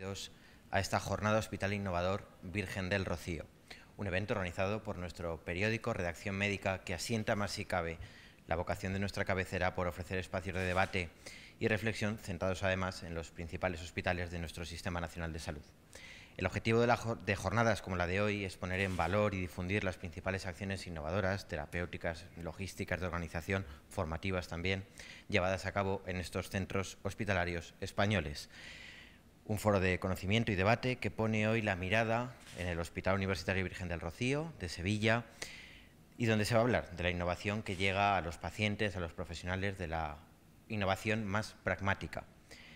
Bienvenidos a esta jornada Hospital Innovador Virgen del Rocío, un evento organizado por nuestro periódico Redacción Médica que asienta más si cabe la vocación de nuestra cabecera por ofrecer espacios de debate y reflexión centrados además en los principales hospitales de nuestro Sistema Nacional de Salud. El objetivo de jornadas como la de hoy es poner en valor y difundir las principales acciones innovadoras, terapéuticas, logísticas de organización, formativas también, llevadas a cabo en estos centros hospitalarios españoles. Un foro de conocimiento y debate que pone hoy la mirada en el Hospital Universitario Virgen del Rocío de Sevilla y donde se va a hablar de la innovación que llega a los pacientes, a los profesionales, de la innovación más pragmática.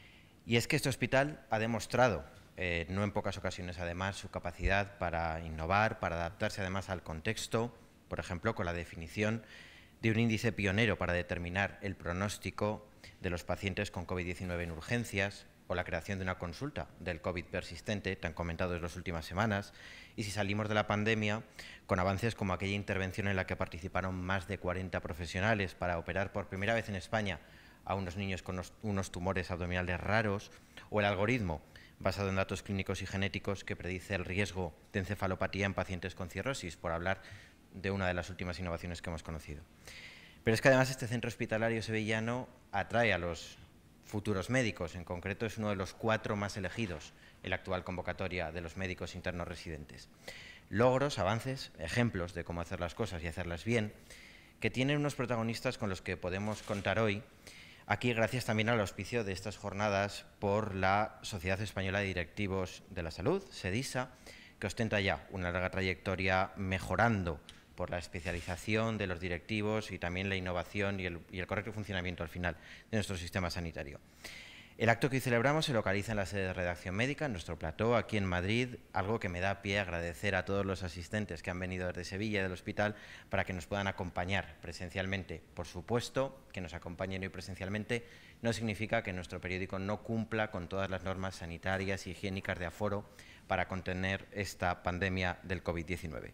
Y es que este hospital ha demostrado, no en pocas ocasiones además, su capacidad para innovar, para adaptarse además al contexto, por ejemplo, con la definición de un índice pionero para determinar el pronóstico de los pacientes con COVID-19 en urgencias, o la creación de una consulta del COVID persistente, tan comentado en las últimas semanas, y si salimos de la pandemia, con avances como aquella intervención en la que participaron más de 40 profesionales para operar por primera vez en España a unos niños con unos tumores abdominales raros, o el algoritmo basado en datos clínicos y genéticos que predice el riesgo de encefalopatía en pacientes con cirrosis, por hablar de una de las últimas innovaciones que hemos conocido. Pero es que además este centro hospitalario sevillano atrae a los futuros médicos, en concreto es uno de los 4 más elegidos en la actual convocatoria de los médicos internos residentes. Logros, avances, ejemplos de cómo hacer las cosas y hacerlas bien, que tienen unos protagonistas con los que podemos contar hoy, aquí gracias también al auspicio de estas jornadas por la Sociedad Española de Directivos de la Salud, SEDISA, que ostenta ya una larga trayectoria mejorando por la especialización de los directivos y también la innovación y el correcto funcionamiento al final de nuestro sistema sanitario. El acto que hoy celebramos se localiza en la sede de Redacción Médica, en nuestro plató, aquí en Madrid, algo que me da pie a agradecer a todos los asistentes que han venido desde Sevilla y del hospital para que nos puedan acompañar presencialmente. Por supuesto, que nos acompañen hoy presencialmente no significa que nuestro periódico no cumpla con todas las normas sanitarias y higiénicas de aforo para contener esta pandemia del COVID-19.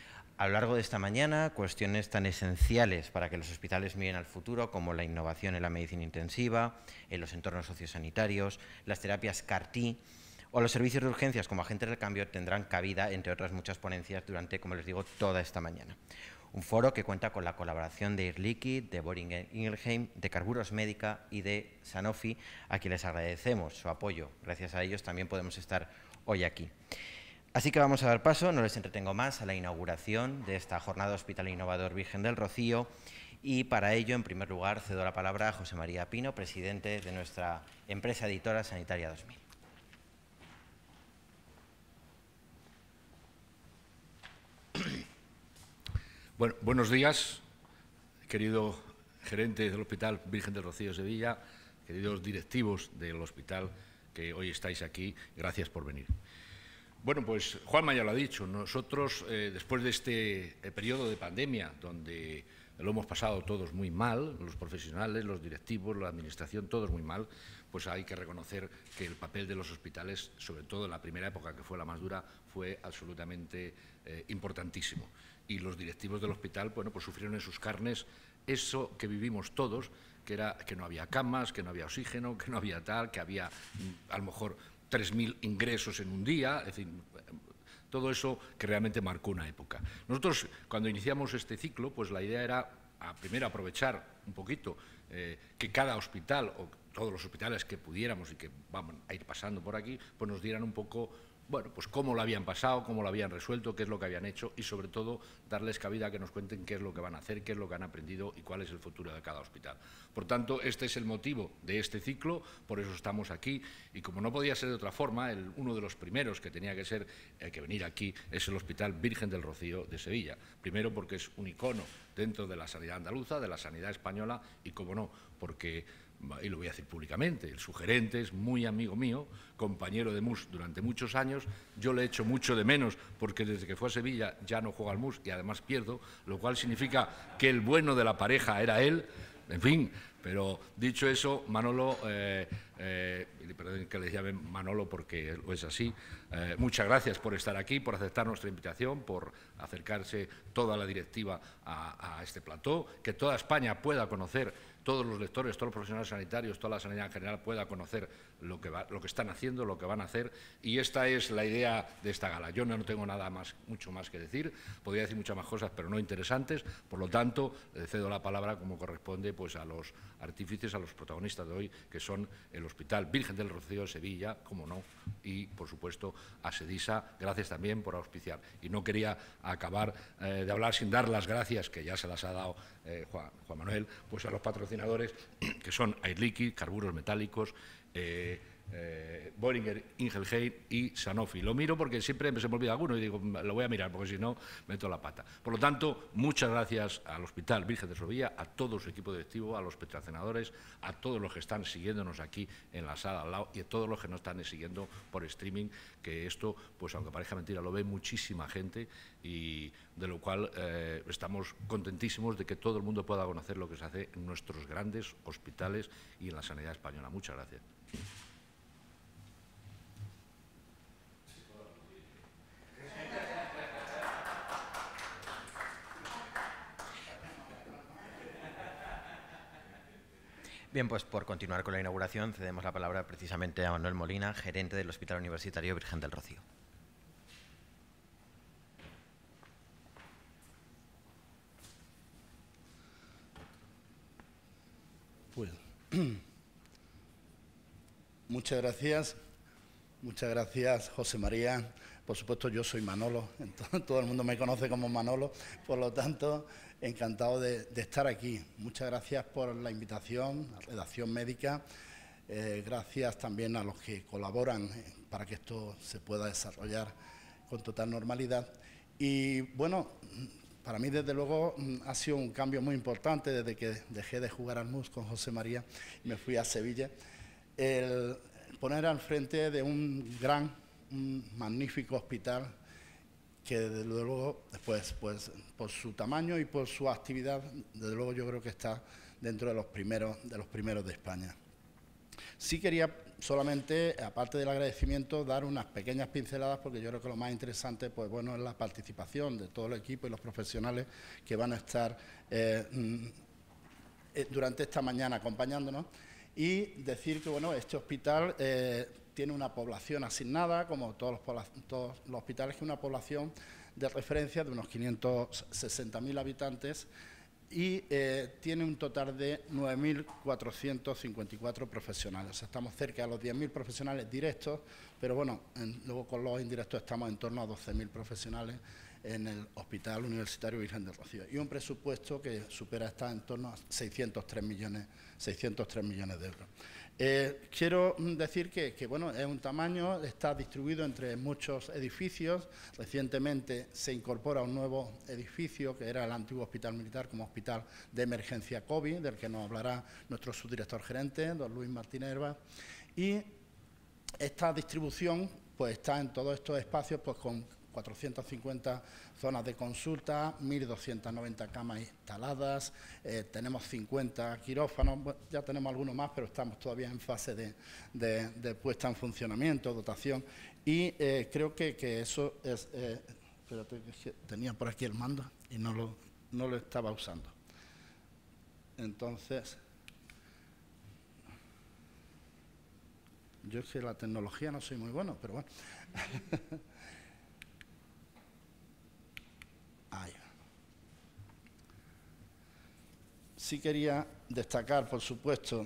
A lo largo de esta mañana, cuestiones tan esenciales para que los hospitales miren al futuro como la innovación en la medicina intensiva, en los entornos sociosanitarios, las terapias CAR-T o los servicios de urgencias como agentes del cambio tendrán cabida, entre otras muchas ponencias, durante, como les digo, toda esta mañana. Un foro que cuenta con la colaboración de Air Liquide, de Boehringer Ingelheim, de Carburos Médica y de Sanofi, a quienes les agradecemos su apoyo. Gracias a ellos también podemos estar hoy aquí. Así que vamos a dar paso, no les entretengo más, a la inauguración de esta jornada Hospital Innovador Virgen del Rocío y para ello, en primer lugar, cedo la palabra a José María Pino, presidente de nuestra empresa editora Sanitaria 2000. Bueno, buenos días, querido gerente del Hospital Virgen del Rocío Sevilla, queridos directivos del hospital que hoy estáis aquí, gracias por venir. Bueno, pues Juanma ya lo ha dicho, nosotros después de este periodo de pandemia donde lo hemos pasado todos muy mal, los profesionales, los directivos, la administración, todos muy mal, pues hay que reconocer que el papel de los hospitales, sobre todo en la primera época que fue la más dura, fue absolutamente importantísimo. Y los directivos del hospital, bueno, pues sufrieron en sus carnes eso que vivimos todos, que era que no había camas, que no había oxígeno, que no había tal, que había a lo mejor 3.000 ingresos en un día, es decir, todo eso que realmente marcó una época. Nosotros, cuando iniciamos este ciclo, pues la idea era, primero, aprovechar un poquito que cada hospital, o todos los hospitales que pudiéramos y que vamos a ir pasando por aquí, pues nos dieran un poco, bueno, pues cómo lo habían pasado, cómo lo habían resuelto, qué es lo que habían hecho y, sobre todo, darles cabida a que nos cuenten qué es lo que van a hacer, qué es lo que han aprendido y cuál es el futuro de cada hospital. Por tanto, este es el motivo de este ciclo, por eso estamos aquí y, como no podía ser de otra forma, uno de los primeros que tenía que venir aquí es el Hospital Virgen del Rocío de Sevilla. Primero, porque es un icono dentro de la sanidad andaluza, de la sanidad española y, como no, porque, y lo voy a decir públicamente, su gerente es muy amigo mío, compañero de MUS durante muchos años, yo le echo mucho de menos porque desde que fue a Sevilla ya no juega al MUS y además pierdo, lo cual significa que el bueno de la pareja era él, en fin, pero dicho eso, Manolo, perdón que le llame Manolo porque es así, muchas gracias por estar aquí, por aceptar nuestra invitación, por acercarse toda la directiva a este plató, que toda España pueda conocer todos los lectores, todos los profesionales sanitarios, toda la sanidad en general pueda conocer lo que están haciendo, lo que van a hacer, y esta es la idea de esta gala. Yo no tengo mucho más que decir, podría decir muchas más cosas, pero no interesantes, por lo tanto, le cedo la palabra como corresponde pues, a los artífices, a los protagonistas de hoy, que son el Hospital Virgen del Rocío de Sevilla, como no, y, por supuesto, a SEDISA. Gracias también por auspiciar. Y no quería acabar de hablar sin dar las gracias, que ya se las ha dado Juan Manuel, pues a los patrocinadores, que son Air Liquide, Carburos Metálicos, Boehringer Ingelheim y Sanofi. Lo miro porque siempre se me olvida alguno y digo, lo voy a mirar porque si no meto la pata. Por lo tanto, muchas gracias al Hospital Virgen de Sevilla, a todo su equipo directivo, a los patrocinadores, a todos los que están siguiéndonos aquí en la sala al lado y a todos los que nos están siguiendo por streaming, que esto, pues aunque parezca mentira, lo ve muchísima gente y de lo cual estamos contentísimos de que todo el mundo pueda conocer lo que se hace en nuestros grandes hospitales y en la sanidad española. Muchas gracias. Bien, pues por continuar con la inauguración, cedemos la palabra precisamente a Manuel Molina, gerente del Hospital Universitario Virgen del Rocío. Pues, muchas gracias José María. Por supuesto, yo soy Manolo, entonces, todo el mundo me conoce como Manolo, por lo tanto, encantado de estar aquí. Muchas gracias por la invitación a Redacción Médica, gracias también a los que colaboran para que esto se pueda desarrollar con total normalidad. Y bueno, para mí, desde luego, ha sido un cambio muy importante desde que dejé de jugar al mus con José María y me fui a Sevilla. El poner al frente de un magnífico hospital que, desde luego, pues, por su tamaño y por su actividad, desde luego yo creo que está dentro de los primeros de España. Sí quería solamente, aparte del agradecimiento, dar unas pequeñas pinceladas, porque yo creo que lo más interesante, pues bueno, es la participación de todo el equipo y los profesionales que van a estar durante esta mañana acompañándonos, y decir que, bueno, este hospital tiene una población asignada, como todos los hospitales, que es una población de referencia de unos 560.000 habitantes, y tiene un total de 9.454 profesionales. O sea, estamos cerca de los 10.000 profesionales directos, pero bueno, luego con los indirectos estamos en torno a 12.000 profesionales en el Hospital Universitario Virgen del Rocío. Y un presupuesto que está en torno a 603 millones de euros. Quiero decir que bueno, es un tamaño, está distribuido entre muchos edificios. Recientemente se incorpora un nuevo edificio, que era el antiguo Hospital Militar, como Hospital de Emergencia COVID, del que nos hablará nuestro subdirector gerente, don Luis Martínez Hervás. Y esta distribución pues está en todos estos espacios, pues con 450 zonas de consulta, 1.290 camas instaladas, tenemos 50 quirófanos, bueno, ya tenemos algunos más, pero estamos todavía en fase de puesta en funcionamiento, dotación, y creo que eso es... espérate, que tenía por aquí el mando y no lo estaba usando. Entonces, yo es que la tecnología no soy muy bueno, pero bueno. Sí quería destacar, por supuesto,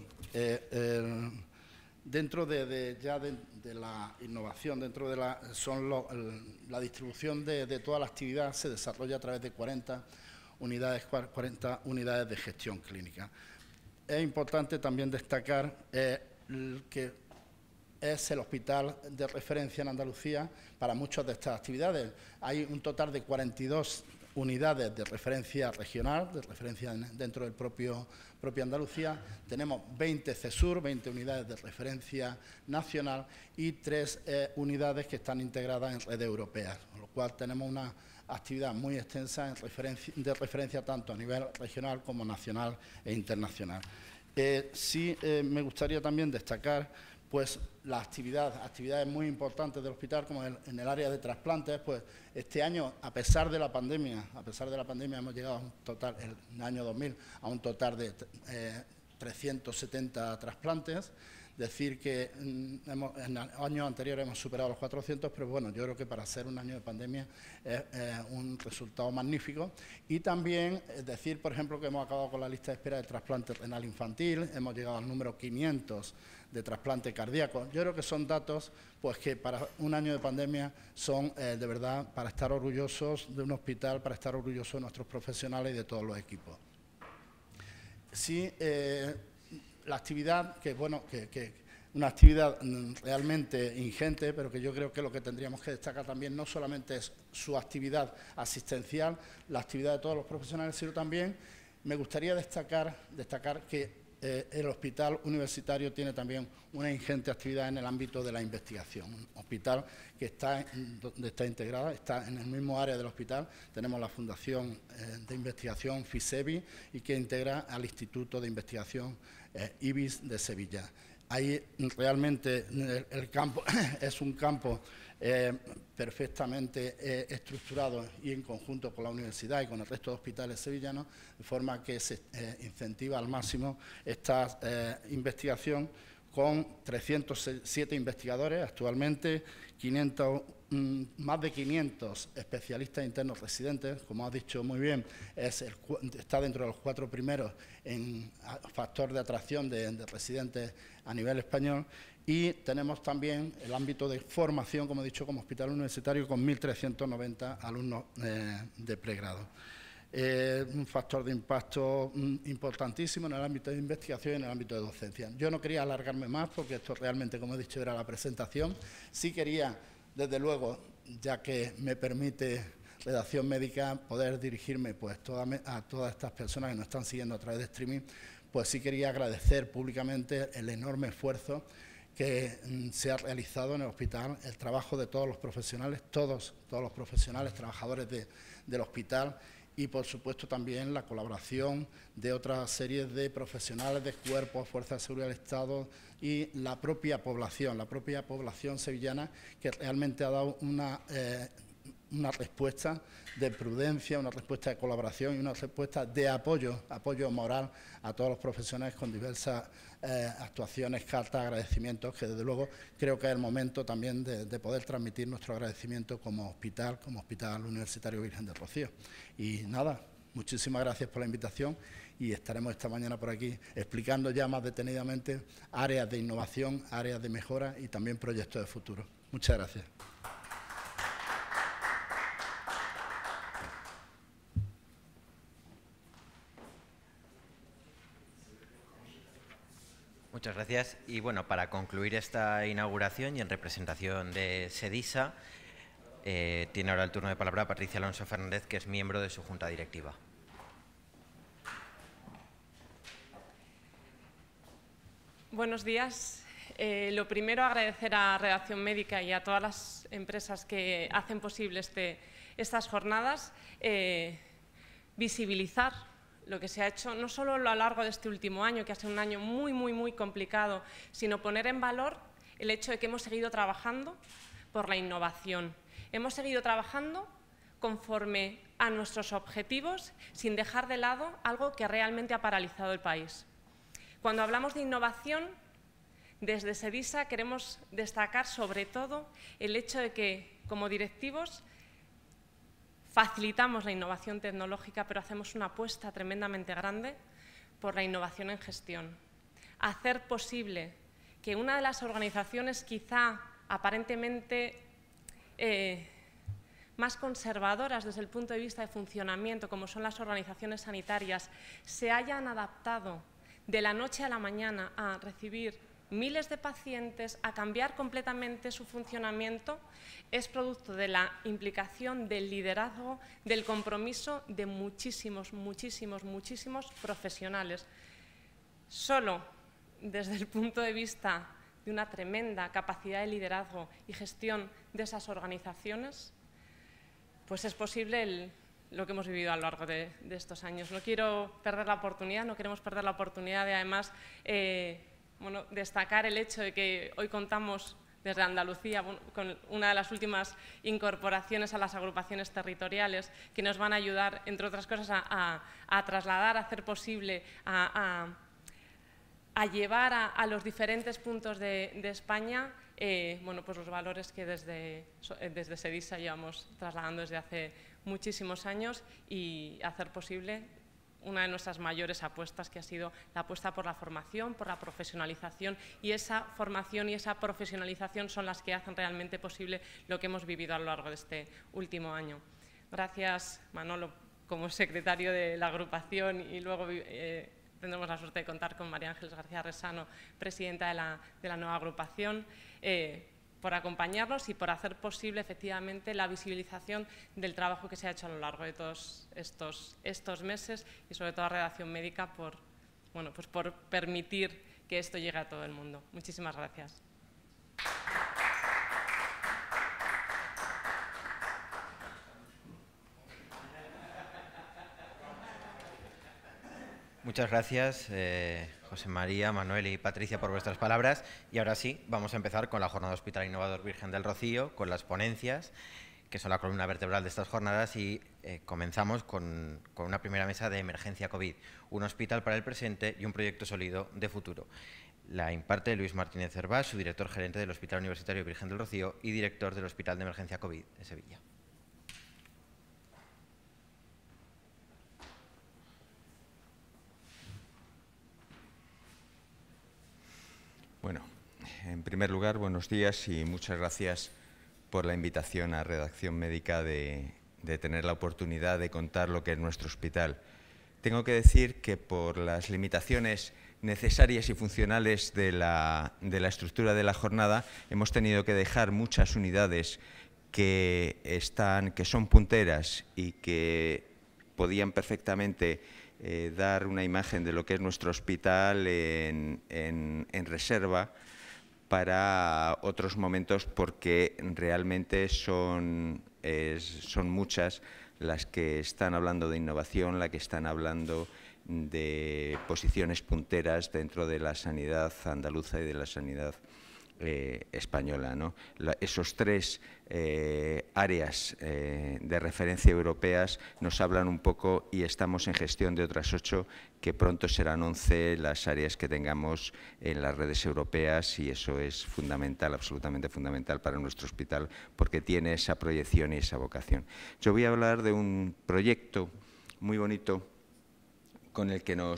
dentro de la innovación, dentro de la distribución de toda la actividad se desarrolla a través de 40 unidades de gestión clínica. Es importante también destacar que es el hospital de referencia en Andalucía para muchas de estas actividades. Hay un total de 42 unidades de referencia regional, de referencia dentro del propio Andalucía. Tenemos 20 CESUR, 20 unidades de referencia nacional y 3 unidades que están integradas en red europea, con lo cual tenemos una actividad muy extensa de referencia tanto a nivel regional como nacional e internacional. Sí me gustaría también destacar pues las actividades muy importantes del hospital, como en el área de trasplantes. Pues este año, a pesar de la pandemia hemos llegado a un total, el año 2000, a un total de 370 trasplantes. Decir que en años anteriores hemos superado los 400, pero bueno, yo creo que para ser un año de pandemia es un resultado magnífico. Y también decir, por ejemplo, que hemos acabado con la lista de espera de trasplante renal infantil, hemos llegado al número 500 de trasplante cardíaco. Yo creo que son datos pues que para un año de pandemia son de verdad para estar orgullosos de un hospital, para estar orgullosos de nuestros profesionales y de todos los equipos. Sí, la actividad, que bueno, que una actividad realmente ingente, pero que yo creo que lo que tendríamos que destacar también no solamente es su actividad asistencial, la actividad de todos los profesionales, sino también me gustaría destacar que el hospital universitario tiene también una ingente actividad en el ámbito de la investigación. Un hospital que está integrada, está en el mismo área del hospital. Tenemos la Fundación de Investigación FISEBI y que integra al Instituto de Investigación IBIS de Sevilla. Ahí realmente el campo es un campo perfectamente estructurado y en conjunto con la universidad y con el resto de hospitales sevillanos, de forma que se incentiva al máximo esta investigación con 307 investigadores actualmente, más de 500 especialistas internos residentes, como has dicho muy bien, está dentro de los 4 primeros en factor de atracción de residentes a nivel español, y tenemos también el ámbito de formación, como he dicho, como hospital universitario, con 1.390 alumnos de pregrado. Un factor de impacto importantísimo en el ámbito de investigación y en el ámbito de docencia. Yo no quería alargarme más porque esto realmente, como he dicho, era la presentación. Sí quería, desde luego, ya que me permite redacción médica, poder dirigirme pues, a todas estas personas que nos están siguiendo a través de streaming, pues sí quería agradecer públicamente el enorme esfuerzo que se ha realizado en el hospital, el trabajo de todos los profesionales, todos los profesionales, trabajadores del hospital, y por supuesto también la colaboración de otras series de profesionales, de cuerpos, fuerzas de seguridad del Estado y la propia población sevillana, que realmente ha dado una respuesta de prudencia, una respuesta de colaboración y una respuesta de apoyo moral a todos los profesionales con diversas actuaciones, cartas, agradecimientos, que desde luego creo que es el momento también de poder transmitir nuestro agradecimiento como Hospital Universitario Virgen del Rocío. Y nada, muchísimas gracias por la invitación y estaremos esta mañana por aquí explicando ya más detenidamente áreas de innovación, áreas de mejora y también proyectos de futuro. Muchas gracias. Muchas gracias. Y bueno, para concluir esta inauguración y en representación de SEDISA, tiene ahora el turno de palabra Patricia Alonso Fernández, que es miembro de su junta directiva. Buenos días. Lo primero, agradecer a Redacción Médica y a todas las empresas que hacen posible estas jornadas, visibilizar lo que se ha hecho, no solo a lo largo de este último año, que ha sido un año muy, muy, muy complicado, sino poner en valor el hecho de que hemos seguido trabajando por la innovación. Hemos seguido trabajando conforme a nuestros objetivos, sin dejar de lado algo que realmente ha paralizado el país. Cuando hablamos de innovación, desde SEDISA queremos destacar sobre todo el hecho de que, como directivos, facilitamos la innovación tecnológica, pero hacemos una apuesta tremendamente grande por la innovación en gestión. Hacer posible que una de las organizaciones quizá aparentemente más conservadoras desde el punto de vista de funcionamiento, como son las organizaciones sanitarias, se hayan adaptado de la noche a la mañana a recibir miles de pacientes, a cambiar completamente su funcionamiento, es producto de la implicación, del liderazgo, del compromiso de muchísimos profesionales. Solo desde el punto de vista de una tremenda capacidad de liderazgo y gestión de esas organizaciones, pues es posible lo que hemos vivido a lo largo de estos años. No quiero perder la oportunidad, no queremos perder la oportunidad de además destacar el hecho de que hoy contamos desde Andalucía con una de las últimas incorporaciones a las agrupaciones territoriales que nos van a ayudar, entre otras cosas, a trasladar, a hacer posible, a a llevar a los diferentes puntos de España bueno, pues los valores que desde SEDISA llevamos trasladando desde hace muchísimos años y hacer posible una de nuestras mayores apuestas, que ha sido la apuesta por la formación, por la profesionalización, y esa formación y esa profesionalización son las que hacen realmente posible lo que hemos vivido a lo largo de este último año. Gracias, Manolo, como secretario de la agrupación, y luego tendremos la suerte de contar con María Ángeles García Resano, presidenta de la nueva agrupación, por acompañarnos y por hacer posible efectivamente la visibilización del trabajo que se ha hecho a lo largo de todos estos meses, y sobre todo a Redacción Médica por permitir que esto llegue a todo el mundo. Muchísimas gracias. Muchas gracias, José María, Manuel y Patricia, por vuestras palabras. Y ahora sí, vamos a empezar con la Jornada Hospital Innovador Virgen del Rocío, con las ponencias, que son la columna vertebral de estas jornadas, y comenzamos con una primera mesa de emergencia COVID, un hospital para el presente y un proyecto sólido de futuro. La imparte Luis Martínez Hervás, su director gerente del Hospital Universitario Virgen del Rocío y director del Hospital de Emergencia COVID de Sevilla. Bueno, en primer lugar, buenos días y muchas gracias por la invitación a Redacción Médica de tener la oportunidad de contar lo que es nuestro hospital. Tengo que decir que por las limitaciones necesarias y funcionales de la estructura de la jornada hemos tenido que dejar muchas unidades que son punteras y que podían perfectamente dar una imagen de lo que es nuestro hospital en reserva para otros momentos, porque realmente son muchas las que están hablando de innovación, las que están hablando de posiciones punteras dentro de la sanidad andaluza y de la sanidad española, ¿no? Esos tres áreas de referencia europeas nos hablan un poco, y estamos en gestión de otras 8, que pronto serán 11 las áreas que tengamos en las redes europeas, y eso es fundamental, absolutamente fundamental para nuestro hospital, porque tiene esa proyección y esa vocación. Yo voy a hablar de un proyecto muy bonito con el que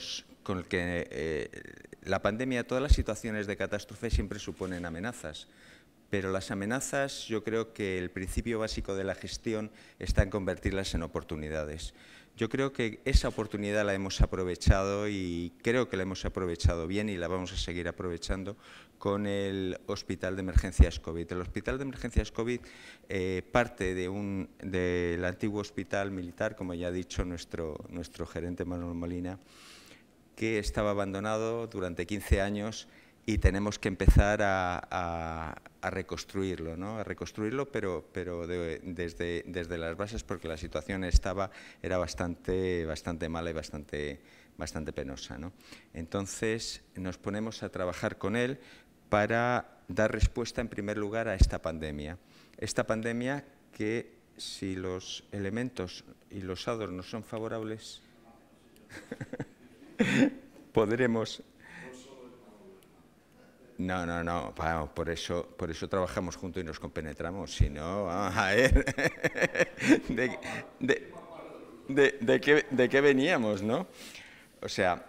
la pandemia, todas las situaciones de catástrofe siempre suponen amenazas, pero las amenazas, yo creo que el principio básico de la gestión está en convertirlas en oportunidades. Yo creo que esa oportunidad la hemos aprovechado, y creo que la hemos aprovechado bien, y la vamos a seguir aprovechando con el Hospital de Emergencias COVID. El Hospital de Emergencias COVID parte del antiguo hospital militar, como ya ha dicho nuestro gerente Manuel Molina, que estaba abandonado durante 15 años y tenemos que empezar a reconstruirlo, ¿no? A reconstruirlo, pero desde las bases, porque la situación era bastante mala y bastante penosa, ¿no? Entonces nos ponemos a trabajar con él para dar respuesta en primer lugar a esta pandemia. Esta pandemia que, si los elementos y los hados no son favorables, podremos... No, por eso trabajamos juntos y nos compenetramos, si no, vamos a ver, ¿de qué veníamos, no? O sea,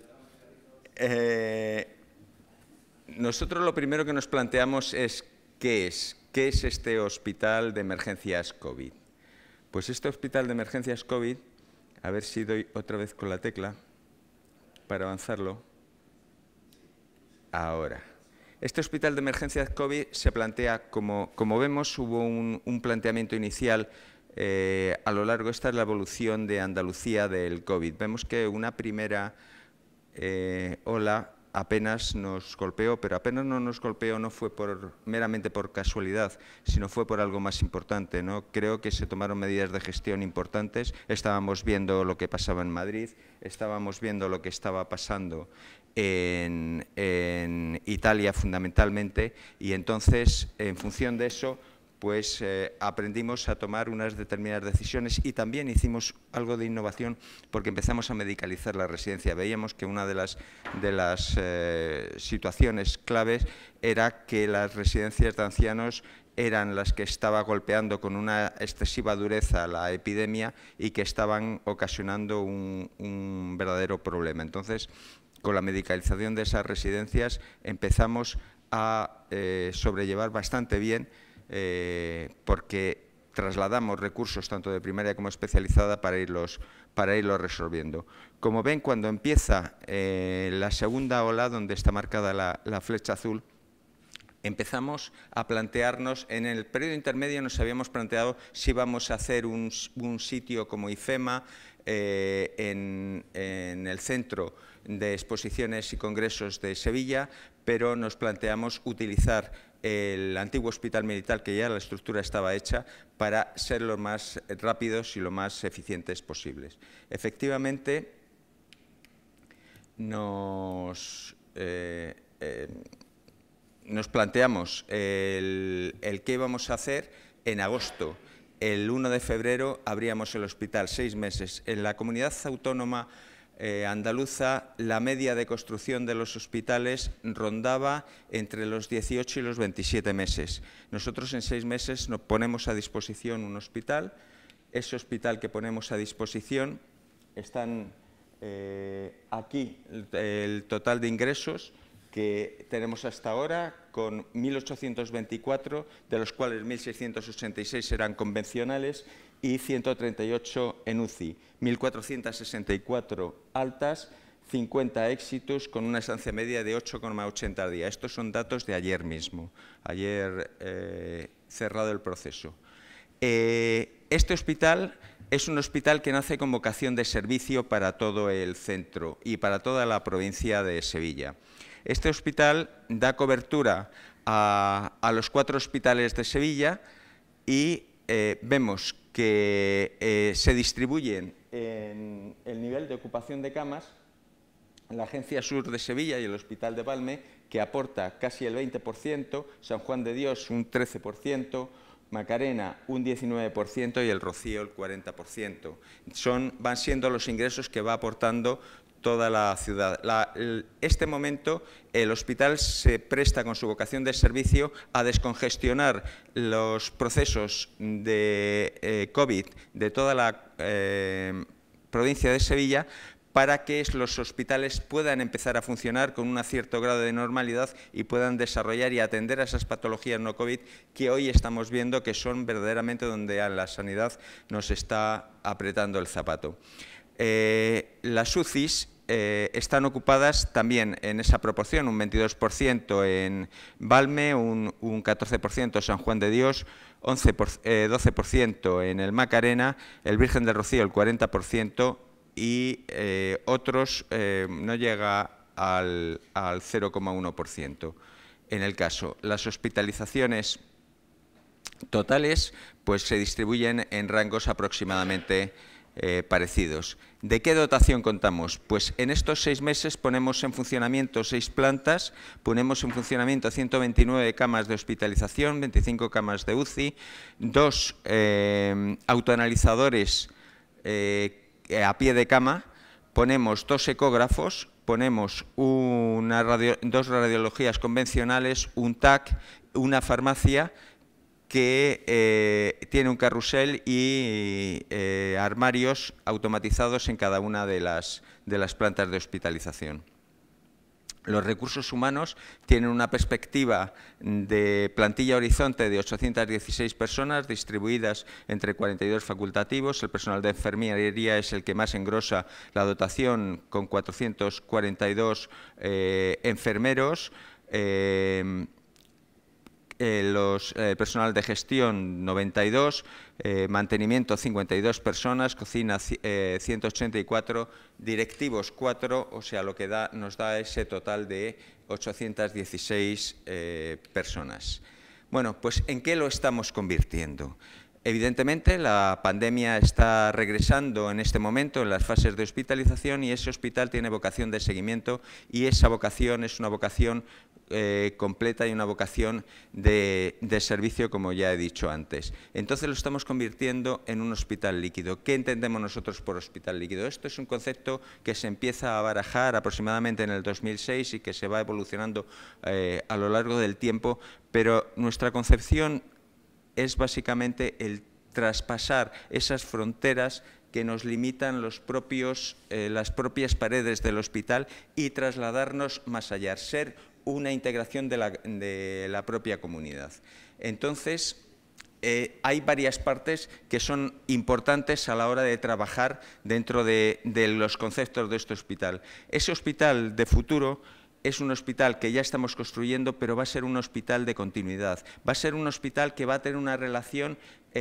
nosotros lo primero que nos planteamos es ¿qué es este hospital de emergencias COVID? Pues este hospital de emergencias COVID, a ver si doy otra vez con la tecla para avanzarlo. Ahora, este hospital de emergencias COVID se plantea, como vemos, hubo un planteamiento inicial a lo largo. Esta es la evolución de Andalucía del COVID. Vemos que una primera ola apenas nos golpeó, pero apenas no nos golpeó, no fue meramente por casualidad, sino fue por algo más importante, ¿no? Creo que se tomaron medidas de gestión importantes. Estábamos viendo lo que pasaba en Madrid, estábamos viendo lo que estaba pasando en Italia fundamentalmente, y entonces, en función de eso, pues aprendimos a tomar unas determinadas decisiones y también hicimos algo de innovación porque empezamos a medicalizar la residencia. Veíamos que una de las situaciones claves era que las residencias de ancianos eran las que estaba golpeando con una excesiva dureza la epidemia y que estaban ocasionando un verdadero problema. Entonces, con la medicalización de esas residencias empezamos a sobrellevar bastante bien porque trasladamos recursos tanto de primaria como especializada para irlos resolviendo. Como ven, cuando empieza la segunda ola, donde está marcada la flecha azul, empezamos a plantearnos, en el periodo intermedio nos habíamos planteado si íbamos a hacer un sitio como IFEMA en el Centro de Exposiciones y Congresos de Sevilla, pero nos planteamos utilizar el antiguo hospital militar, que ya la estructura estaba hecha, para ser lo más rápidos y lo más eficientes posibles. Efectivamente, nos planteamos el qué íbamos a hacer en agosto. El 1 de febrero abríamos el hospital, 6 meses. En la comunidad autónoma andaluza, la media de construcción de los hospitales rondaba entre los 18 y los 27 meses. Nosotros en 6 meses nos ponemos a disposición un hospital. Ese hospital que ponemos a disposición, están aquí el total de ingresos que tenemos hasta ahora, con 1.824, de los cuales 1.686 serán convencionales y 138 en UCI, 1.464 altas, 50 éxitos, con una estancia media de 8,80 días. Estos son datos de ayer mismo, ayer cerrado el proceso. Este hospital es un hospital que nace con vocación de servicio para todo el centro y para toda la provincia de Sevilla. Este hospital da cobertura a los 4 hospitales de Sevilla y vemos que se distribuyen en el nivel de ocupación de camas la Agencia Sur de Sevilla y el Hospital de Valme, que aporta casi el 20%, San Juan de Dios un 13%, Macarena un 19% y el Rocío el 40%. Van siendo los ingresos que va aportando toda la ciudad. Este momento el hospital se presta con su vocación de servicio a descongestionar los procesos de COVID de toda la provincia de Sevilla para que los hospitales puedan empezar a funcionar con un cierto grado de normalidad y puedan desarrollar y atender a esas patologías no COVID que hoy estamos viendo que son verdaderamente donde a la sanidad nos está apretando el zapato. Las UCIs están ocupadas también en esa proporción, un 22% en Valme, un 14% en San Juan de Dios, 12% en el Macarena, el Virgen del Rocío el 40% y otros no llega al 0,1%. En el caso, las hospitalizaciones totales pues se distribuyen en rangos aproximadamente parecidos. ¿De qué dotación contamos? Pues en estos 6 meses ponemos en funcionamiento 6 plantas, ponemos en funcionamiento 129 camas de hospitalización, 25 camas de UCI, 2 autoanalizadores a pie de cama, ponemos 2 ecógrafos, ponemos 2 radiologías convencionales, un TAC, una farmacia que tiene un carrusel y armarios automatizados en cada una de las plantas de hospitalización. Los recursos humanos tienen una perspectiva de plantilla horizonte de 816 personas distribuidas entre 42 facultativos. El personal de enfermería es el que más engrosa la dotación, con 442 enfermeros. Personal de gestión 92, mantenimiento 52 personas, cocina 184, directivos 4, o sea, lo que nos da ese total de 816 personas. Bueno, pues ¿en qué lo estamos convirtiendo? Evidentemente, la pandemia está regresando en este momento en las fases de hospitalización y ese hospital tiene vocación de seguimiento y esa vocación es una vocación completa y una vocación de servicio, como ya he dicho antes. Entonces lo estamos convirtiendo en un hospital líquido. ¿Qué entendemos nosotros por hospital líquido? Esto es un concepto que se empieza a barajar aproximadamente en el 2006 y que se va evolucionando a lo largo del tiempo, pero nuestra concepción es básicamente el traspasar esas fronteras que nos limitan las propias paredes del hospital y trasladarnos más allá, ser una integración de la propia comunidad. Entonces, hay varias partes que son importantes a la hora de trabajar dentro de los conceptos de este hospital. Ese hospital de futuro es un hospital que ya estamos construyendo, pero va a ser un hospital de continuidad. Va a ser un hospital que va a tener una relación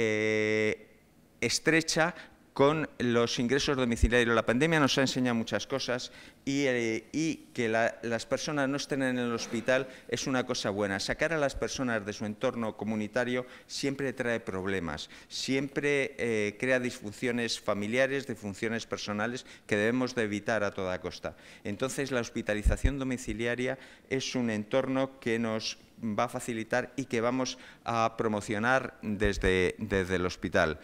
estrecha con los ingresos domiciliarios. La pandemia nos ha enseñado muchas cosas y que las personas no estén en el hospital es una cosa buena. Sacar a las personas de su entorno comunitario siempre trae problemas, siempre crea disfunciones familiares, disfunciones personales que debemos de evitar a toda costa. Entonces, la hospitalización domiciliaria es un entorno que nos va a facilitar y que vamos a promocionar desde el hospital.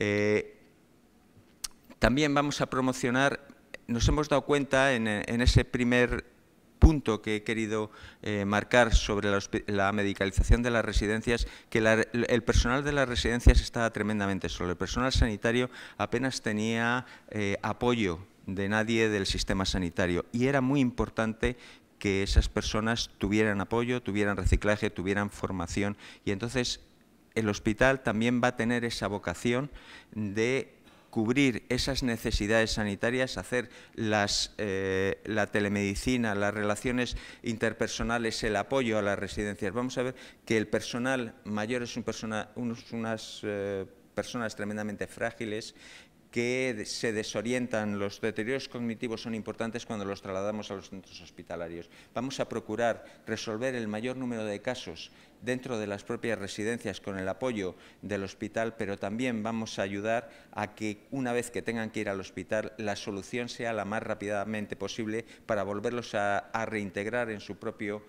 También vamos a promocionar, nos hemos dado cuenta en ese primer punto que he querido marcar sobre la medicalización de las residencias, que el personal de las residencias estaba tremendamente solo. El personal sanitario apenas tenía apoyo de nadie del sistema sanitario y era muy importante que esas personas tuvieran apoyo, tuvieran reciclaje, tuvieran formación y entonces el hospital también va a tener esa vocación de cubrir esas necesidades sanitarias, hacer la telemedicina, las relaciones interpersonales, el apoyo a las residencias. Vamos a ver que el personal mayor es unas personas tremendamente frágiles que se desorientan, los deterioros cognitivos son importantes cuando los trasladamos a los centros hospitalarios. Vamos a procurar resolver el mayor número de casos dentro de las propias residencias con el apoyo del hospital, pero también vamos a ayudar a que una vez que tengan que ir al hospital, la solución sea la más rápidamente posible para volverlos a reintegrar en su propio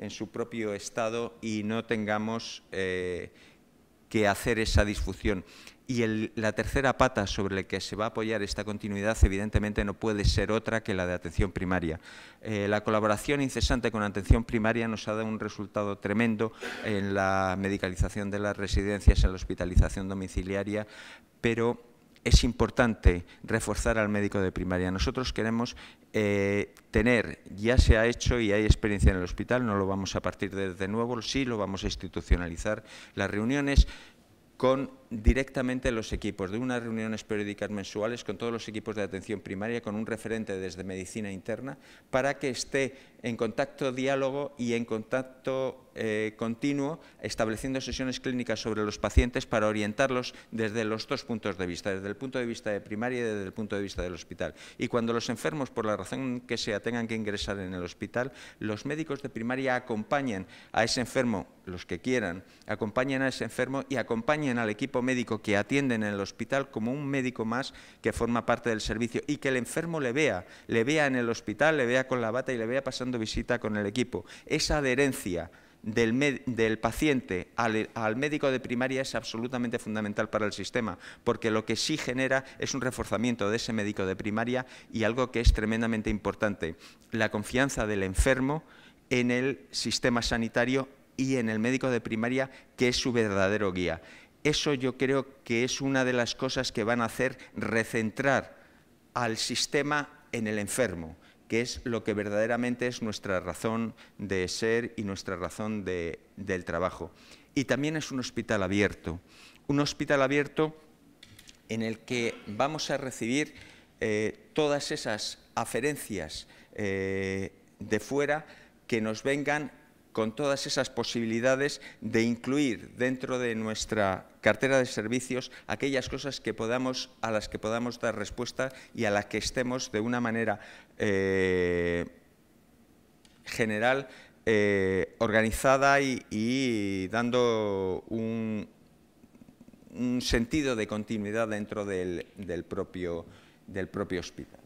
estado y no tengamos que hacer esa disfunción. Y la tercera pata sobre la que se va a apoyar esta continuidad, evidentemente, no puede ser otra que la de atención primaria. La colaboración incesante con atención primaria nos ha dado un resultado tremendo en la medicalización de las residencias, en la hospitalización domiciliaria, pero es importante reforzar al médico de primaria. Nosotros queremos tener, ya se ha hecho y hay experiencia en el hospital, no lo vamos a partir de nuevo, sí lo vamos a institucionalizar, las reuniones con directamente los equipos, de unas reuniones periódicas mensuales con todos los equipos de atención primaria, con un referente desde medicina interna, para que esté en contacto, diálogo y en contacto continuo, estableciendo sesiones clínicas sobre los pacientes para orientarlos desde los dos puntos de vista, desde el punto de vista de primaria y desde el punto de vista del hospital. Y cuando los enfermos, por la razón que sea, tengan que ingresar en el hospital, los médicos de primaria acompañan a ese enfermo, los que quieran, acompañan a ese enfermo y acompañan al equipo médico que atiende en el hospital como un médico más que forma parte del servicio y que el enfermo le vea en el hospital, le vea con la bata y le vea pasando visita con el equipo. Esa adherencia del paciente al médico de primaria es absolutamente fundamental para el sistema, porque lo que sí genera es un reforzamiento de ese médico de primaria y algo que es tremendamente importante, la confianza del enfermo en el sistema sanitario y en el médico de primaria, que es su verdadero guía. Eso yo creo que es una de las cosas que van a hacer recentrar al sistema en el enfermo, que es lo que verdaderamente es nuestra razón de ser y nuestra razón del trabajo. Y también es un hospital abierto en el que vamos a recibir todas esas aferencias de fuera que nos vengan con todas esas posibilidades de incluir dentro de nuestra cartera de servicios aquellas cosas a las que podamos dar respuesta y a las que estemos de una manera general, organizada y dando un sentido de continuidad dentro del propio hospital.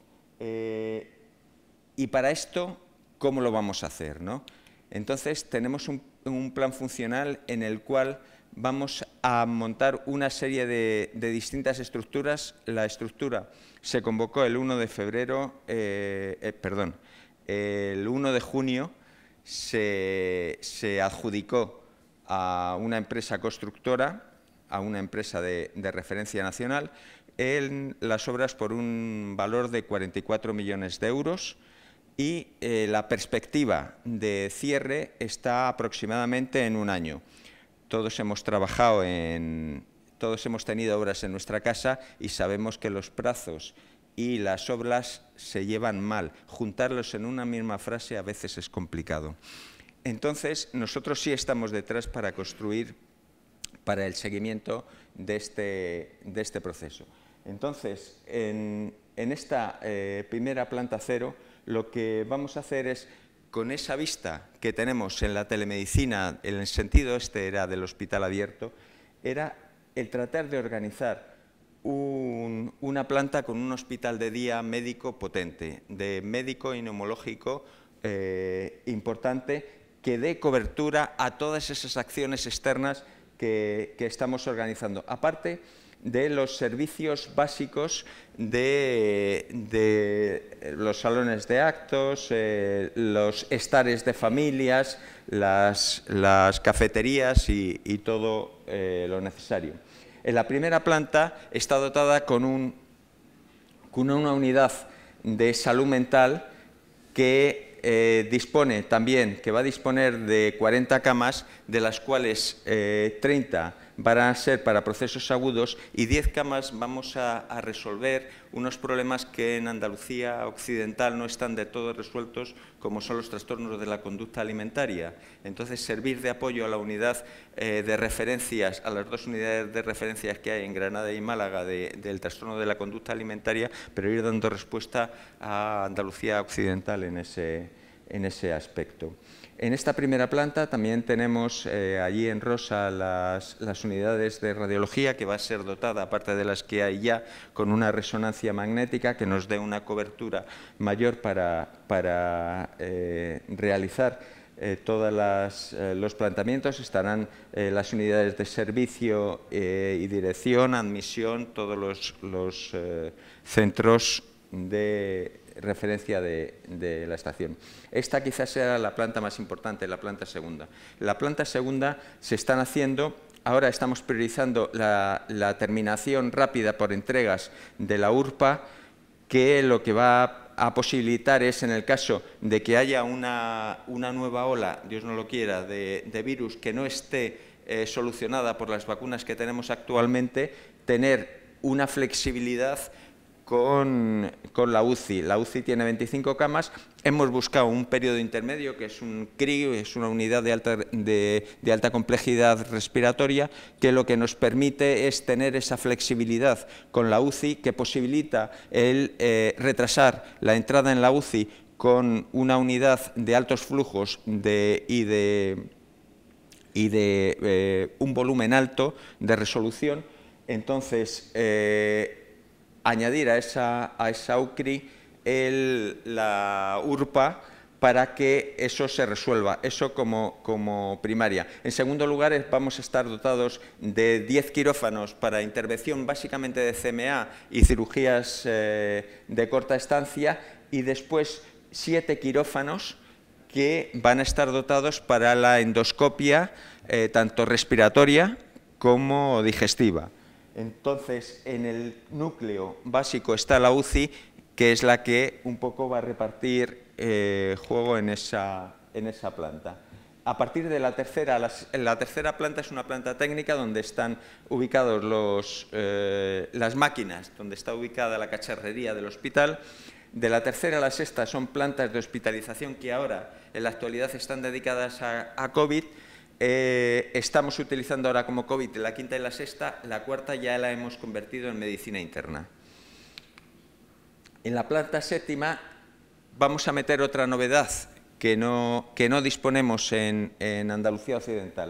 Y para esto, ¿cómo lo vamos a hacer, ¿no? Entonces, tenemos un plan funcional en el cual vamos a montar una serie de distintas estructuras. La estructura se convocó el 1 de febrero, el 1 de junio se adjudicó a una empresa constructora, a una empresa de referencia nacional, en las obras por un valor de 44 millones de euros y la perspectiva de cierre está aproximadamente en un año. Todos hemos tenido obras en nuestra casa y sabemos que los plazos y las obras se llevan mal. Juntarlos en una misma frase a veces es complicado. Entonces, nosotros sí estamos detrás para construir, para el seguimiento de este proceso. Entonces, en esta primera planta cero, lo que vamos a hacer es, con esa vista que tenemos en la telemedicina, en el sentido era del hospital abierto, era el tratar de organizar una planta con un hospital de día médico potente, de médico y neumológico importante, que dé cobertura a todas esas acciones externas que estamos organizando. Aparte de los servicios básicos de los salones de actos, los estares de familias, las cafeterías y todo lo necesario. En la primera planta está dotada con una unidad de salud mental que va a disponer de 40 camas, de las cuales 30 van a ser para procesos agudos y 10 camas vamos a resolver unos problemas que en Andalucía occidental no están de todo resueltos, como son los trastornos de la conducta alimentaria. Entonces, servir de apoyo a la unidad de referencias, a las dos unidades de referencias que hay en Granada y Málaga del trastorno de la conducta alimentaria, pero ir dando respuesta a Andalucía occidental en ese aspecto. En esta primera planta también tenemos allí en rosa las unidades de radiología, que va a ser dotada, aparte de las que hay ya, con una resonancia magnética que nos dé una cobertura mayor para realizar todos los planteamientos. Estarán las unidades de servicio y dirección, admisión, todos los centros de referencia de la estación. Esta quizás sea la planta más importante, la planta segunda. La planta segunda se están haciendo, ahora estamos priorizando la terminación rápida por entregas de la URPA, que lo que va a posibilitar es, en el caso de que haya una nueva ola, Dios no lo quiera, de virus que no esté solucionada por las vacunas que tenemos actualmente, tener una flexibilidad con la UCI. La UCI tiene 25 camas. Hemos buscado un periodo intermedio, que es un CRI, es una unidad de alta complejidad respiratoria, que lo que nos permite es tener esa flexibilidad con la UCI, que posibilita el retrasar la entrada en la UCI con una unidad de altos flujos y de un volumen alto de resolución. Entonces, añadir a esa UCRI la URPA para que eso se resuelva, eso como primaria. En segundo lugar, vamos a estar dotados de 10 quirófanos para intervención básicamente de CMA y cirugías de corta estancia, y después 7 quirófanos que van a estar dotados para la endoscopia, tanto respiratoria como digestiva. Entonces, en el núcleo básico está la UCI, que es la que un poco va a repartir juego en esa planta. A partir de la tercera, la tercera planta es una planta técnica donde están ubicados las máquinas, donde está ubicada la cacharrería del hospital. De la tercera a la sexta son plantas de hospitalización que ahora, en la actualidad, están dedicadas a COVID. Estamos utilizando ahora como COVID la quinta y la sexta, la cuarta ya la hemos convertido en medicina interna. En la planta séptima vamos a meter otra novedad que no disponemos en Andalucía Occidental,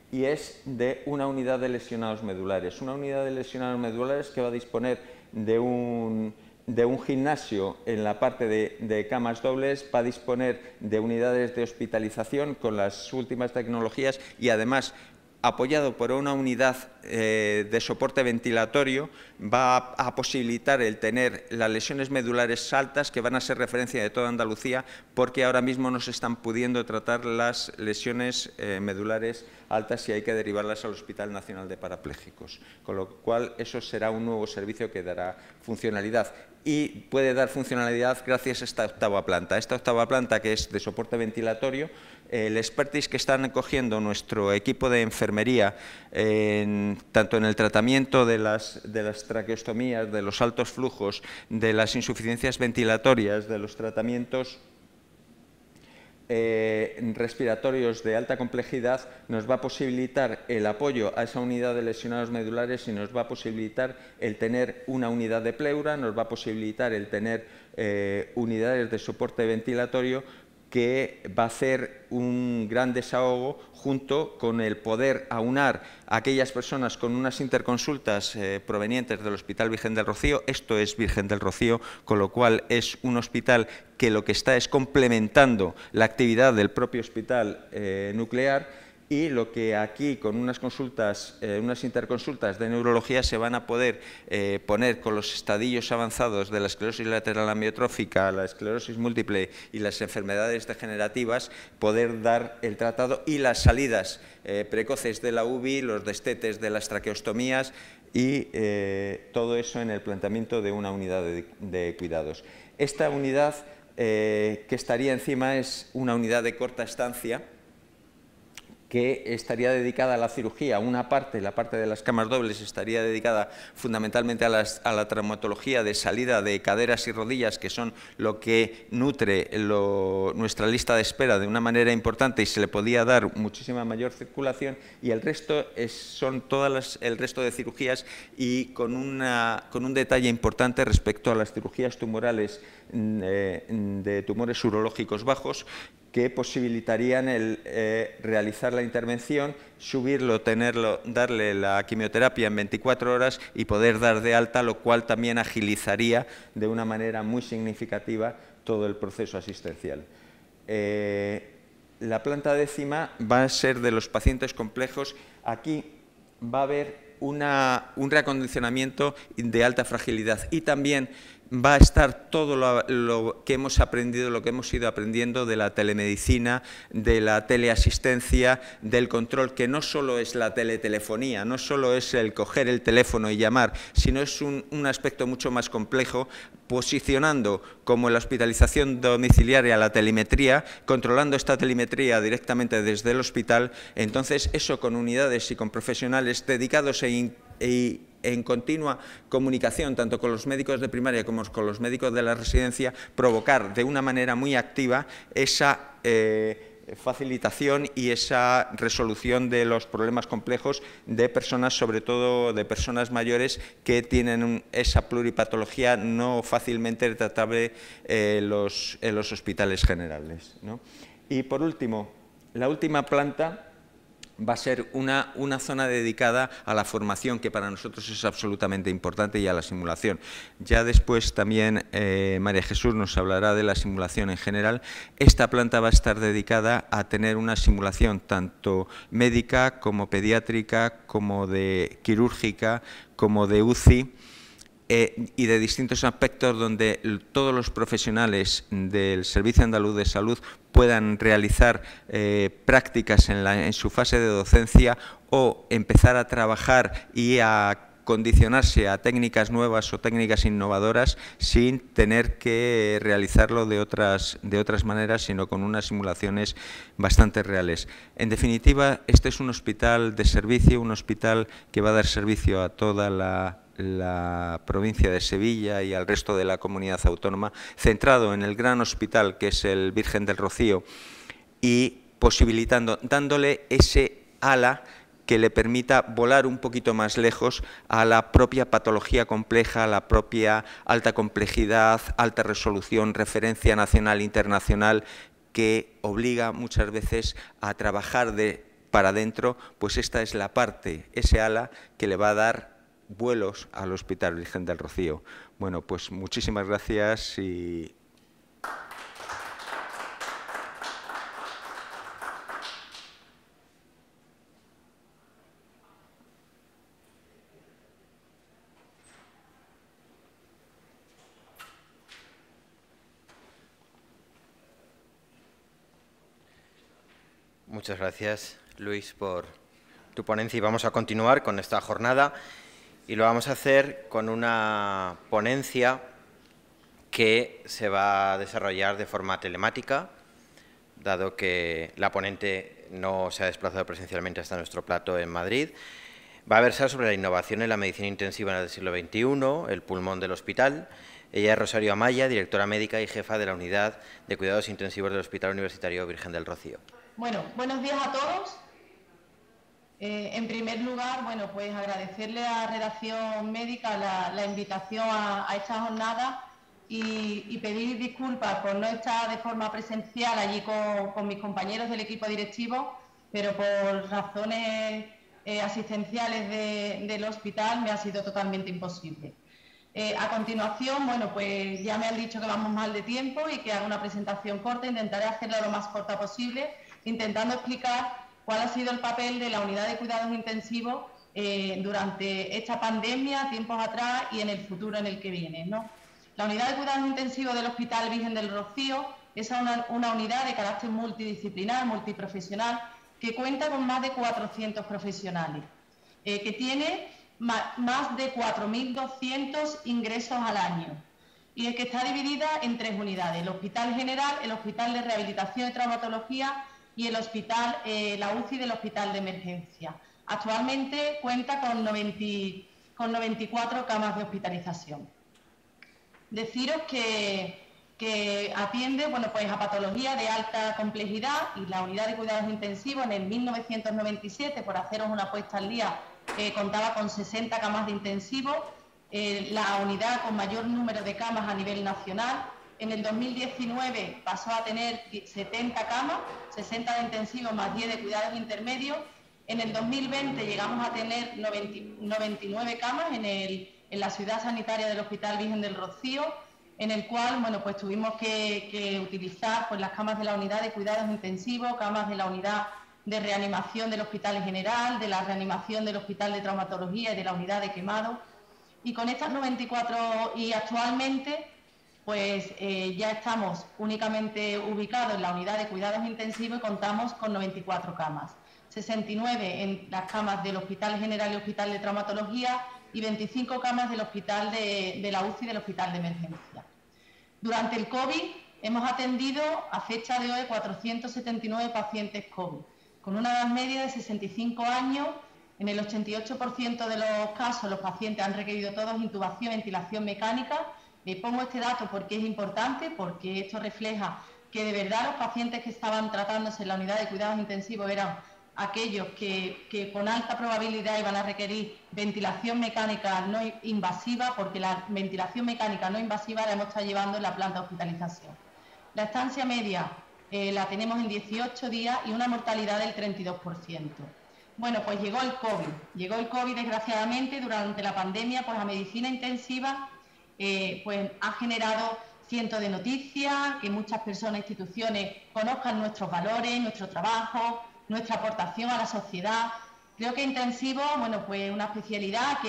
y es de una unidad de lesionados medulares. Una unidad de lesionados medulares que va a disponer de un gimnasio en la parte de camas dobles, va a disponer de unidades de hospitalización con las últimas tecnologías y además, apoyado por una unidad de soporte ventilatorio, va a posibilitar el tener las lesiones medulares altas, que van a ser referencia de toda Andalucía, porque ahora mismo no se están pudiendo tratar las lesiones medulares altas y hay que derivarlas al Hospital Nacional de Parapléjicos. Con lo cual, eso será un nuevo servicio que dará funcionalidad. Y puede dar funcionalidad gracias a esta octava planta. Esta octava planta, que es de soporte ventilatorio, el expertise que están cogiendo nuestro equipo de enfermería, tanto en el tratamiento de las traqueostomías, de los altos flujos, de las insuficiencias ventilatorias, de los tratamientos respiratorios de alta complejidad, nos va a posibilitar el apoyo a esa unidad de lesionados medulares y nos va a posibilitar el tener una unidad de pleura, nos va a posibilitar el tener unidades de soporte ventilatorio, que va a hacer un gran desahogo junto con el poder aunar a aquellas personas con unas interconsultas provenientes del Hospital Virgen del Rocío. Esto es Virgen del Rocío, con lo cual es un hospital que lo que está es complementando la actividad del propio hospital nuclear, y lo que aquí con unas consultas, unas interconsultas de neurología se van a poder poner con los estadios avanzados de la esclerosis lateral amiotrófica, la esclerosis múltiple y las enfermedades degenerativas, poder dar el tratado y las salidas precoces de la UBI, los destetes de las traqueostomías y todo eso en el planteamiento de una unidad de cuidados. Esta unidad que estaría encima es una unidad de corta estancia, que estaría dedicada a la cirugía. Una parte, la parte de las camas dobles, estaría dedicada fundamentalmente a la traumatología de salida de caderas y rodillas, que son lo que nutre nuestra lista de espera de una manera importante y se le podía dar muchísima mayor circulación, y el resto son todas el resto de cirugías, y con un detalle importante respecto a las cirugías tumorales de tumores urológicos bajos, que posibilitarían el realizar la intervención, subirlo, darle la quimioterapia en 24 horas y poder dar de alta, lo cual también agilizaría de una manera muy significativa todo el proceso asistencial. La planta décima va a ser de los pacientes complejos. Aquí va a haber un reacondicionamiento de alta fragilidad y también va a estar todo lo que hemos aprendido, lo que hemos ido aprendiendo de la telemedicina, de la teleasistencia, del control, que no solo es la teletelefonía, no solo es el coger el teléfono y llamar, sino es un aspecto mucho más complejo, posicionando como la hospitalización domiciliaria la telemetría, controlando esta telemetría directamente desde el hospital. Entonces, eso con unidades y con profesionales dedicados en continua comunicación, tanto con los médicos de primaria como con los médicos de la residencia, provocar de una manera muy activa esa facilitación y esa resolución de los problemas complejos de personas, sobre todo de personas mayores, que tienen esa pluripatología no fácilmente tratable en los hospitales generales, ¿no? Y por último, la última planta va a ser una zona dedicada a la formación, que para nosotros es absolutamente importante, y a la simulación. Ya después también María Jesús nos hablará de la simulación en general. Esta planta va a estar dedicada a tener una simulación tanto médica como pediátrica, como de quirúrgica, como de UCI, y de distintos aspectos donde todos los profesionales del Servicio Andaluz de Salud puedan realizar prácticas en su fase de docencia o empezar a trabajar y a condicionarse a técnicas nuevas o técnicas innovadoras sin tener que realizarlo de otras maneras, sino con unas simulaciones bastante reales. En definitiva, este es un hospital de servicio, un hospital que va a dar servicio a toda la provincia de Sevilla y al resto de la comunidad autónoma, centrado en el gran hospital que es el Virgen del Rocío, y dándole ese ala que le permita volar un poquito más lejos a la propia patología compleja, a la propia alta complejidad, alta resolución, referencia nacional e internacional, que obliga muchas veces a trabajar para adentro, pues esta es la parte, ese ala que le va a dar vuelos al Hospital Virgen del Rocío. Bueno, pues muchísimas gracias y... Muchas gracias, Luis, por tu ponencia, y vamos a continuar con esta jornada y lo vamos a hacer con una ponencia que se va a desarrollar de forma telemática, dado que la ponente no se ha desplazado presencialmente hasta nuestro plato en Madrid. Va a versar sobre la innovación en la medicina intensiva en el siglo XXI, el pulmón del hospital. Ella es Rosario Amaya, directora médica y jefa de la Unidad de Cuidados Intensivos del Hospital Universitario Virgen del Rocío. Bueno, buenos días a todos. En primer lugar, bueno, pues agradecerle a Redacción Médica la invitación a esta jornada y pedir disculpas por no estar de forma presencial allí con mis compañeros del equipo directivo, pero por razones asistenciales del hospital me ha sido totalmente imposible. A continuación, bueno, pues ya me han dicho que vamos mal de tiempo y que haga una presentación corta. Intentaré hacerla lo más corta posible, intentando explicar cuál ha sido el papel de la unidad de cuidados intensivos durante esta pandemia, tiempos atrás y en el futuro en el que viene, ¿no? La unidad de cuidados intensivos del Hospital Virgen del Rocío es una unidad de carácter multidisciplinar, multiprofesional, que cuenta con más de 400 profesionales, que tiene más de 4.200 ingresos al año y que está dividida en 3 unidades: el Hospital General, el Hospital de Rehabilitación y Traumatología y el hospital, la UCI del Hospital de Emergencia. Actualmente cuenta con 94 camas de hospitalización. Deciros que atiende, bueno, pues a patologías de alta complejidad, y la unidad de cuidados intensivos en el 1997, por haceros una puesta al día, contaba con 60 camas de intensivo, la unidad con mayor número de camas a nivel nacional. En el 2019 pasó a tener 70 camas, 60 de intensivos más 10 de cuidados intermedios. En el 2020 llegamos a tener 99 camas en la ciudad sanitaria del Hospital Virgen del Rocío, en el cual, bueno, pues tuvimos que utilizar pues las camas de la unidad de cuidados intensivos, camas de la unidad de reanimación del Hospital General, de la reanimación del Hospital de Traumatología y de la unidad de quemado. Y con estas 94, y actualmente pues ya estamos únicamente ubicados en la unidad de cuidados intensivos y contamos con 94 camas, 69 en las camas del Hospital General y Hospital de Traumatología y 25 camas del hospital de la UCI del Hospital de Emergencia. Durante el COVID hemos atendido a fecha de hoy 479 pacientes COVID, con una edad media de 65 años. En el 88% de los casos los pacientes han requerido todos intubación, ventilación mecánica. Pongo este dato porque es importante, porque esto refleja que de verdad los pacientes que estaban tratándose en la unidad de cuidados intensivos eran aquellos que con alta probabilidad iban a requerir ventilación mecánica no invasiva, porque la ventilación mecánica no invasiva la hemos estado llevando en la planta de hospitalización. La estancia media la tenemos en 18 días y una mortalidad del 32%. Bueno, pues llegó el COVID desgraciadamente durante la pandemia, pues la medicina intensiva pues ha generado cientos de noticias, que muchas personas e instituciones conozcan nuestros valores, nuestro trabajo, nuestra aportación a la sociedad. Creo que intensivo, bueno, pues una especialidad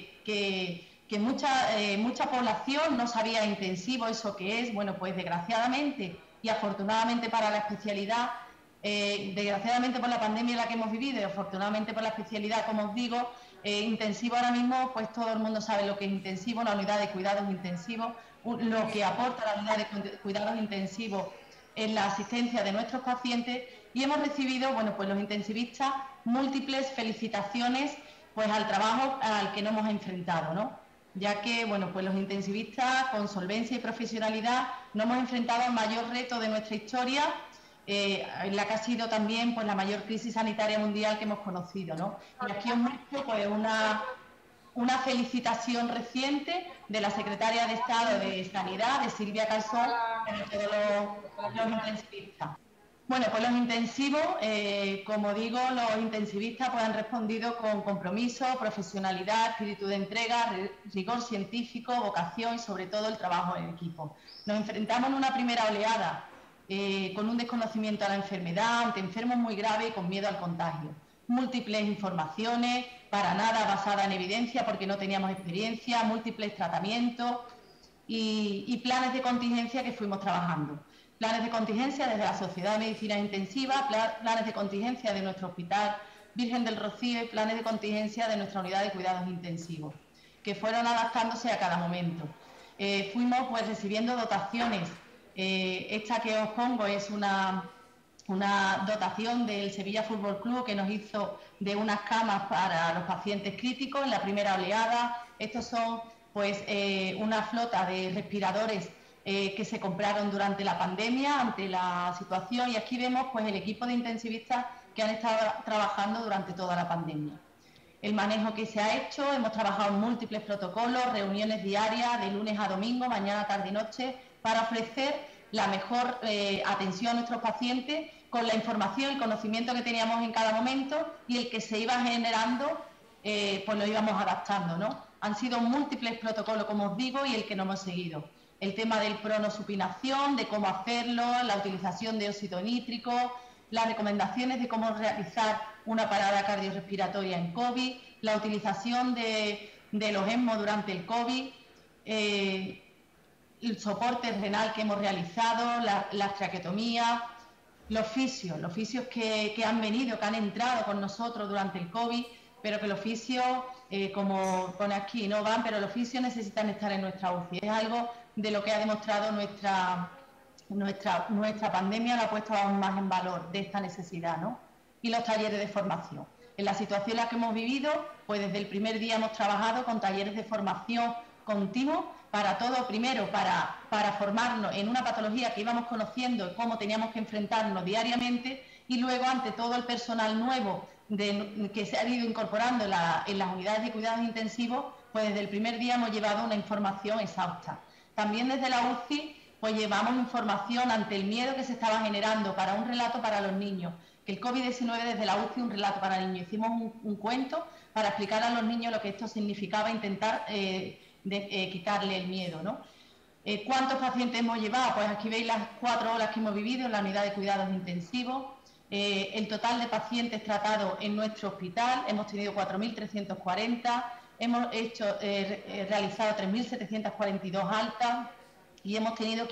que mucha población no sabía intensivo eso que es. Bueno, pues desgraciadamente y afortunadamente para la especialidad, desgraciadamente por la pandemia en la que hemos vivido y afortunadamente por la especialidad, como os digo, intensivo ahora mismo, pues todo el mundo sabe lo que es intensivo, una unidad de cuidados intensivos, lo que aporta la unidad de cuidados intensivos en la asistencia de nuestros pacientes, y hemos recibido, bueno, pues los intensivistas, múltiples felicitaciones pues al trabajo al que nos hemos enfrentado, ¿no? Ya que, bueno, pues los intensivistas con solvencia y profesionalidad nos hemos enfrentado al mayor reto de nuestra historia, en la que ha sido también pues la mayor crisis sanitaria mundial que hemos conocido, ¿no? Y aquí os muestro pues una felicitación reciente de la Secretaria de Estado de Sanidad, de Silvia Calzón, a todos los intensivistas. Bueno, pues los intensivos, como digo, los intensivistas pues, han respondido con compromiso, profesionalidad, espíritu de entrega, rigor científico, vocación y sobre todo el trabajo en equipo. Nos enfrentamos en una primera oleada con un desconocimiento a la enfermedad, ante enfermos muy graves y con miedo al contagio. Múltiples informaciones, para nada basadas en evidencia porque no teníamos experiencia, múltiples tratamientos y planes de contingencia que fuimos trabajando. Planes de contingencia desde la Sociedad de Medicina Intensiva, planes de contingencia de nuestro Hospital Virgen del Rocío y planes de contingencia de nuestra Unidad de Cuidados Intensivos, que fueron adaptándose a cada momento. Fuimos pues recibiendo dotaciones. Esta que os pongo es una dotación del Sevilla Fútbol Club que nos hizo de unas camas para los pacientes críticos en la primera oleada. Estos son pues una flota de respiradores que se compraron durante la pandemia ante la situación, y aquí vemos pues el equipo de intensivistas que han estado trabajando durante toda la pandemia. El manejo que se ha hecho, hemos trabajado en múltiples protocolos, reuniones diarias de lunes a domingo, mañana, tarde y noche, para ofrecer la mejor atención a nuestros pacientes con la información y conocimiento que teníamos en cada momento, y el que se iba generando pues lo íbamos adaptando, ¿no? Han sido múltiples protocolos, como os digo, y el que no hemos seguido. El tema del pronosupinación, de cómo hacerlo, la utilización de óxido nítrico, las recomendaciones de cómo realizar una parada cardiorrespiratoria en COVID, la utilización de los ECMO durante el COVID, el soporte renal que hemos realizado, las traqueotomías, los fisios que han venido, que han entrado con nosotros durante el COVID, pero que los fisios, como pone aquí, no van, pero los fisios necesitan estar en nuestra UCI. Es algo de lo que ha demostrado nuestra pandemia, lo ha puesto aún más en valor de esta necesidad, ¿no? Y los talleres de formación. En la situación en la que hemos vivido, pues desde el primer día hemos trabajado con talleres de formación continuo para todo, primero para formarnos en una patología que íbamos conociendo y cómo teníamos que enfrentarnos diariamente, y luego ante todo el personal nuevo que se ha ido incorporando en las unidades de cuidados intensivos, pues desde el primer día hemos llevado una información exhausta. También desde la UCI pues llevamos información ante el miedo que se estaba generando para un relato para los niños, que el COVID-19 desde la UCI un relato para niños. Hicimos un cuento para explicar a los niños lo que esto significaba, intentar quitarle el miedo, ¿no? ¿Cuántos pacientes hemos llevado? Pues aquí veis las 4 horas que hemos vivido en la unidad de cuidados intensivos. El total de pacientes tratados en nuestro hospital, hemos tenido 4.340, hemos realizado 3.742 altas y hemos tenido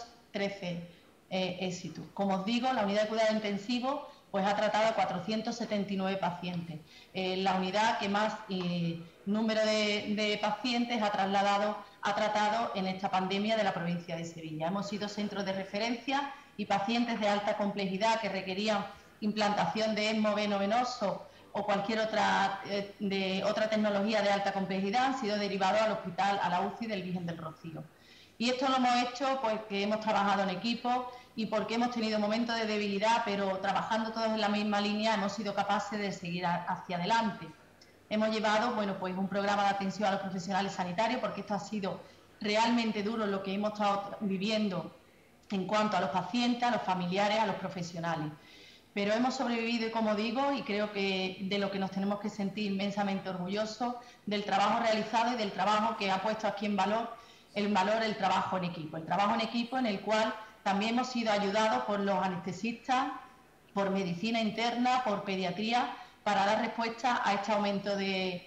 513 éxitos. Como os digo, la unidad de cuidados intensivos pues ha tratado a 479 pacientes. La unidad que más número de pacientes ha tratado en esta pandemia de la provincia de Sevilla. Hemos sido centros de referencia y pacientes de alta complejidad que requerían implantación de ECMO venoso o cualquier otra tecnología de alta complejidad han sido derivados al hospital, a la UCI del Virgen del Rocío. Y esto lo hemos hecho porque hemos trabajado en equipo y porque hemos tenido momentos de debilidad, pero trabajando todos en la misma línea hemos sido capaces de seguir hacia adelante. Hemos llevado pues un programa de atención a los profesionales sanitarios, porque esto ha sido realmente duro lo que hemos estado viviendo en cuanto a los pacientes, a los familiares, a los profesionales. Pero hemos sobrevivido, y como digo, y creo que de lo que nos tenemos que sentir inmensamente orgullosos, del trabajo realizado y del trabajo que ha puesto aquí en valor el trabajo en equipo. El trabajo en equipo en el cual también hemos sido ayudados por los anestesistas, por medicina interna, por pediatría, para dar respuesta a este aumento de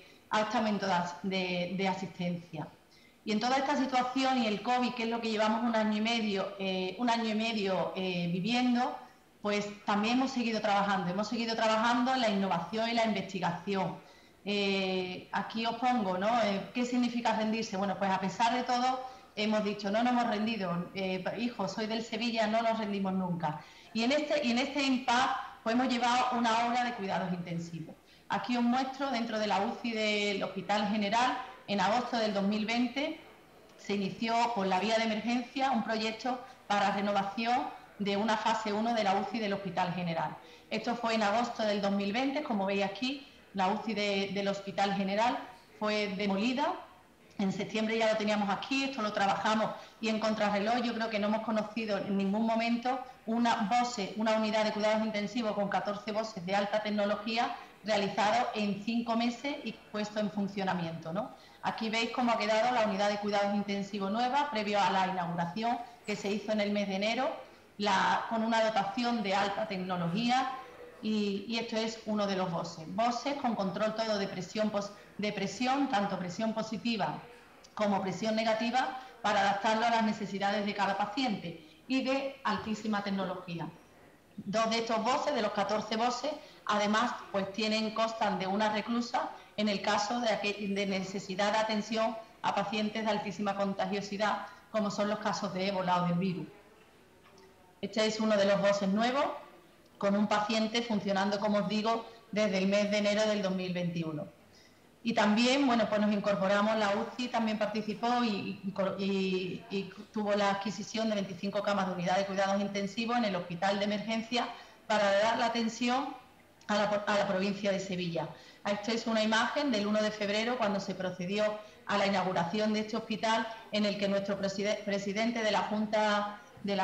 asistencia. Y en toda esta situación y el COVID, que es lo que llevamos un año y medio viviendo, pues también hemos seguido trabajando en la innovación y la investigación. Aquí os pongo, ¿no? ¿Qué significa rendirse? Bueno, pues a pesar de todo hemos dicho, no nos hemos rendido, hijo, soy del Sevilla, no nos rendimos nunca. Y en este impasse pues hemos llevado una hora de cuidados intensivos. Aquí os muestro dentro de la UCI del Hospital General. En agosto del 2020 se inició por la vía de emergencia un proyecto para renovación de una fase 1 de la UCI del Hospital General. Esto fue en agosto del 2020, como veis aquí, la UCI del Hospital General fue demolida En septiembre ya lo teníamos aquí, esto lo trabajamos y en contrarreloj yo creo que no hemos conocido en ningún momento una unidad de cuidados intensivos con 14 voces de alta tecnología realizado en 5 meses y puesto en funcionamiento, ¿no? Aquí veis cómo ha quedado la unidad de cuidados intensivos nueva previo a la inauguración que se hizo en el mes de enero, con una dotación de alta tecnología. Y esto es uno de los BOSES con control todo de presión, tanto presión positiva como presión negativa, para adaptarlo a las necesidades de cada paciente, y de altísima tecnología. 2 de estos BOSES, de los 14 BOSES, además pues constan de una reclusa en el caso de necesidad de atención a pacientes de altísima contagiosidad, como son los casos de ébola o del virus. Este es uno de los BOSES nuevos, con un paciente funcionando, como os digo, desde el mes de enero del 2021. Y también, bueno, pues nos incorporamos, la UCI también participó y tuvo la adquisición de 25 camas de unidad de cuidados intensivos en el hospital de emergencia para dar la atención a la provincia de Sevilla. Esta es una imagen del 1 de febrero, cuando se procedió a la inauguración de este hospital, en el que nuestro presidente de la Junta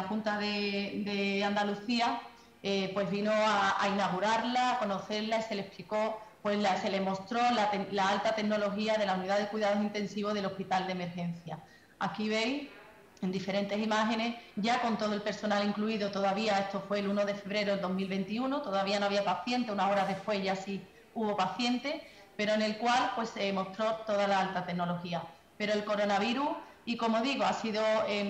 de Andalucía pues vino a inaugurarla, a conocerla, y se le explicó, pues se le mostró la alta tecnología de la unidad de cuidados intensivos del hospital de emergencia. Aquí veis, en diferentes imágenes, ya con todo el personal incluido, todavía, esto fue el 1 de febrero del 2021, todavía no había paciente, unas horas después ya sí hubo paciente, pero en el cual pues se mostró toda la alta tecnología. Pero el coronavirus, y como digo, ha sido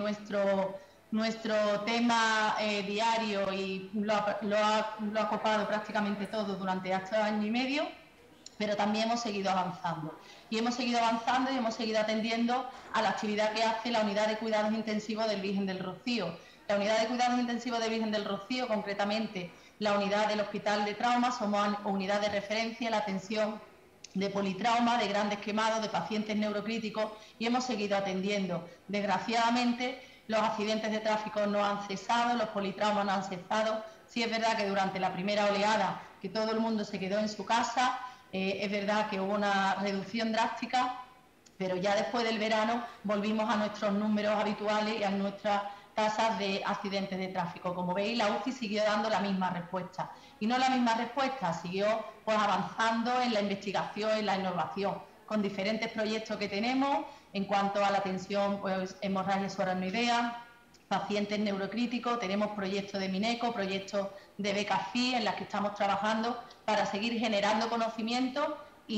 nuestro tema diario, y lo ha copado prácticamente todo durante este año y medio, pero también hemos seguido avanzando. Y hemos seguido avanzando y hemos seguido atendiendo a la actividad que hace la unidad de cuidados intensivos del Virgen del Rocío. La unidad de cuidados intensivos del Virgen del Rocío, concretamente la unidad del Hospital de Trauma, somos unidad de referencia en la atención de politrauma, de grandes quemados, de pacientes neurocríticos, y hemos seguido atendiendo. Desgraciadamente, los accidentes de tráfico no han cesado, los politraumas no han cesado. Sí es verdad que durante la primera oleada, que todo el mundo se quedó en su casa, es verdad que hubo una reducción drástica, pero ya después del verano volvimos a nuestros números habituales y a nuestras tasas de accidentes de tráfico. Como veis, la UCI siguió dando la misma respuesta. Y no la misma respuesta, siguió pues avanzando en la investigación, en la innovación, con diferentes proyectos que tenemos en cuanto a la atención, pues, hemorragia subaracnoidea, pacientes neurocríticos. Tenemos proyectos de Mineco, proyectos de becas FI, en las que estamos trabajando para seguir generando conocimiento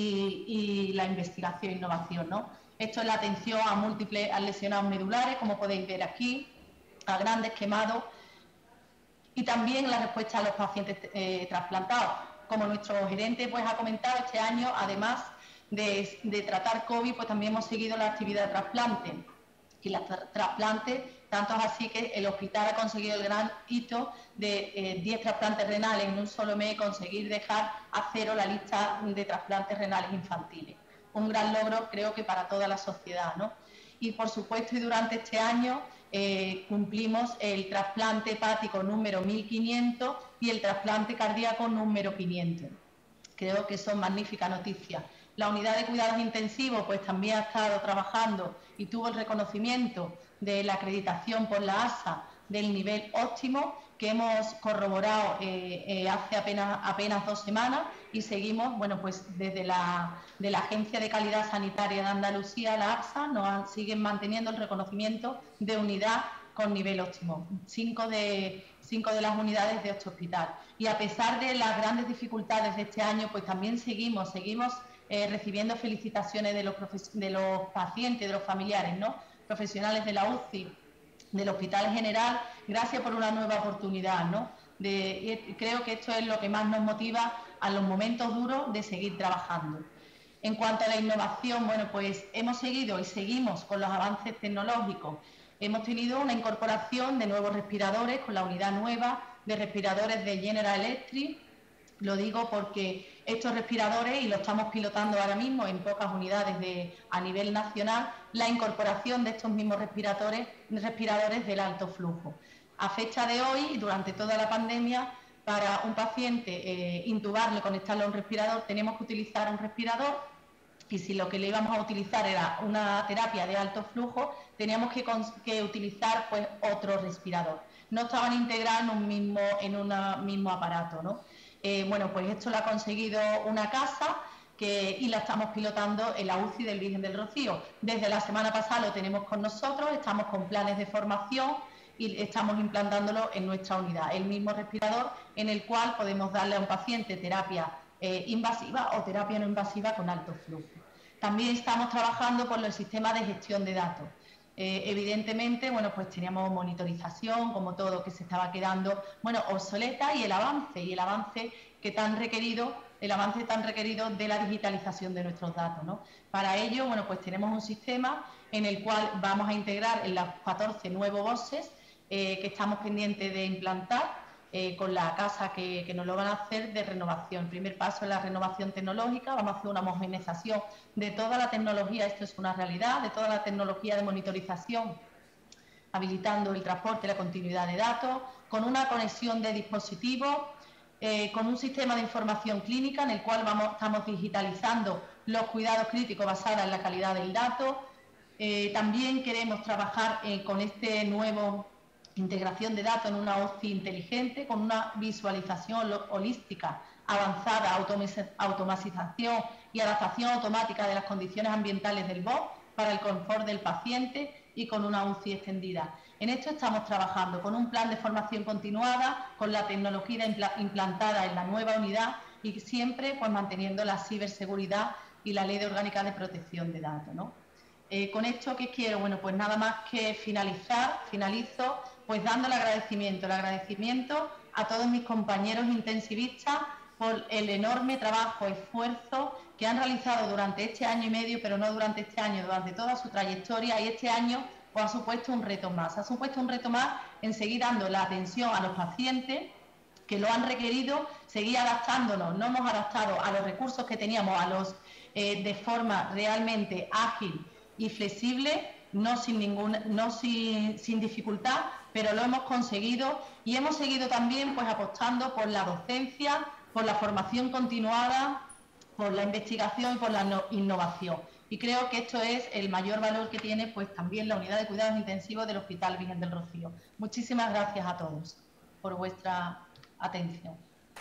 y la investigación e innovación, ¿no? Esto es la atención a múltiples lesionados medulares, como podéis ver aquí, a grandes quemados, y también la respuesta a los pacientes trasplantados. Como nuestro gerente pues ha comentado, este año, además de tratar COVID, pues también hemos seguido la actividad de trasplante. Y las trasplantes, tanto es así que el hospital ha conseguido el gran hito de 10 trasplantes renales en un solo mes, conseguir dejar a cero la lista de trasplantes renales infantiles. Un gran logro, creo que para toda la sociedad, ¿no? Y por supuesto, y durante este año cumplimos el trasplante hepático número 1500 y el trasplante cardíaco número 500. Creo que son magníficas noticias. La unidad de cuidados intensivos pues también ha estado trabajando y tuvo el reconocimiento de la acreditación por la ASA del nivel óptimo, que hemos corroborado hace apenas 2 semanas, y seguimos, bueno, pues desde de la Agencia de Calidad Sanitaria de Andalucía, la ASA, siguen manteniendo el reconocimiento de unidad con nivel óptimo, 5 de las unidades de este hospital. Y a pesar de las grandes dificultades de este año, pues también seguimos recibiendo felicitaciones de los pacientes, de los familiares, ¿no? Profesionales de la UCI, del Hospital General, gracias por una nueva oportunidad, ¿no? Creo que esto es lo que más nos motiva a los momentos duros de seguir trabajando. En cuanto a la innovación, bueno, pues hemos seguido y seguimos con los avances tecnológicos. Hemos tenido una incorporación de nuevos respiradores con la unidad nueva de respiradores de General Electric. Lo digo porque estos respiradores, y lo estamos pilotando ahora mismo en pocas unidades a nivel nacional, la incorporación de estos mismos respiradores del alto flujo. A fecha de hoy, durante toda la pandemia, para un paciente intubarlo, conectarlo a un respirador, tenemos que utilizar un respirador y si lo que le íbamos a utilizar era una terapia de alto flujo, teníamos que utilizar pues otro respirador. No estaban integrados en un mismo aparato, ¿no? Bueno, pues esto lo ha conseguido una casa y la estamos pilotando en la UCI del Virgen del Rocío. Desde la semana pasada lo tenemos con nosotros, estamos con planes de formación y estamos implantándolo en nuestra unidad. El mismo respirador en el cual podemos darle a un paciente terapia invasiva o terapia no invasiva con alto flujo. También estamos trabajando por el sistema de gestión de datos. Evidentemente, bueno, pues teníamos monitorización, como todo, que se estaba quedando, bueno, obsoleta, y el avance tan requerido de la digitalización de nuestros datos, ¿no? Para ello, bueno, pues tenemos un sistema en el cual vamos a integrar en los 14 nuevos boxes que estamos pendientes de implantar con la casa que nos lo van a hacer de renovación. El primer paso es la renovación tecnológica, vamos a hacer una homogeneización de toda la tecnología, esto es una realidad, de toda la tecnología de monitorización, habilitando el transporte y la continuidad de datos, con una conexión de dispositivos, con un sistema de información clínica en el cual estamos digitalizando los cuidados críticos basados en la calidad del dato. También queremos trabajar con este nuevo integración de datos en una UCI inteligente, con una visualización holística avanzada, automatización y adaptación automática de las condiciones ambientales del BOC para el confort del paciente y con una UCI extendida. En esto estamos trabajando con un plan de formación continuada, con la tecnología implantada en la nueva unidad y siempre pues manteniendo la ciberseguridad y la Ley Orgánica de Protección de Datos, ¿no? Con esto, ¿qué quiero? Bueno, pues nada más que finalizo pues dando el agradecimiento a todos mis compañeros intensivistas por el enorme trabajo, esfuerzo que han realizado durante este año y medio, pero no durante este año, durante toda su trayectoria, y este año pues ha supuesto un reto más. Ha supuesto un reto más en seguir dando la atención a los pacientes que lo han requerido, seguir adaptándonos. No hemos adaptado a los recursos que teníamos, de forma realmente ágil y flexible, sin dificultad, pero lo hemos conseguido, y hemos seguido también pues apostando por la docencia, por la formación continuada, por la investigación y por la innovación. Y creo que esto es el mayor valor que tiene pues también la unidad de cuidados intensivos del Hospital Virgen del Rocío. Muchísimas gracias a todos por vuestra atención.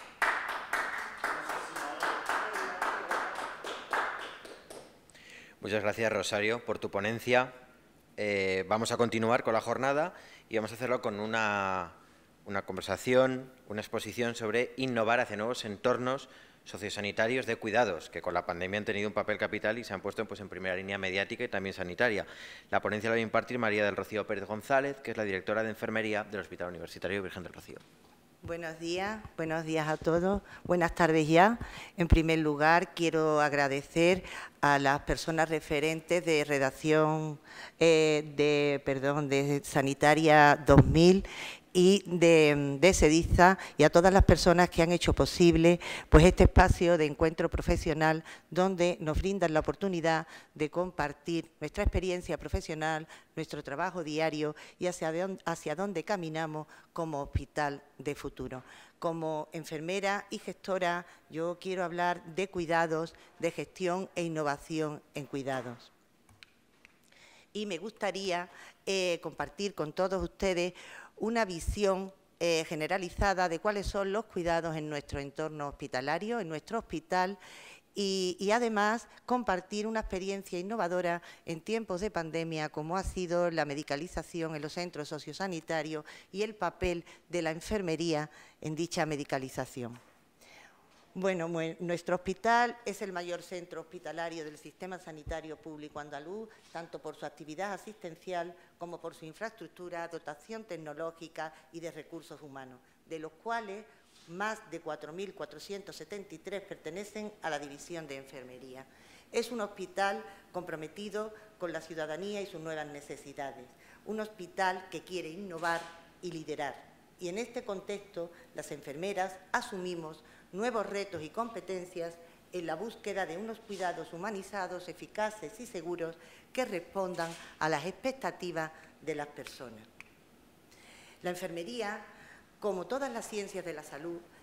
Muchas gracias, Rosario, por tu ponencia. Vamos a continuar con la jornada y vamos a hacerlo con una conversación, una exposición sobre innovar hacia nuevos entornos sociosanitarios de cuidados, que con la pandemia han tenido un papel capital y se han puesto pues, en primera línea mediática y también sanitaria. La ponencia la va a impartir María del Rocío Pérez González, que es la directora de Enfermería del Hospital Universitario Virgen del Rocío. Buenos días a todos, buenas tardes ya. En primer lugar, quiero agradecer a las personas referentes de redacción de Sanitaria 2000 y de SEDIZA, y a todas las personas que han hecho posible pues, este espacio de encuentro profesional donde nos brindan la oportunidad de compartir nuestra experiencia profesional, nuestro trabajo diario y hacia dónde caminamos como hospital de futuro. Como enfermera y gestora, yo quiero hablar de cuidados, de gestión e innovación en cuidados. Y me gustaría compartir con todos ustedes una visión generalizada de cuáles son los cuidados en nuestro entorno hospitalario, en nuestro hospital, y además compartir una experiencia innovadora en tiempos de pandemia, como ha sido la medicalización en los centros sociosanitarios y el papel de la enfermería en dicha medicalización. Bueno, nuestro hospital es el mayor centro hospitalario del sistema sanitario público andaluz, tanto por su actividad asistencial como por su infraestructura, dotación tecnológica y de recursos humanos, de los cuales más de 4.473 pertenecen a la división de enfermería. Es un hospital comprometido con la ciudadanía y sus nuevas necesidades, un hospital que quiere innovar y liderar. Y en este contexto, las enfermeras asumimos nuevos retos y competencias en la búsqueda de unos cuidados humanizados, eficaces y seguros que respondan a las expectativas de las personas. La enfermería, como todas las ciencias de la salud,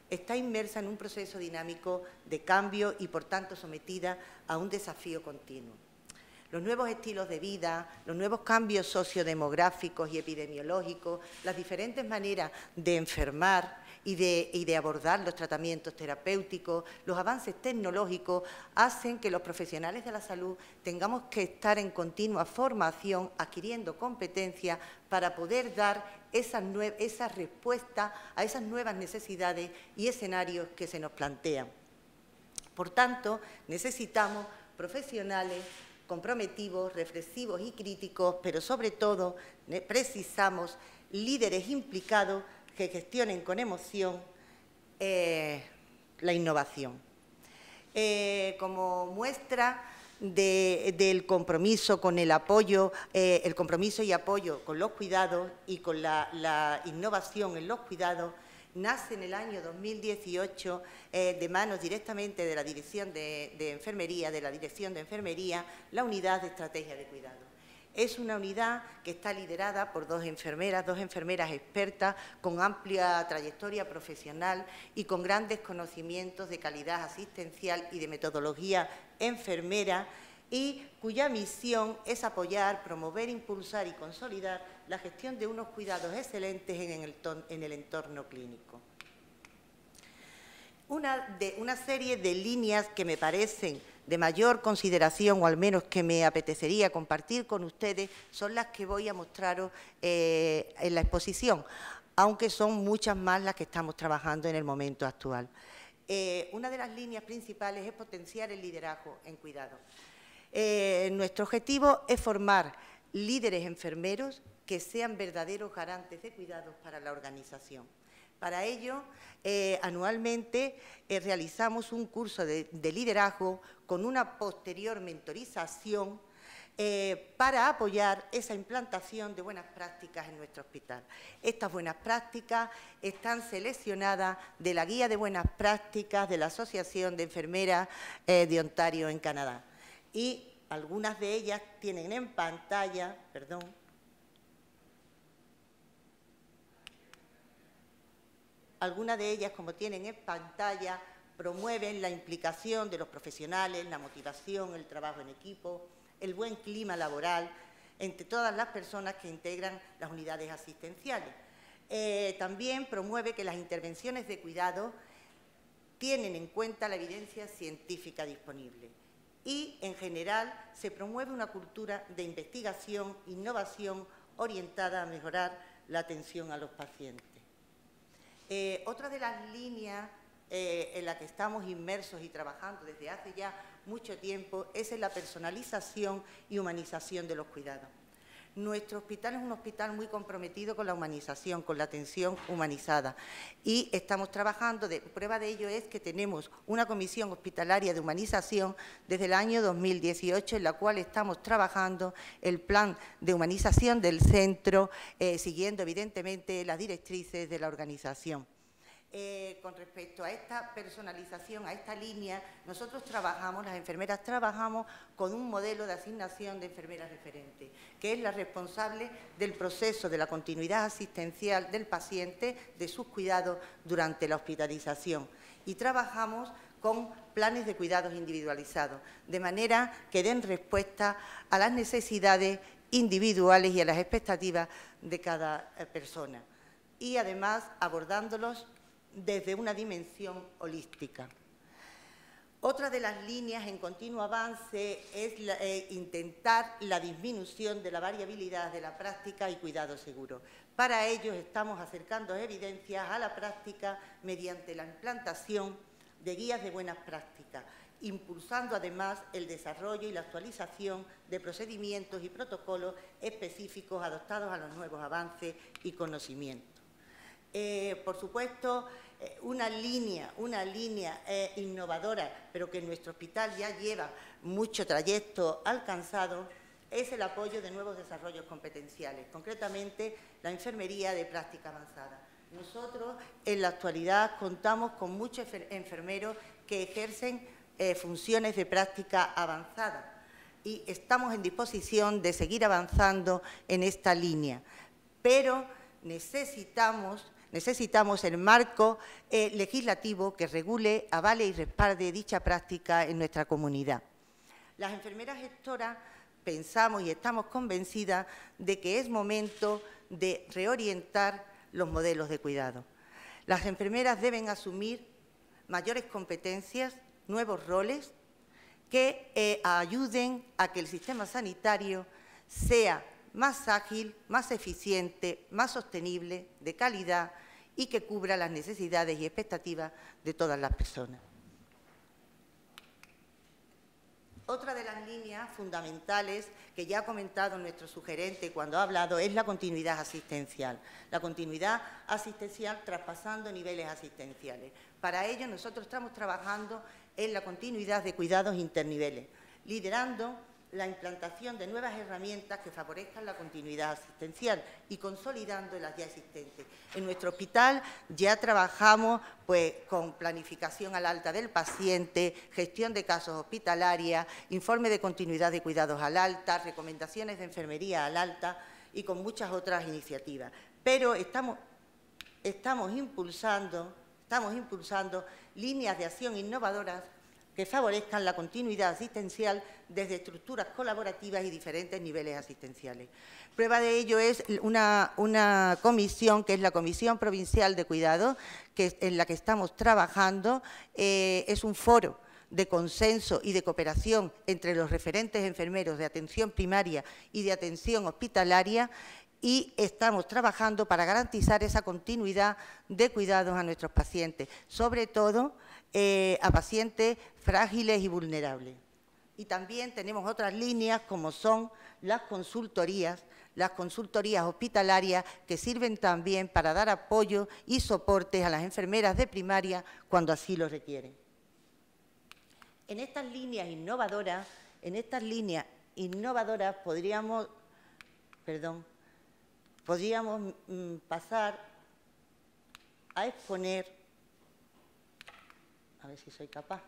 está inmersa en un proceso dinámico de cambio y, por tanto, sometida a un desafío continuo. Los nuevos estilos de vida, los nuevos cambios sociodemográficos y epidemiológicos, las diferentes maneras de enfermar y de abordar los tratamientos terapéuticos, los avances tecnológicos hacen que los profesionales de la salud tengamos que estar en continua formación, adquiriendo competencias para poder dar esa respuesta a esas nuevas necesidades y escenarios que se nos plantean. Por tanto, necesitamos profesionales comprometidos, reflexivos y críticos, pero sobre todo precisamos líderes implicados que gestionen con emoción la innovación. Como muestra del compromiso con el apoyo, el compromiso y apoyo con los cuidados y con la innovación en los cuidados, nace en el año 2018 de manos directamente de la Dirección de Enfermería, la Unidad de Estrategia de Cuidado. Es una unidad que está liderada por dos enfermeras expertas con amplia trayectoria profesional y con grandes conocimientos de calidad asistencial y de metodología enfermera, y cuya misión es apoyar, promover, impulsar y consolidar la gestión de unos cuidados excelentes en el entorno clínico. Una serie de líneas que me parecen de mayor consideración, o al menos que me apetecería compartir con ustedes, son las que voy a mostraros en la exposición, aunque son muchas más las que estamos trabajando en el momento actual. Una de las líneas principales es potenciar el liderazgo en cuidados. Nuestro objetivo es formar líderes enfermeros que sean verdaderos garantes de cuidados para la organización. Para ello, anualmente realizamos un curso de liderazgo con una posterior mentorización para apoyar esa implantación de buenas prácticas en nuestro hospital. Estas buenas prácticas están seleccionadas de la Guía de Buenas Prácticas de la Asociación de Enfermeras de Ontario en Canadá. Y algunas de ellas tienen en pantalla, algunas de ellas, como tienen en pantalla, promueven la implicación de los profesionales, la motivación, el trabajo en equipo, el buen clima laboral entre todas las personas que integran las unidades asistenciales. También promueve que las intervenciones de cuidado tienen en cuenta la evidencia científica disponible. Y, en general, se promueve una cultura de investigación, innovación orientada a mejorar la atención a los pacientes. Otra de las líneas en la que estamos inmersos y trabajando desde hace ya mucho tiempo es en la personalización y humanización de los cuidados. Nuestro hospital es un hospital muy comprometido con la humanización, con la atención humanizada, y estamos trabajando, prueba de ello es que tenemos una comisión hospitalaria de humanización desde el año 2018, en la cual estamos trabajando el plan de humanización del centro, siguiendo evidentemente las directrices de la organización. Con respecto a esta personalización, a esta línea, nosotros trabajamos, las enfermeras trabajamos con un modelo de asignación de enfermeras referentes, que es la responsable del proceso de la continuidad asistencial del paciente, de sus cuidados durante la hospitalización. Y trabajamos con planes de cuidados individualizados, de manera que den respuesta a las necesidades individuales y a las expectativas de cada persona. Y además abordándolos desde una dimensión holística. Otra de las líneas en continuo avance es intentar la disminución de la variabilidad de la práctica y cuidado seguro. Para ello estamos acercando evidencias a la práctica mediante la implantación de guías de buenas prácticas, impulsando además el desarrollo y la actualización de procedimientos y protocolos específicos adaptados a los nuevos avances y conocimientos. Por supuesto, una línea innovadora, pero que en nuestro hospital ya lleva mucho trayecto alcanzado, es el apoyo de nuevos desarrollos competenciales, concretamente la enfermería de práctica avanzada. Nosotros, en la actualidad, contamos con muchos enfermeros que ejercen funciones de práctica avanzada y estamos en disposición de seguir avanzando en esta línea, pero necesitamos Necesitamos el marco legislativo que regule, avale y respalde dicha práctica en nuestra comunidad. Las enfermeras gestoras pensamos y estamos convencidas de que es momento de reorientar los modelos de cuidado. Las enfermeras deben asumir mayores competencias, nuevos roles que ayuden a que el sistema sanitario sea más ágil, más eficiente, más sostenible, de calidad y que cubra las necesidades y expectativas de todas las personas. Otra de las líneas fundamentales que ya ha comentado nuestro sugerente cuando ha hablado es la continuidad asistencial. La continuidad asistencial traspasando niveles asistenciales. Para ello nosotros estamos trabajando en la continuidad de cuidados interniveles, liderando la implantación de nuevas herramientas que favorezcan la continuidad asistencial y consolidando las ya existentes. En nuestro hospital ya trabajamos con planificación al alta del paciente, gestión de casos hospitalarios, informe de continuidad de cuidados al alta, recomendaciones de enfermería al alta y con muchas otras iniciativas. Pero estamos impulsando líneas de acción innovadoras que favorezcan la continuidad asistencial desde estructuras colaborativas y diferentes niveles asistenciales. Prueba de ello es una comisión, que es la Comisión Provincial de Cuidados, en la que estamos trabajando. Es un foro de consenso y de cooperación entre los referentes enfermeros de atención primaria y de atención hospitalaria, y estamos trabajando para garantizar esa continuidad de cuidados a nuestros pacientes, sobre todo a pacientes frágiles y vulnerables. Y también tenemos otras líneas como son las consultorías hospitalarias, que sirven también para dar apoyo y soportes a las enfermeras de primaria cuando así lo requieren. En estas líneas innovadoras podríamos pasar a exponer, a ver si soy capaz.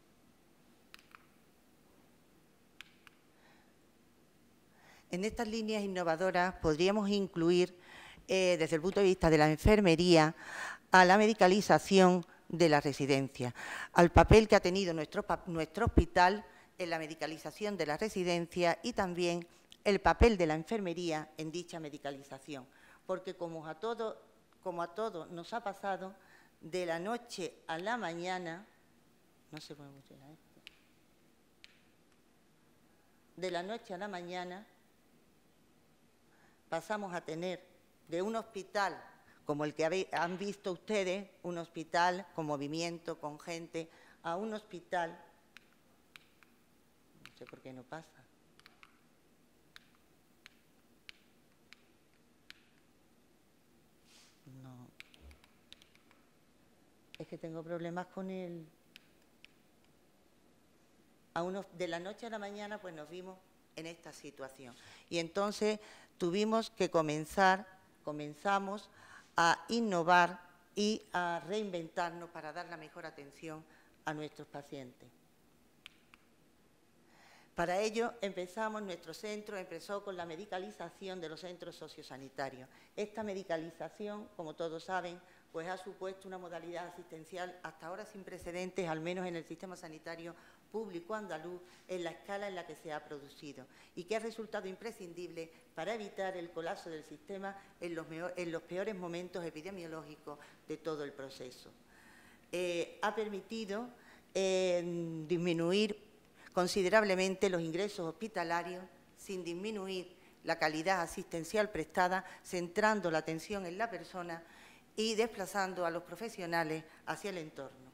En estas líneas innovadoras podríamos incluir, desde el punto de vista de la enfermería, a la medicalización de la residencia, al papel que ha tenido nuestro hospital en la medicalización de la residencia y también el papel de la enfermería en dicha medicalización, porque como a todos nos ha pasado, de la noche a la mañana, no se puede mucho esto, de la noche a la mañana pasamos a tener de un hospital como el que han visto ustedes, un hospital con movimiento, con gente, a un hospital, no sé por qué no pasa. No. Es que tengo problemas con el... de la noche a la mañana pues nos vimos en esta situación. Y entonces tuvimos que comenzamos a innovar y a reinventarnos para dar la mejor atención a nuestros pacientes. Para ello nuestro centro empezó con la medicalización de los centros sociosanitarios. Esta medicalización, como todos saben, pues ha supuesto una modalidad asistencial hasta ahora sin precedentes, al menos en el sistema sanitario público andaluz, en la escala en la que se ha producido, y que ha resultado imprescindible para evitar el colapso del sistema en los peores momentos epidemiológicos de todo el proceso. Ha permitido disminuir considerablemente los ingresos hospitalarios sin disminuir la calidad asistencial prestada, centrando la atención en la persona y desplazando a los profesionales hacia el entorno.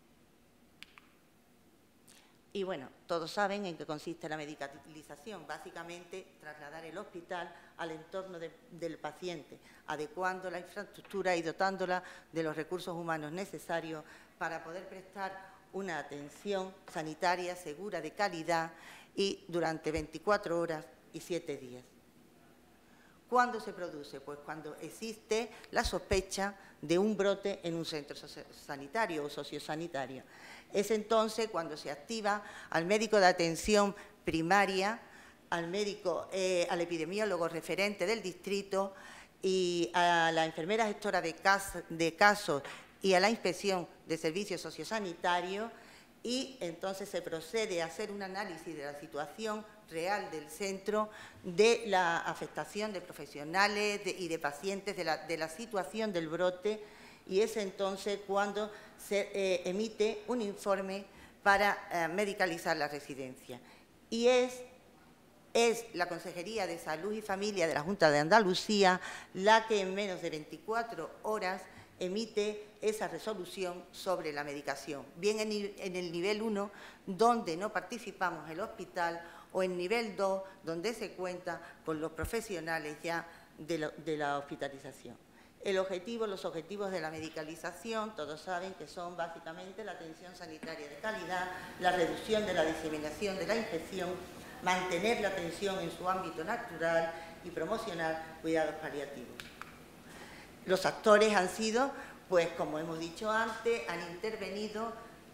Y bueno, todos saben en qué consiste la medicalización. Básicamente, trasladar el hospital al entorno del paciente, adecuando la infraestructura y dotándola de los recursos humanos necesarios para poder prestar una atención sanitaria segura, de calidad y durante 24 horas y 7 días. ¿Cuándo se produce? Pues cuando existe la sospecha de un brote en un centro sanitario o sociosanitario. Es entonces cuando se activa al médico de atención primaria, al epidemiólogo referente del distrito, y a la enfermera gestora de casos y a la inspección de servicios sociosanitarios, y entonces se procede a hacer un análisis de la situación real del centro, de la afectación de profesionales y de pacientes, de la situación del brote, y es entonces cuando se emite un informe para medicalizar la residencia. Y es la Consejería de Salud y Familia de la Junta de Andalucía la que en menos de 24 horas emite esa resolución sobre la medicación, bien en el nivel 1, donde no participamos el hospital, o en nivel 2, donde se cuenta con los profesionales ya de la hospitalización. Los objetivos de la medicalización, todos saben que son básicamente la atención sanitaria de calidad, la reducción de la diseminación de la infección, mantener la atención en su ámbito natural y promocionar cuidados paliativos. Los actores han sido, pues como hemos dicho antes, han intervenido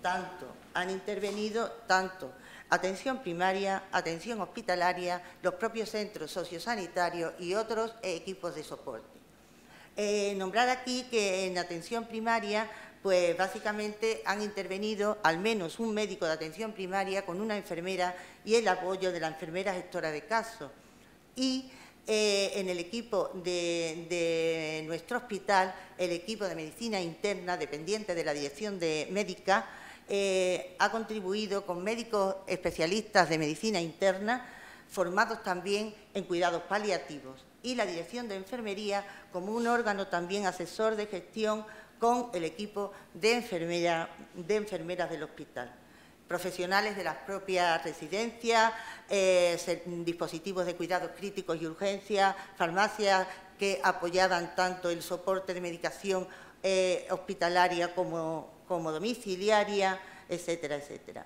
tanto atención primaria, atención hospitalaria, los propios centros sociosanitarios y otros equipos de soporte. Nombrar aquí que en atención primaria, pues básicamente han intervenido al menos un médico de atención primaria con una enfermera y el apoyo de la enfermera gestora de casos. Y en el equipo de nuestro hospital, el equipo de medicina interna, dependiente de la dirección médica, ha contribuido con médicos especialistas de medicina interna, formados también en cuidados paliativos, y la dirección de enfermería como un órgano también asesor de gestión con el equipo de enfermeras del hospital. Profesionales de las propias residencias, dispositivos de cuidados críticos y urgencias, farmacias que apoyaban tanto el soporte de medicación hospitalaria como domiciliaria, etcétera, etcétera.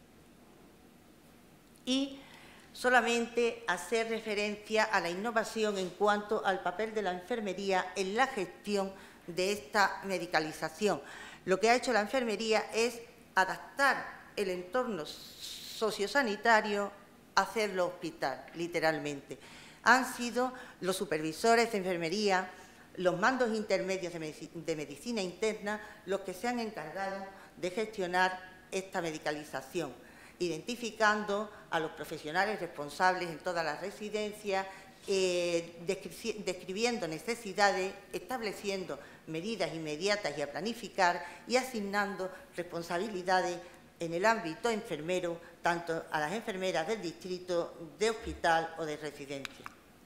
Y solamente hacer referencia a la innovación en cuanto al papel de la enfermería en la gestión de esta medicalización. Lo que ha hecho la enfermería es adaptar el entorno sociosanitario a hacerlo hospital, literalmente. Han sido los supervisores de enfermería, los mandos intermedios de medicina interna, los que se han encargado de gestionar esta medicalización, identificando a los profesionales responsables en todas las residencias, describiendo necesidades, estableciendo medidas inmediatas y a planificar, y asignando responsabilidades en el ámbito enfermero, tanto a las enfermeras del distrito, de hospital o de residencia.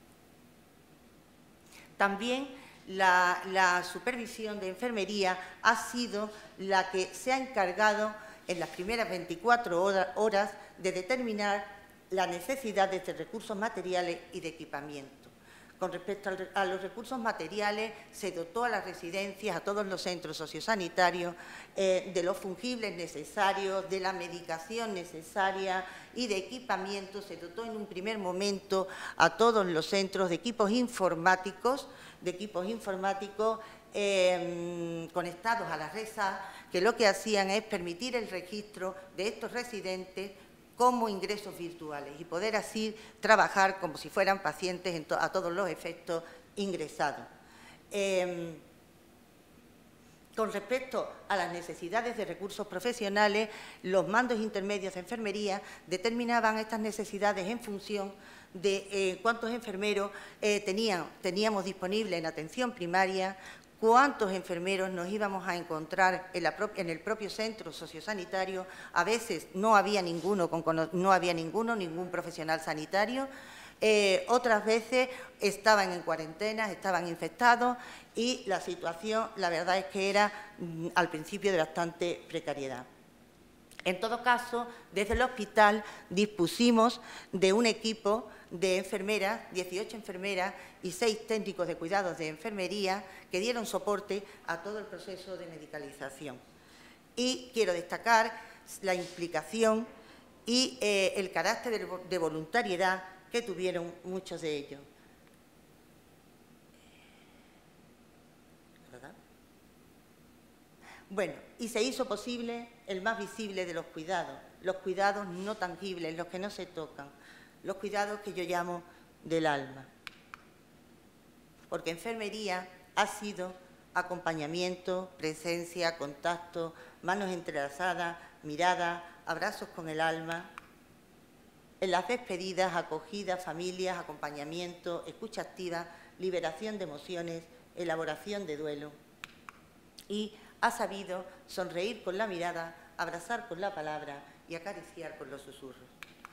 También la supervisión de enfermería ha sido la que se ha encargado en las primeras 24 horas de determinar las necesidades de recursos materiales y de equipamiento. Con respecto a los recursos materiales, se dotó a las residencias, a todos los centros sociosanitarios, de los fungibles necesarios, de la medicación necesaria y de equipamiento. Se dotó en un primer momento a todos los centros de equipos informáticos conectados a la RESA, que lo que hacían es permitir el registro de estos residentes como ingresos virtuales y poder así trabajar como si fueran pacientes a todos los efectos ingresados. Con respecto a las necesidades de recursos profesionales, los mandos intermedios de enfermería determinaban estas necesidades en función de cuántos enfermeros teníamos disponibles en atención primaria, cuántos enfermeros nos íbamos a encontrar en el propio centro sociosanitario. A veces no había ningún profesional sanitario, otras veces estaban en cuarentena, estaban infectados, y la situación, la verdad es que era al principio de bastante precariedad. En todo caso, desde el hospital dispusimos de un equipo de enfermeras, 18 enfermeras y 6 técnicos de cuidados de enfermería que dieron soporte a todo el proceso de medicalización. Y quiero destacar la implicación y el carácter de voluntariedad que tuvieron muchos de ellos. ¿Verdad? Bueno, y se hizo posible el más visible de los cuidados no tangibles, los que no se tocan, los cuidados que yo llamo del alma. porque enfermería ha sido acompañamiento, presencia, contacto, manos entrelazadas, mirada, abrazos con el alma. En las despedidas, acogida, familias, acompañamiento, escucha activa, liberación de emociones, elaboración de duelo. Y ha sabido sonreír con la mirada, abrazar con la palabra y acariciar con los susurros.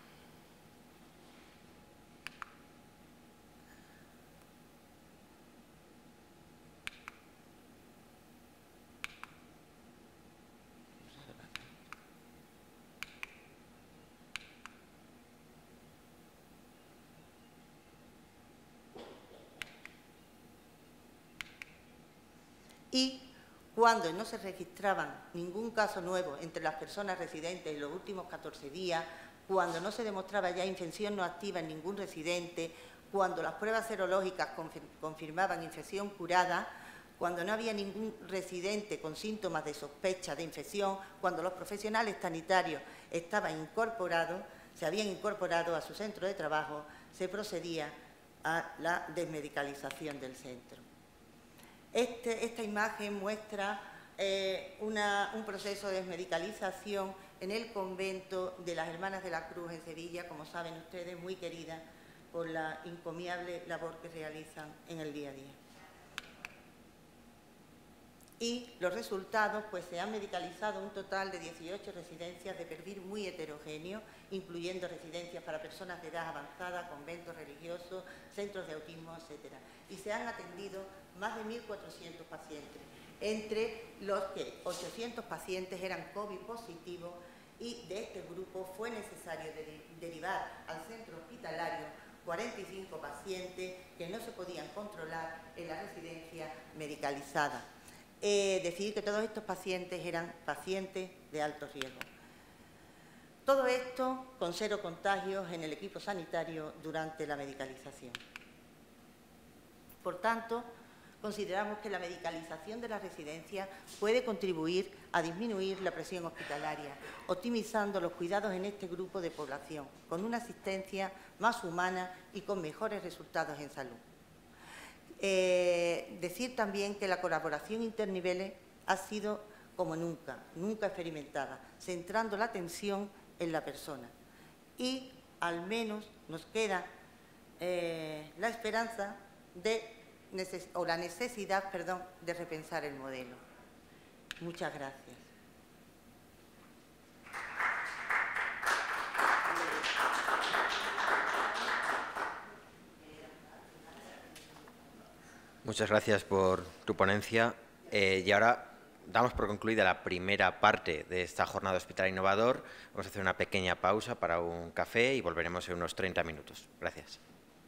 Y cuando no se registraban ningún caso nuevo entre las personas residentes en los últimos 14 días, cuando no se demostraba ya infección no activa en ningún residente, cuando las pruebas serológicas confirmaban infección curada, cuando no había ningún residente con síntomas de sospecha de infección, cuando los profesionales sanitarios estaban incorporados, se habían incorporado a su centro de trabajo, se procedía a la desmedicalización del centro. Esta imagen muestra un proceso de desmedicalización en el convento de las Hermanas de la Cruz en Sevilla, como saben ustedes, muy querida por la encomiable labor que realizan en el día a día. Y los resultados, pues se han medicalizado un total de 18 residencias de perfil muy heterogéneo, incluyendo residencias para personas de edad avanzada, conventos religiosos, centros de autismo, etc. Y se han atendido más de 1.400 pacientes, entre los que 800 pacientes eran COVID positivos, y de este grupo fue necesario derivar al centro hospitalario 45 pacientes que no se podían controlar en la residencia medicalizada. Decir que todos estos pacientes eran pacientes de alto riesgo. Todo esto con 0 contagios en el equipo sanitario durante la medicalización. Por tanto, consideramos que la medicalización de la residencia puede contribuir a disminuir la presión hospitalaria, optimizando los cuidados en este grupo de población, con una asistencia más humana y con mejores resultados en salud. Decir también que la colaboración interniveles ha sido como nunca experimentada, centrando la atención en la persona. Y al menos nos queda la esperanza la necesidad de repensar el modelo. Muchas gracias. Muchas gracias por tu ponencia. Y ahora damos por concluida la primera parte de esta jornada Hospital Innovador. Vamos a hacer una pequeña pausa para un café y volveremos en unos 30 minutos. Gracias.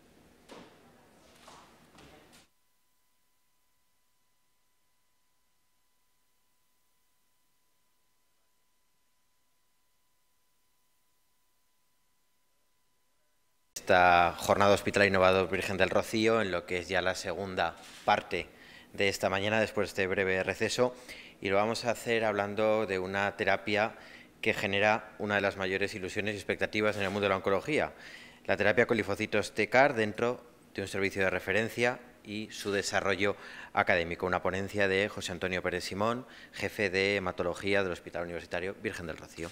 Esta jornada Hospital Innovador Virgen del Rocío, en lo que es ya la segunda parte de esta mañana, después de este breve receso, y lo vamos a hacer hablando de una terapia que genera una de las mayores ilusiones y expectativas en el mundo de la oncología, la terapia con linfocitos TCAR dentro de un servicio de referencia y su desarrollo académico. Una ponencia de José Antonio Pérez Simón, jefe de hematología del Hospital Universitario Virgen del Rocío.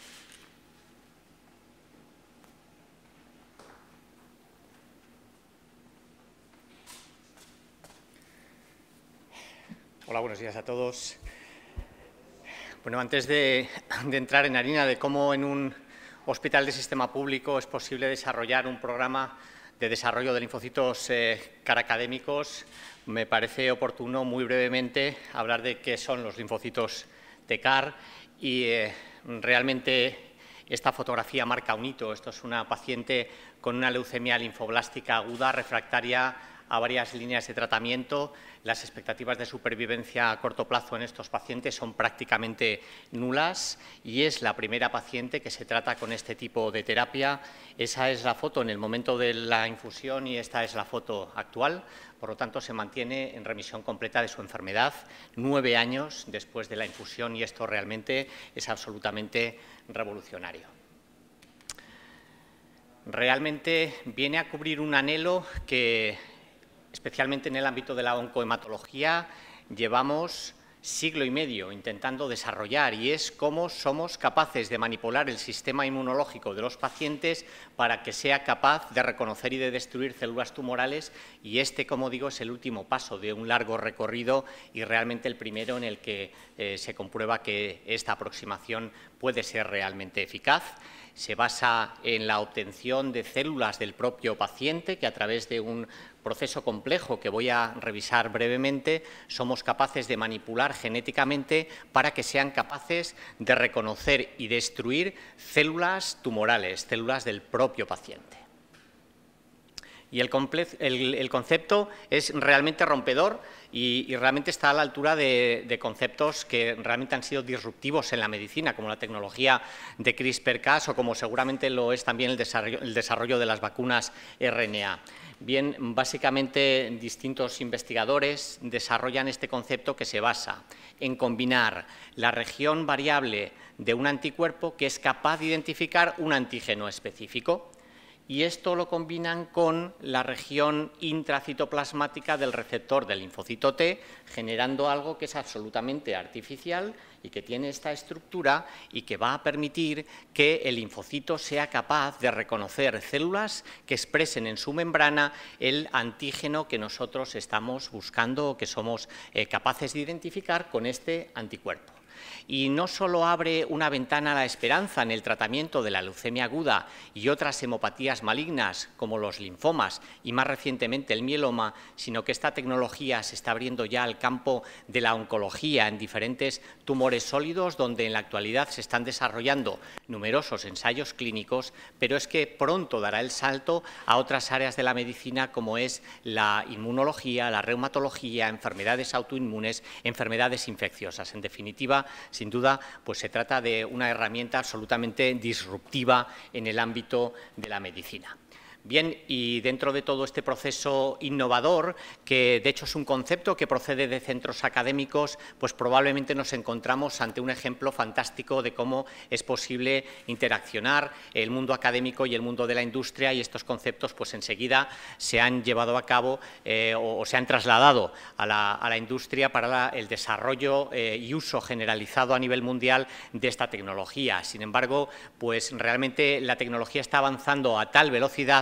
Hola, buenos días a todos. Bueno, antes de entrar en harina de cómo en un hospital de sistema público es posible desarrollar un programa de desarrollo de linfocitos CAR académicos, me parece oportuno muy brevemente hablar de qué son los linfocitos TCAR y realmente esta fotografía marca un hito. Esto es una paciente con una leucemia linfoblástica aguda refractaria a varias líneas de tratamiento. Las expectativas de supervivencia a corto plazo en estos pacientes son prácticamente nulas y es la primera paciente que se trata con este tipo de terapia. Esa es la foto en el momento de la infusión y esta es la foto actual. Por lo tanto, se mantiene en remisión completa de su enfermedad 9 años después de la infusión y esto realmente es absolutamente revolucionario. Realmente viene a cubrir un anhelo que especialmente en el ámbito de la oncohematología, llevamos siglo y medio intentando desarrollar, y es cómo somos capaces de manipular el sistema inmunológico de los pacientes para que sea capaz de reconocer y de destruir células tumorales, y como digo, es el último paso de un largo recorrido y realmente el primero en el que se comprueba que esta aproximación puede ser realmente eficaz. Se basa en la obtención de células del propio paciente que a través de un proceso complejo que voy a revisar brevemente somos capaces de manipular genéticamente para que sean capaces de reconocer y destruir células tumorales, células del propio paciente. Y el concepto es realmente rompedor y realmente está a la altura de conceptos que realmente han sido disruptivos en la medicina, como la tecnología de CRISPR-Cas o como seguramente lo es también el desarrollo de las vacunas RNA. Bien, básicamente distintos investigadores desarrollan este concepto que se basa en combinar la región variable de un anticuerpo que es capaz de identificar un antígeno específico, y esto lo combinan con la región intracitoplasmática del receptor del linfocito T, generando algo que es absolutamente artificial y que tiene esta estructura y que va a permitir que el linfocito sea capaz de reconocer células que expresen en su membrana el antígeno que nosotros estamos buscando o que somos capaces de identificar con este anticuerpo. Y no solo abre una ventana a la esperanza en el tratamiento de la leucemia aguda y otras hemopatías malignas como los linfomas y más recientemente el mieloma, sino que esta tecnología se está abriendo ya al campo de la oncología en diferentes tumores sólidos, donde en la actualidad se están desarrollando numerosos ensayos clínicos, pero es que pronto dará el salto a otras áreas de la medicina como es la inmunología, la reumatología, enfermedades autoinmunes, enfermedades infecciosas. En definitiva, sin duda, pues se trata de una herramienta absolutamente disruptiva en el ámbito de la medicina. Bien, y dentro de todo este proceso innovador, que de hecho es un concepto que procede de centros académicos, pues probablemente nos encontramos ante un ejemplo fantástico de cómo es posible interaccionar el mundo académico y el mundo de la industria, y estos conceptos pues enseguida se han llevado a cabo o se han trasladado a la industria para el desarrollo y uso generalizado a nivel mundial de esta tecnología. Sin embargo, pues realmente la tecnología está avanzando a tal velocidad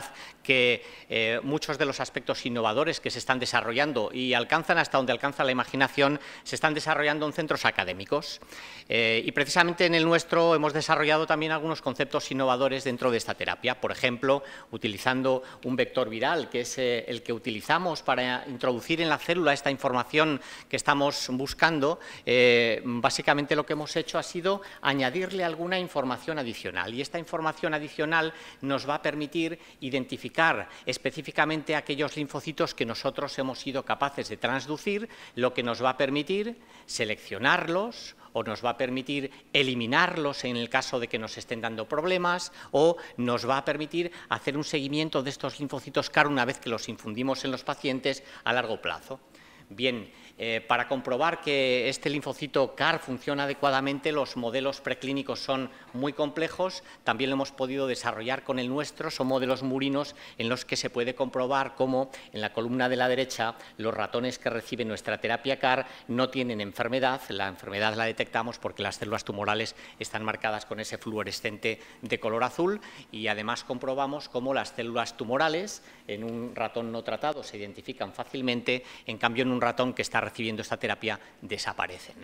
que muchos de los aspectos innovadores que se están desarrollando y alcanzan hasta donde alcanza la imaginación, se están desarrollando en centros académicos. Y precisamente en el nuestro hemos desarrollado también algunos conceptos innovadores dentro de esta terapia. Por ejemplo, utilizando un vector viral, que es el que utilizamos para introducir en la célula esta información que estamos buscando. Básicamente lo que hemos hecho ha sido añadirle alguna información adicional, y esta información adicional nos va a permitir identificar específicamente aquellos linfocitos que nosotros hemos sido capaces de transducir, lo que nos va a permitir seleccionarlos o nos va a permitir eliminarlos en el caso de que nos estén dando problemas, o nos va a permitir hacer un seguimiento de estos linfocitos CAR una vez que los infundimos en los pacientes a largo plazo. Bien, para comprobar que este linfocito CAR funciona adecuadamente, los modelos preclínicos son muy complejos. También lo hemos podido desarrollar con el nuestro. Son modelos murinos en los que se puede comprobar cómo en la columna de la derecha los ratones que reciben nuestra terapia CAR no tienen enfermedad. La enfermedad la detectamos porque las células tumorales están marcadas con ese fluorescente de color azul, y además comprobamos cómo las células tumorales en un ratón no tratado se identifican fácilmente, en cambio en un ratón que está recibiendo esta terapia desaparecen.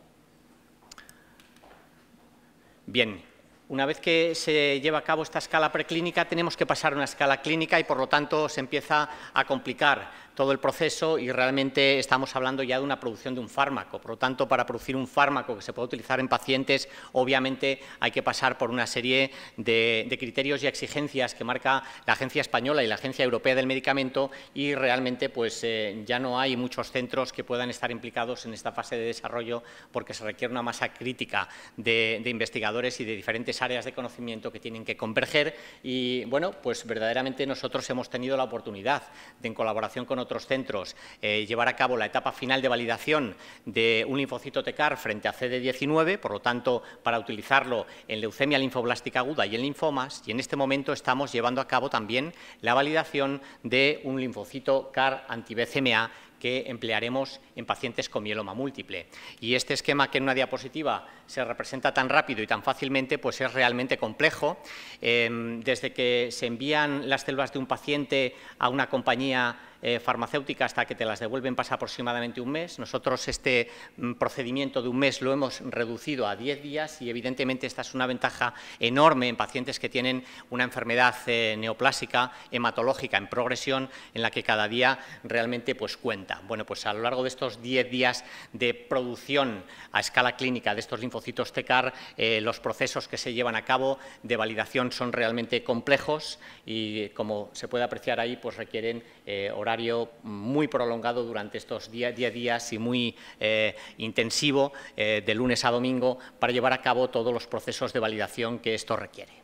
Bien, una vez que se lleva a cabo esta escala preclínica, tenemos que pasar a una escala clínica y por lo tanto se empieza a complicar todo el proceso y realmente estamos hablando ya de una producción de un fármaco. Por lo tanto, para producir un fármaco que se pueda utilizar en pacientes, obviamente hay que pasar por una serie de criterios y exigencias que marca la Agencia Española y la Agencia Europea del Medicamento, y realmente pues ya no hay muchos centros que puedan estar implicados en esta fase de desarrollo, porque se requiere una masa crítica de investigadores y de diferentes áreas de conocimiento que tienen que converger. Y bueno, pues verdaderamente nosotros hemos tenido la oportunidad de, en colaboración con otros centros, llevar a cabo la etapa final de validación de un linfocito TCAR frente a CD19, por lo tanto, para utilizarlo en leucemia linfoblástica aguda y en linfomas, y en este momento estamos llevando a cabo también la validación de un linfocito CAR anti-BCMA que emplearemos en pacientes con mieloma múltiple. Y este esquema que en una diapositiva se representa tan rápido y tan fácilmente, pues es realmente complejo. Desde que se envían las células de un paciente a una compañía farmacéutica hasta que te las devuelven pasa aproximadamente un mes. Nosotros este procedimiento de un mes lo hemos reducido a 10 días y evidentemente esta es una ventaja enorme en pacientes que tienen una enfermedad neoplásica, hematológica en progresión, en la que cada día realmente pues cuenta. Bueno, pues a lo largo de estos 10 días de producción a escala clínica de estos linfocitos TCAR, los procesos que se llevan a cabo de validación son realmente complejos y, como se puede apreciar ahí, pues requieren horario muy prolongado durante estos 10 días y muy intensivo de lunes a domingo para llevar a cabo todos los procesos de validación que esto requiere.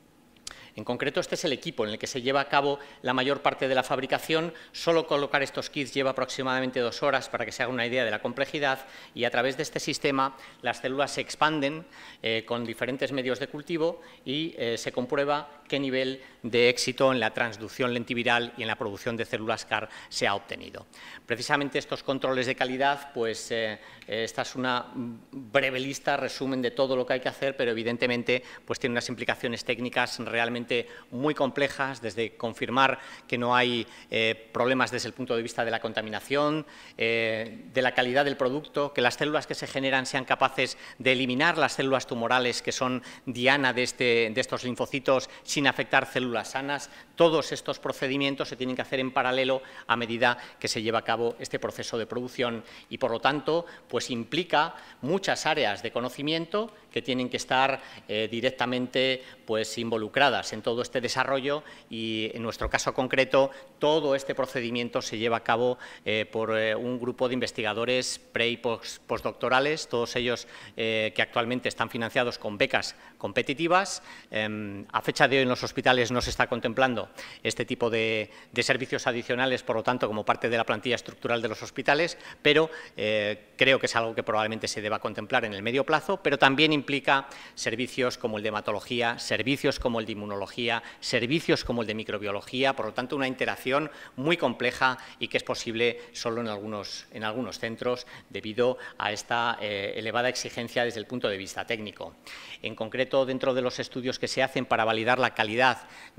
En concreto, este es el equipo en el que se lleva a cabo la mayor parte de la fabricación. Solo colocar estos kits lleva aproximadamente 2 horas para que se haga una idea de la complejidad y a través de este sistema las células se expanden con diferentes medios de cultivo y se comprueba qué nivel de éxito en la transducción lentiviral y en la producción de células CAR se ha obtenido. Precisamente estos controles de calidad, pues esta es una breve lista, resumen de todo lo que hay que hacer, pero evidentemente pues tiene unas implicaciones técnicas realmente muy complejas, desde confirmar que no hay problemas desde el punto de vista de la contaminación, de la calidad del producto, que las células que se generan sean capaces de eliminar las células tumorales que son diana de estos linfocitos sin afectar células sanas. Todos estos procedimientos se tienen que hacer en paralelo a medida que se lleva a cabo este proceso de producción y, por lo tanto, pues implica muchas áreas de conocimiento que tienen que estar directamente pues involucradas en todo este desarrollo y, en nuestro caso concreto, todo este procedimiento se lleva a cabo por un grupo de investigadores pre- y postdoctorales, todos ellos que actualmente están financiados con becas competitivas. A fecha de hoy en los hospitales no se está contemplando este tipo de servicios adicionales, por lo tanto, como parte de la plantilla estructural de los hospitales, pero creo que es algo que probablemente se deba contemplar en el medio plazo, pero también implica servicios como el de hematología, servicios como el de inmunología, servicios como el de microbiología, por lo tanto, una interacción muy compleja y que es posible solo en algunos centros debido a esta elevada exigencia desde el punto de vista técnico. En concreto, dentro de los estudios que se hacen para validar la calidad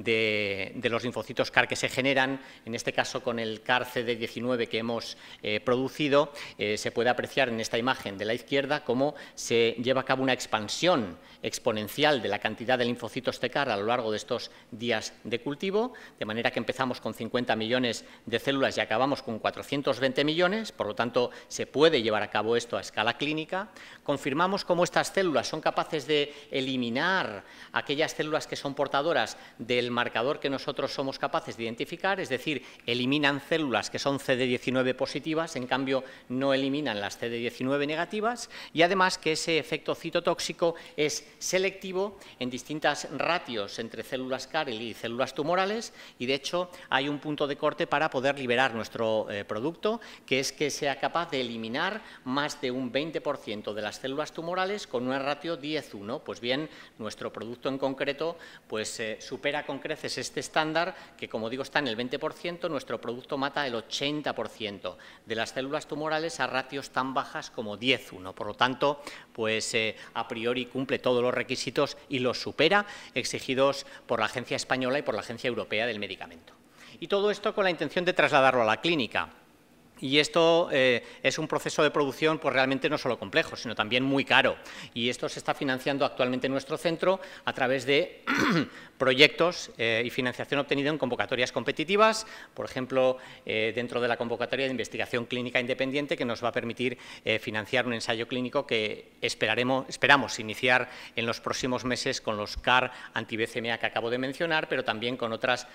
de los linfocitos CAR que se generan, en este caso con el CAR CD19 que hemos producido, se puede apreciar en esta imagen de la izquierda cómo se lleva a cabo una expansión exponencial de la cantidad de linfocitos TCAR a lo largo de estos días de cultivo, de manera que empezamos con 50 millones de células y acabamos con 420 millones, por lo tanto, se puede llevar a cabo esto a escala clínica. Confirmamos cómo estas células son capaces de eliminar aquellas células que son portadoras del marcador que nosotros somos capaces de identificar, es decir, eliminan células que son CD19 positivas, en cambio no eliminan las CD19 negativas, y además que ese efecto citotóxico es selectivo en distintas ratios entre células CAR y células tumorales, y de hecho hay un punto de corte para poder liberar nuestro producto, que es que sea capaz de eliminar más de un 20% de las células tumorales con una ratio 10:1. Pues bien, nuestro producto en concreto pues supera con creces este estándar, que como digo está en el 20%, nuestro producto mata el 80% de las células tumorales a ratios tan bajas como 10:1. Por lo tanto, pues a priori cumple todos los requisitos y los supera, exigidos por la Agencia Española y por la Agencia Europea del Medicamento. Y todo esto con la intención de trasladarlo a la clínica. Y esto es un proceso de producción pues realmente no solo complejo, sino también muy caro. Y esto se está financiando actualmente en nuestro centro a través de proyectos y financiación obtenida en convocatorias competitivas, por ejemplo, dentro de la convocatoria de investigación clínica independiente, que nos va a permitir financiar un ensayo clínico que esperamos iniciar en los próximos meses con los CAR anti-BCMA que acabo de mencionar, pero también con otras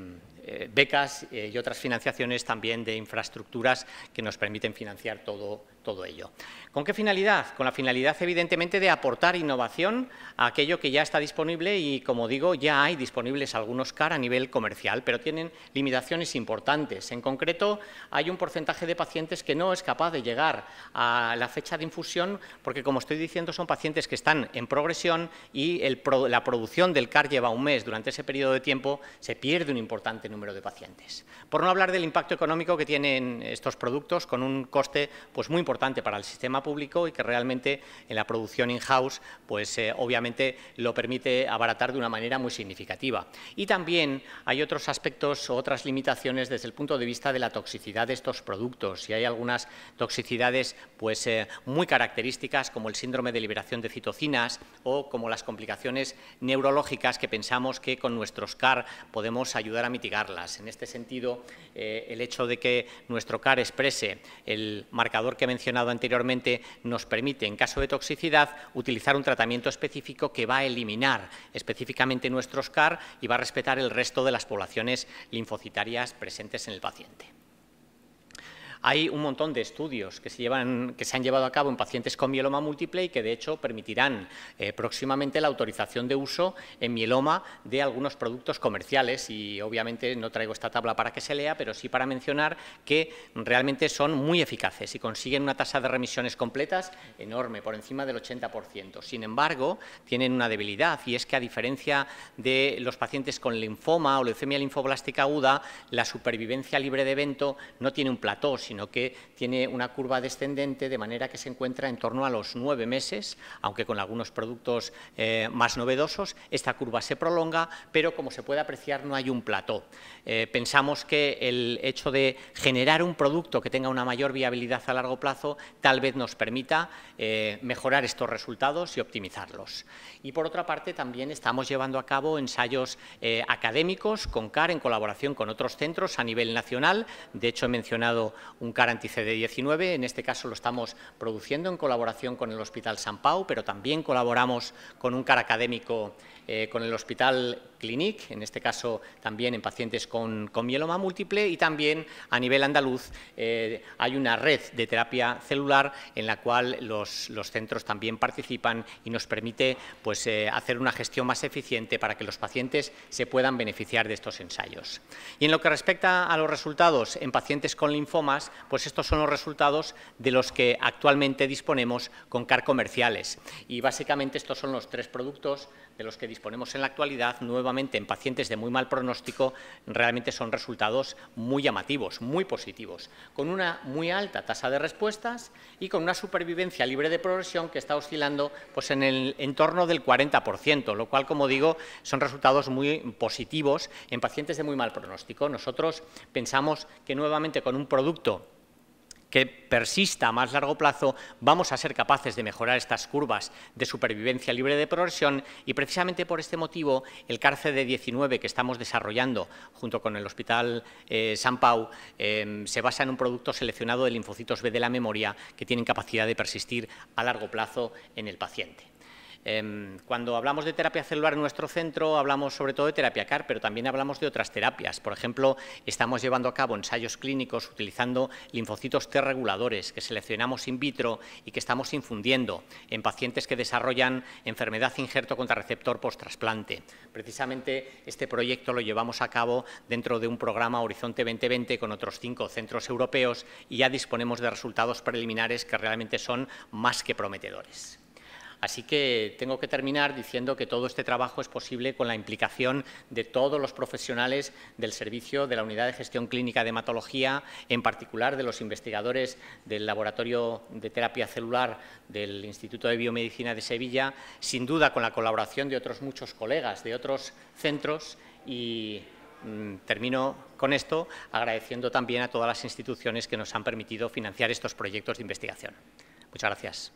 becas y otras financiaciones también de infraestructuras que nos permiten financiar todo todo ello. ¿Con qué finalidad? Con la finalidad, evidentemente, de aportar innovación a aquello que ya está disponible y, como digo, ya hay disponibles algunos CAR a nivel comercial, pero tienen limitaciones importantes. En concreto, hay un porcentaje de pacientes que no es capaz de llegar a la fecha de infusión porque, como estoy diciendo, son pacientes que están en progresión y la producción del CAR lleva un mes. Durante ese periodo de tiempo se pierde un importante número de pacientes. Por no hablar del impacto económico que tienen estos productos, con un coste pues, muy importante para el sistema público y que realmente en la producción in-house pues obviamente lo permite abaratar de una manera muy significativa. Y también hay otros aspectos o otras limitaciones desde el punto de vista de la toxicidad de estos productos y hay algunas toxicidades pues muy características como el síndrome de liberación de citocinas o como las complicaciones neurológicas que pensamos que con nuestros CAR podemos ayudar a mitigarlas. En este sentido, el hecho de que nuestro CAR exprese el marcador que he mencionado anteriormente nos permite, en caso de toxicidad, utilizar un tratamiento específico que va a eliminar específicamente nuestros CAR y va a respetar el resto de las poblaciones linfocitarias presentes en el paciente. Hay un montón de estudios que se han llevado a cabo en pacientes con mieloma múltiple y que, de hecho, permitirán próximamente la autorización de uso en mieloma de algunos productos comerciales y, obviamente, no traigo esta tabla para que se lea, pero sí para mencionar que realmente son muy eficaces y consiguen una tasa de remisiones completas enorme, por encima del 80%. Sin embargo, tienen una debilidad y es que, a diferencia de los pacientes con linfoma o leucemia linfoblástica aguda, la supervivencia libre de evento no tiene un plató, sino que tiene una curva descendente, de manera que se encuentra en torno a los 9 meses, aunque con algunos productos más novedosos esta curva se prolonga, pero como se puede apreciar no hay un plató. Pensamos que el hecho de generar un producto que tenga una mayor viabilidad a largo plazo tal vez nos permita mejorar estos resultados y optimizarlos. Y por otra parte también estamos llevando a cabo ensayos académicos con CAR en colaboración con otros centros a nivel nacional. De hecho, he mencionado un CAR anti-CD19, en este caso lo estamos produciendo en colaboración con el Hospital Sant Pau, pero también colaboramos con un CAR académico con el Hospital Clínic, en este caso también en pacientes con mieloma múltiple, y también a nivel andaluz hay una red de terapia celular en la cual los centros también participan y nos permite pues, hacer una gestión más eficiente para que los pacientes se puedan beneficiar de estos ensayos. Y en lo que respecta a los resultados en pacientes con linfomas, pues estos son los resultados de los que actualmente disponemos con CAR comerciales. Y básicamente estos son los 3 productos de los que disponemos en la actualidad. Nuevamente, en pacientes de muy mal pronóstico, realmente son resultados muy llamativos, muy positivos, con una muy alta tasa de respuestas y con una supervivencia libre de progresión que está oscilando pues, en el entorno del 40%, lo cual, como digo, son resultados muy positivos en pacientes de muy mal pronóstico. Nosotros pensamos que nuevamente con un producto que persista a más largo plazo, vamos a ser capaces de mejorar estas curvas de supervivencia libre de progresión y precisamente por este motivo el CAR CD19 que estamos desarrollando junto con el Hospital Sant Pau se basa en un producto seleccionado de linfocitos B de la memoria que tienen capacidad de persistir a largo plazo en el paciente. Cuando hablamos de terapia celular en nuestro centro, hablamos sobre todo de terapia CAR, pero también hablamos de otras terapias. Por ejemplo, estamos llevando a cabo ensayos clínicos utilizando linfocitos T reguladores que seleccionamos in vitro y que estamos infundiendo en pacientes que desarrollan enfermedad injerto contra receptor post-trasplante. Precisamente este proyecto lo llevamos a cabo dentro de un programa Horizonte 2020 con otros 5 centros europeos y ya disponemos de resultados preliminares que realmente son más que prometedores. Así que tengo que terminar diciendo que todo este trabajo es posible con la implicación de todos los profesionales del servicio de la Unidad de Gestión Clínica de Hematología, en particular de los investigadores del Laboratorio de Terapia Celular del Instituto de Biomedicina de Sevilla, sin duda con la colaboración de otros muchos colegas de otros centros y termino con esto agradeciendo también a todas las instituciones que nos han permitido financiar estos proyectos de investigación. Muchas gracias.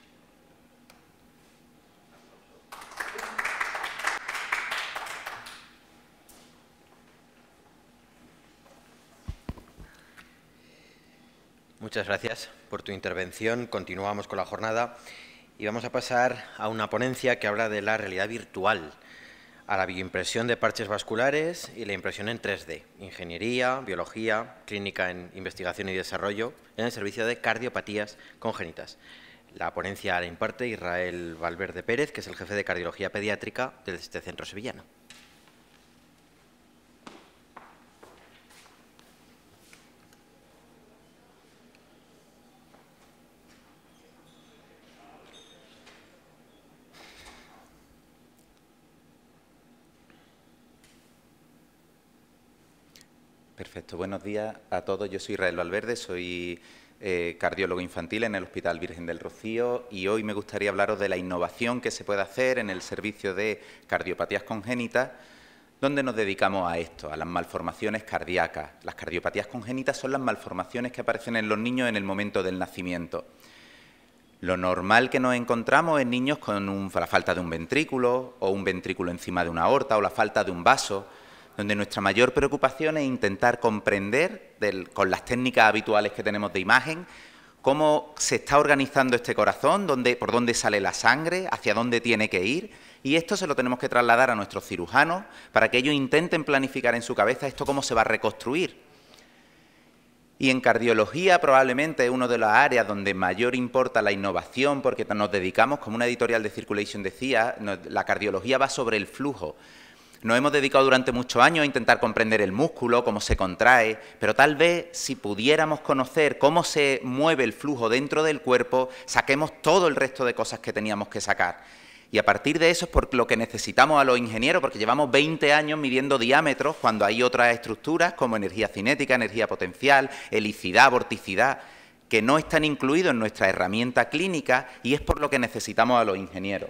Muchas gracias por tu intervención. Continuamos con la jornada y vamos a pasar a una ponencia que habla de la realidad virtual a la bioimpresión de parches vasculares y la impresión en 3D, ingeniería, biología, clínica en investigación y desarrollo en el servicio de cardiopatías congénitas. La ponencia la imparte Israel Valverde Pérez, que es el jefe de cardiología pediátrica de este centro sevillano. Perfecto, buenos días a todos. Yo soy Israel Valverde, soy cardiólogo infantil en el Hospital Virgen del Rocío y hoy me gustaría hablaros de la innovación que se puede hacer en el servicio de cardiopatías congénitas, donde nos dedicamos a esto, a las malformaciones cardíacas. Las cardiopatías congénitas son las malformaciones que aparecen en los niños en el momento del nacimiento. Lo normal que nos encontramos es niños con la falta de un ventrículo o un ventrículo encima de una aorta o la falta de un vaso, donde nuestra mayor preocupación es intentar comprender, con las técnicas habituales que tenemos de imagen, cómo se está organizando este corazón, por dónde sale la sangre, hacia dónde tiene que ir, y esto se lo tenemos que trasladar a nuestros cirujanos para que ellos intenten planificar en su cabeza esto cómo se va a reconstruir. Y en cardiología probablemente es una de las áreas donde mayor importa la innovación, porque nos dedicamos, como una editorial de Circulation decía, la cardiología va sobre el flujo. Nos hemos dedicado durante muchos años a intentar comprender el músculo, cómo se contrae, pero tal vez si pudiéramos conocer cómo se mueve el flujo dentro del cuerpo, saquemos todo el resto de cosas que teníamos que sacar. Y a partir de eso es por lo que necesitamos a los ingenieros, porque llevamos 20 años midiendo diámetros cuando hay otras estructuras como energía cinética, energía potencial, helicidad, vorticidad, que no están incluidos en nuestra herramienta clínica y es por lo que necesitamos a los ingenieros.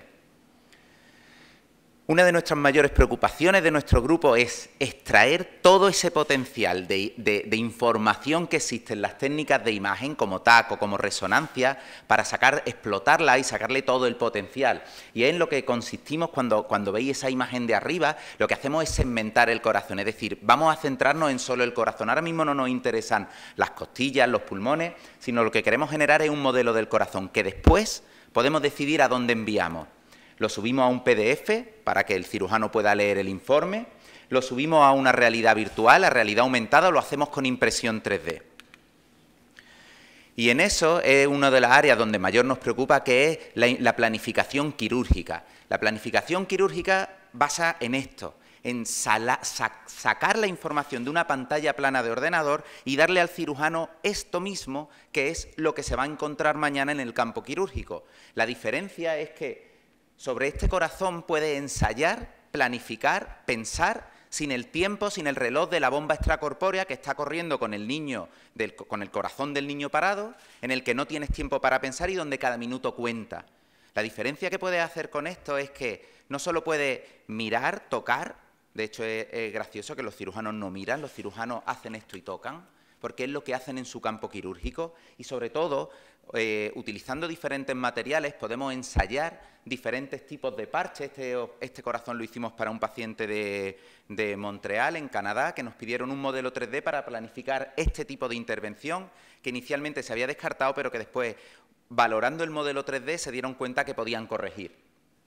Una de nuestras mayores preocupaciones de nuestro grupo es extraer todo ese potencial de información que existe en las técnicas de imagen, como TAC o como resonancia, para explotarla y sacarle todo el potencial. Y es en lo que consistimos cuando veis esa imagen de arriba, lo que hacemos es segmentar el corazón, es decir, vamos a centrarnos en solo el corazón. Ahora mismo no nos interesan las costillas, los pulmones, sino lo que queremos generar es un modelo del corazón que después podemos decidir a dónde enviamos. Lo subimos a un PDF para que el cirujano pueda leer el informe, lo subimos a una realidad virtual, a realidad aumentada, o lo hacemos con impresión 3D. Y en eso es una de las áreas donde mayor nos preocupa, que es la planificación quirúrgica. La planificación quirúrgica basa en esto, en sacar la información de una pantalla plana de ordenador y darle al cirujano esto mismo, que es lo que se va a encontrar mañana en el campo quirúrgico. La diferencia es que sobre este corazón puede ensayar, planificar, pensar, sin el tiempo, sin el reloj de la bomba extracorpórea que está corriendo con el niño, con el corazón del niño parado, en el que no tienes tiempo para pensar y donde cada minuto cuenta. La diferencia que puedes hacer con esto es que no solo puedes mirar, tocar, de hecho es gracioso que los cirujanos no miran, los cirujanos hacen esto y tocan, porque es lo que hacen en su campo quirúrgico y sobre todo, utilizando diferentes materiales, podemos ensayar diferentes tipos de parches. Este corazón lo hicimos para un paciente de Montreal, en Canadá, que nos pidieron un modelo 3D para planificar este tipo de intervención, que inicialmente se había descartado, pero que después, valorando el modelo 3D, se dieron cuenta que podían corregir.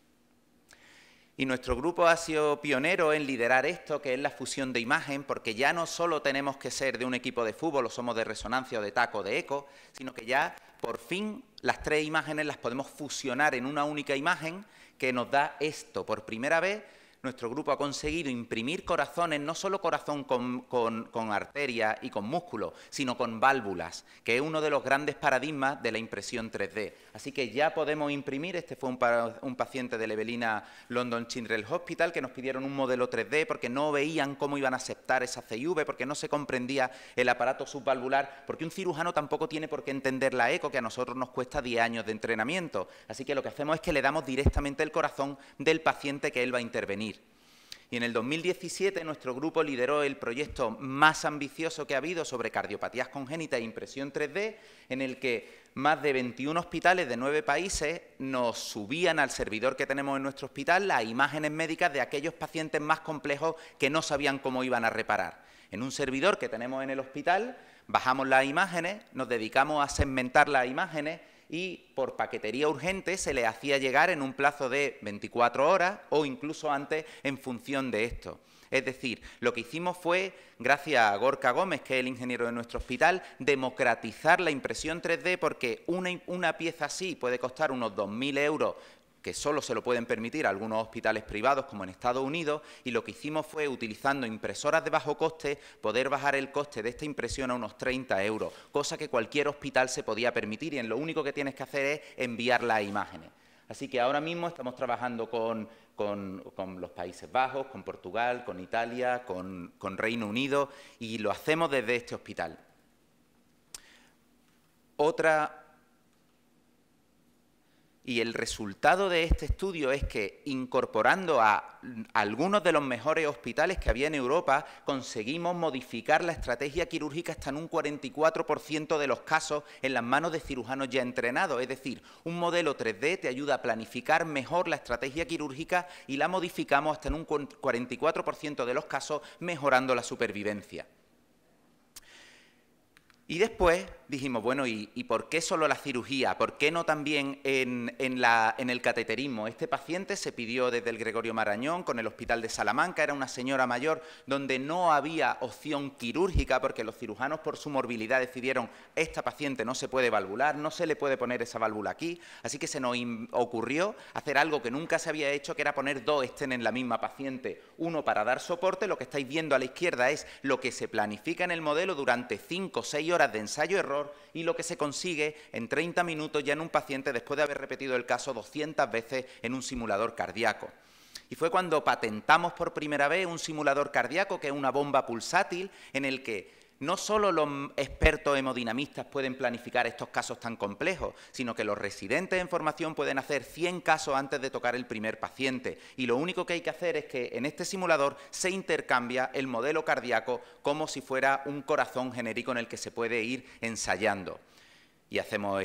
Y nuestro grupo ha sido pionero en liderar esto, que es la fusión de imagen, porque ya no solo tenemos que ser de un equipo de fútbol o somos de resonancia o de TAC o de eco, sino que ya por fin las tres imágenes las podemos fusionar en una única imagen que nos da esto. Por primera vez nuestro grupo ha conseguido imprimir corazones, no solo corazón con arteria y con músculo, sino con válvulas, que es uno de los grandes paradigmas de la impresión 3D. Así que ya podemos imprimir. Este fue un paciente del Evelina London Children's Hospital, que nos pidieron un modelo 3D porque no veían cómo iban a aceptar esa CIV, porque no se comprendía el aparato subvalvular, porque un cirujano tampoco tiene por qué entender la eco, que a nosotros nos cuesta 10 años de entrenamiento. Así que lo que hacemos es que le damos directamente el corazón del paciente que él va a intervenir. Y en el 2017 nuestro grupo lideró el proyecto más ambicioso que ha habido sobre cardiopatías congénitas e impresión 3D, en el que más de 21 hospitales de 9 países nos subían al servidor que tenemos en nuestro hospital las imágenes médicas de aquellos pacientes más complejos que no sabían cómo iban a reparar. En un servidor que tenemos en el hospital, bajamos las imágenes, nos dedicamos a segmentar las imágenes y por paquetería urgente se le hacía llegar en un plazo de 24 horas o incluso antes en función de esto. Es decir, lo que hicimos fue, gracias a Gorka Gómez, que es el ingeniero de nuestro hospital, democratizar la impresión 3D, porque una pieza así puede costar unos 2.000 euros, que solo se lo pueden permitir a algunos hospitales privados, como en Estados Unidos, y lo que hicimos fue, utilizando impresoras de bajo coste, poder bajar el coste de esta impresión a unos 30 euros, cosa que cualquier hospital se podía permitir, y lo único que tienes que hacer es enviar las imágenes. Así que ahora mismo estamos trabajando con los Países Bajos, con Portugal, con Italia, con Reino Unido, y lo hacemos desde este hospital. Y el resultado de este estudio es que, incorporando a algunos de los mejores hospitales que había en Europa, conseguimos modificar la estrategia quirúrgica hasta en un 44% de los casos en las manos de cirujanos ya entrenados. Es decir, un modelo 3D te ayuda a planificar mejor la estrategia quirúrgica y la modificamos hasta en un 44% de los casos, mejorando la supervivencia. Y después dijimos, bueno, ¿y por qué solo la cirugía? ¿Por qué no también en el cateterismo? Este paciente se pidió desde el Gregorio Marañón con el Hospital de Salamanca, era una señora mayor donde no había opción quirúrgica porque los cirujanos por su morbilidad decidieron, esta paciente no se puede valvular, no se le puede poner esa válvula aquí, así que se nos ocurrió hacer algo que nunca se había hecho, que era poner dos stents en la misma paciente, uno para dar soporte. Lo que estáis viendo a la izquierda es lo que se planifica en el modelo durante 5 o 6 horas de ensayo-error, y lo que se consigue en 30 minutos ya en un paciente después de haber repetido el caso 200 veces en un simulador cardíaco. Y fue cuando patentamos por primera vez un simulador cardíaco, que es una bomba pulsátil, en el que no solo los expertos hemodinamistas pueden planificar estos casos tan complejos, sino que los residentes en formación pueden hacer 100 casos antes de tocar el primer paciente. Y lo único que hay que hacer es que en este simulador se intercambia el modelo cardíaco como si fuera un corazón genérico en el que se puede ir ensayando. Y hacemos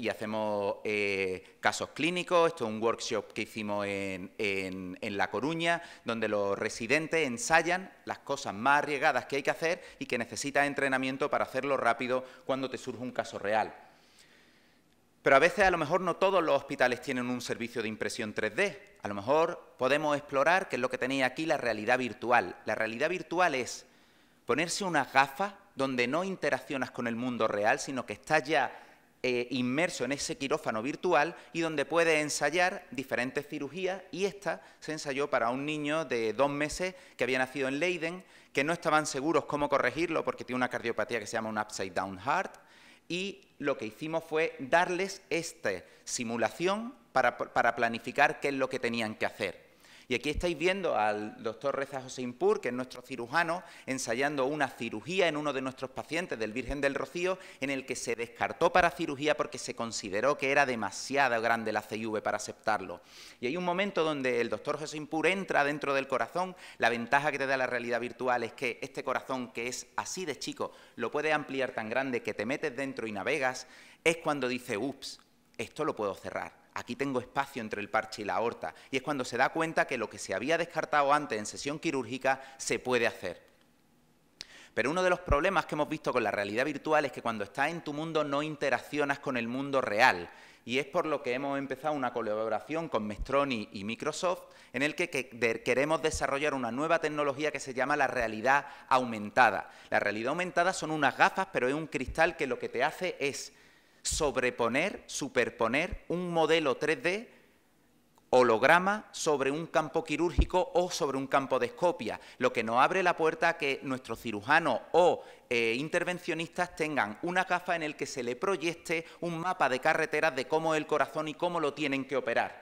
casos clínicos. Esto es un workshop que hicimos en La Coruña, donde los residentes ensayan las cosas más arriesgadas que hay que hacer y que necesitas entrenamiento para hacerlo rápido cuando te surge un caso real. Pero a veces, a lo mejor, no todos los hospitales tienen un servicio de impresión 3D. A lo mejor podemos explorar, que es lo que tenéis aquí, la realidad virtual. La realidad virtual es ponerse unas gafas donde no interaccionas con el mundo real, sino que estás ya inmerso en ese quirófano virtual y donde puede ensayar diferentes cirugías, y esta se ensayó para un niño de 2 meses que había nacido en Leiden, que no estaban seguros cómo corregirlo porque tiene una cardiopatía que se llama un upside down heart, y lo que hicimos fue darles esta simulación para planificar qué es lo que tenían que hacer. Y aquí estáis viendo al doctor Reza Hoseinpour, que es nuestro cirujano, ensayando una cirugía en uno de nuestros pacientes del Virgen del Rocío, en el que se descartó para cirugía porque se consideró que era demasiado grande la CIV para aceptarlo. Y hay un momento donde el doctor Hoseinpour entra dentro del corazón. La ventaja que te da la realidad virtual es que este corazón, que es así de chico, lo puedes ampliar tan grande que te metes dentro y navegas. Es cuando dice, ups, esto lo puedo cerrar. Aquí tengo espacio entre el parche y la aorta, y es cuando se da cuenta que lo que se había descartado antes en sesión quirúrgica se puede hacer. Pero uno de los problemas que hemos visto con la realidad virtual es que cuando estás en tu mundo no interaccionas con el mundo real, y es por lo que hemos empezado una colaboración con Mestroni y Microsoft, en el que queremos desarrollar una nueva tecnología que se llama la realidad aumentada. La realidad aumentada son unas gafas, pero es un cristal que lo que te hace es superponer un modelo 3D holograma sobre un campo quirúrgico o sobre un campo de escopia, lo que nos abre la puerta a que nuestros cirujanos o intervencionistas tengan una gafa en el que se le proyecte un mapa de carreteras de cómo es el corazón y cómo lo tienen que operar.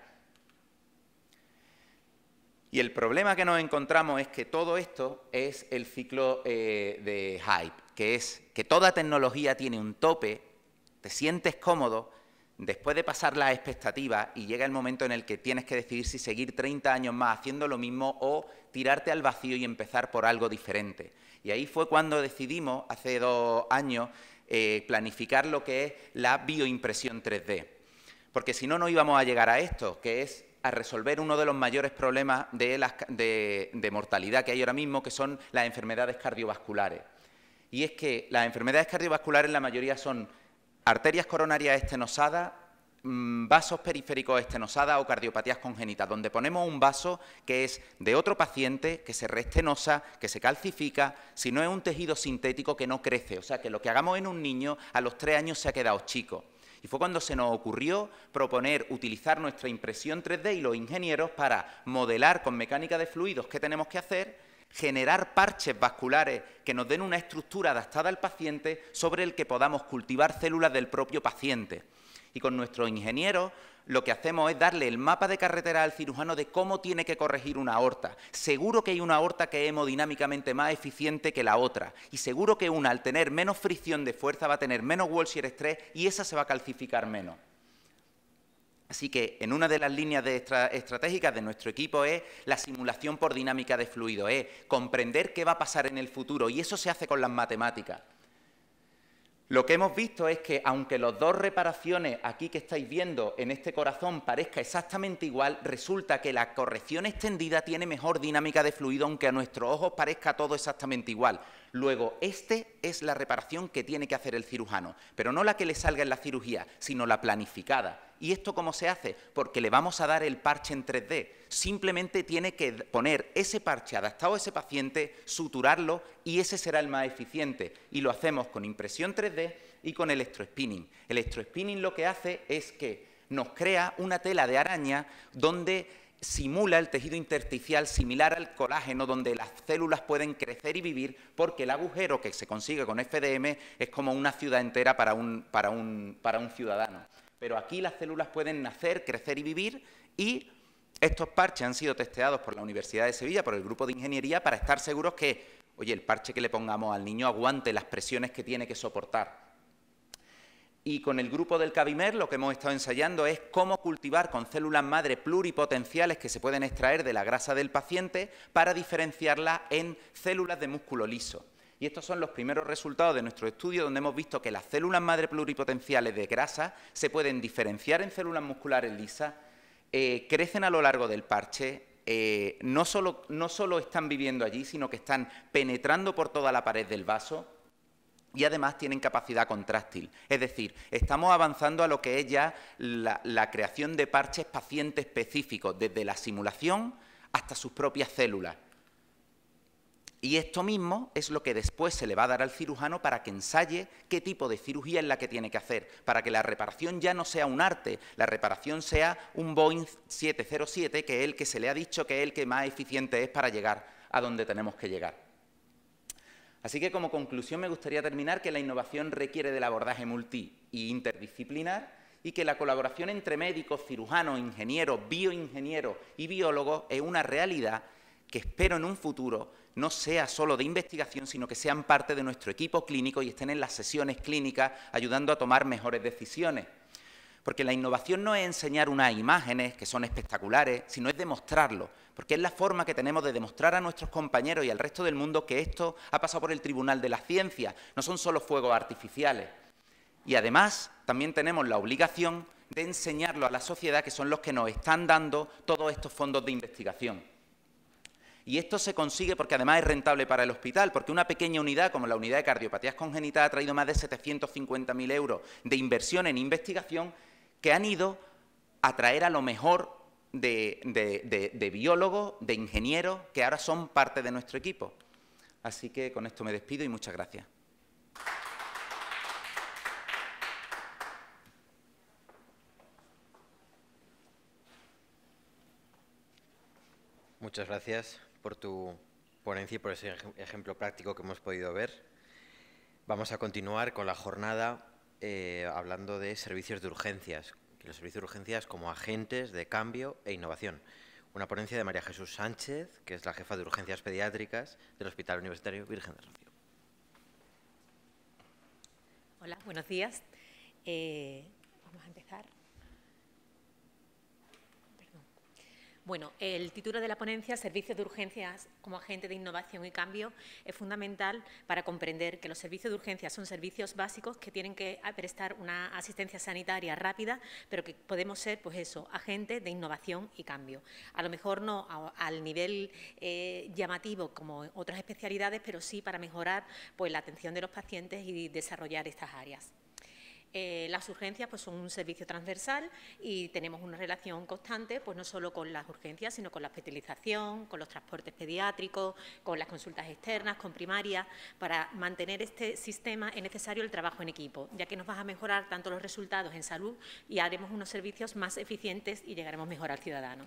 Y el problema que nos encontramos es que todo esto es el ciclo de hype, que es que toda tecnología tiene un tope. Te sientes cómodo después de pasar las expectativas y llega el momento en el que tienes que decidir si seguir 30 años más haciendo lo mismo o tirarte al vacío y empezar por algo diferente. Y ahí fue cuando decidimos, hace 2 años, planificar lo que es la bioimpresión 3D. Porque si no, no íbamos a llegar a esto, que es a resolver uno de los mayores problemas de mortalidad que hay ahora mismo, que son las enfermedades cardiovasculares. Y es que las enfermedades cardiovasculares, la mayoría son arterias coronarias estenosadas, vasos periféricos estenosadas o cardiopatías congénitas, donde ponemos un vaso que es de otro paciente, que se reestenosa, que se calcifica, si no es un tejido sintético que no crece. O sea, que lo que hagamos en un niño a los 3 años se ha quedado chico. Y fue cuando se nos ocurrió proponer utilizar nuestra impresión 3D y los ingenieros para modelar con mecánica de fluidos qué tenemos que hacer, generar parches vasculares que nos den una estructura adaptada al paciente sobre el que podamos cultivar células del propio paciente. Y con nuestros ingenieros lo que hacemos es darle el mapa de carretera al cirujano de cómo tiene que corregir una aorta. Seguro que hay una aorta que es hemodinámicamente más eficiente que la otra. Y seguro que una, al tener menos fricción de fuerza, va a tener menos wall shear stress y esa se va a calcificar menos. Así que en una de las líneas estratégicas de nuestro equipo es la simulación por dinámica de fluido, es comprender qué va a pasar en el futuro, y eso se hace con las matemáticas. Lo que hemos visto es que, aunque las dos reparaciones aquí que estáis viendo en este corazón parezca exactamente igual, resulta que la corrección extendida tiene mejor dinámica de fluido, aunque a nuestros ojos parezca todo exactamente igual. Luego, es la reparación que tiene que hacer el cirujano, pero no la que le salga en la cirugía, sino la planificada. ¿Y esto cómo se hace? Porque le vamos a dar el parche en 3D. Simplemente tiene que poner ese parche adaptado a ese paciente, suturarlo, y ese será el más eficiente. Y lo hacemos con impresión 3D y con electrospinning. Electrospinning lo que hace es que nos crea una tela de araña donde simula el tejido intersticial similar al colágeno, donde las células pueden crecer y vivir, porque el agujero que se consigue con FDM es como una ciudad entera para un ciudadano. Pero aquí las células pueden nacer, crecer y vivir, y estos parches han sido testeados por la Universidad de Sevilla, por el grupo de ingeniería, para estar seguros que, oye, el parche que le pongamos al niño aguante las presiones que tiene que soportar. Y con el grupo del Cabimer lo que hemos estado ensayando es cómo cultivar con células madre pluripotenciales que se pueden extraer de la grasa del paciente para diferenciarlas en células de músculo liso. Y estos son los primeros resultados de nuestro estudio, donde hemos visto que las células madre pluripotenciales de grasa se pueden diferenciar en células musculares lisas, crecen a lo largo del parche, no solo están viviendo allí, sino que están penetrando por toda la pared del vaso, y además tienen capacidad contráctil. Es decir, estamos avanzando a lo que es ya la creación de parches paciente específicos, desde la simulación hasta sus propias células. Y esto mismo es lo que después se le va a dar al cirujano para que ensaye qué tipo de cirugía es la que tiene que hacer, para que la reparación ya no sea un arte, la reparación sea un Boeing 707, que es el que se le ha dicho que es el que más eficiente es para llegar a donde tenemos que llegar. Así que, como conclusión, me gustaría terminar que la innovación requiere del abordaje multi e interdisciplinar, y que la colaboración entre médicos, cirujanos, ingenieros, bioingenieros y biólogos es una realidad que espero en un futuro no sea solo de investigación, sino que sean parte de nuestro equipo clínico y estén en las sesiones clínicas ayudando a tomar mejores decisiones. Porque la innovación no es enseñar unas imágenes que son espectaculares, sino es demostrarlo, porque es la forma que tenemos de demostrar a nuestros compañeros y al resto del mundo que esto ha pasado por el Tribunal de la Ciencia, no son solo fuegos artificiales. Y además también tenemos la obligación de enseñarlo a la sociedad, que son los que nos están dando todos estos fondos de investigación. Y esto se consigue porque además es rentable para el hospital, porque una pequeña unidad como la unidad de cardiopatías congénitas ha traído más de 750.000 euros de inversión en investigación que han ido a traer a lo mejor de biólogos, de ingenieros, que ahora son parte de nuestro equipo. Así que con esto me despido y muchas gracias. Muchas gracias por tu ponencia y por ese ejemplo práctico que hemos podido ver. Vamos a continuar con la jornada hablando de servicios de urgencias, los servicios de urgencias como agentes de cambio e innovación. Una ponencia de María Jesús Sánchez, que es la jefa de urgencias pediátricas del Hospital Universitario Virgen del Rocío. Hola, buenos días. Vamos a empezar. Bueno, el título de la ponencia, Servicios de Urgencias como agente de innovación y cambio, es fundamental para comprender que los servicios de urgencias son servicios básicos que tienen que prestar una asistencia sanitaria rápida, pero que podemos ser, pues eso, agentes de innovación y cambio. A lo mejor no al nivel llamativo como otras especialidades, pero sí para mejorar pues, la atención de los pacientes y desarrollar estas áreas. Las urgencias pues, son un servicio transversal y tenemos una relación constante, pues no solo con las urgencias, sino con la hospitalización, con los transportes pediátricos, con las consultas externas, con primaria. Para mantener este sistema es necesario el trabajo en equipo, ya que nos va a mejorar tanto los resultados en salud y haremos unos servicios más eficientes y llegaremos mejor al ciudadano.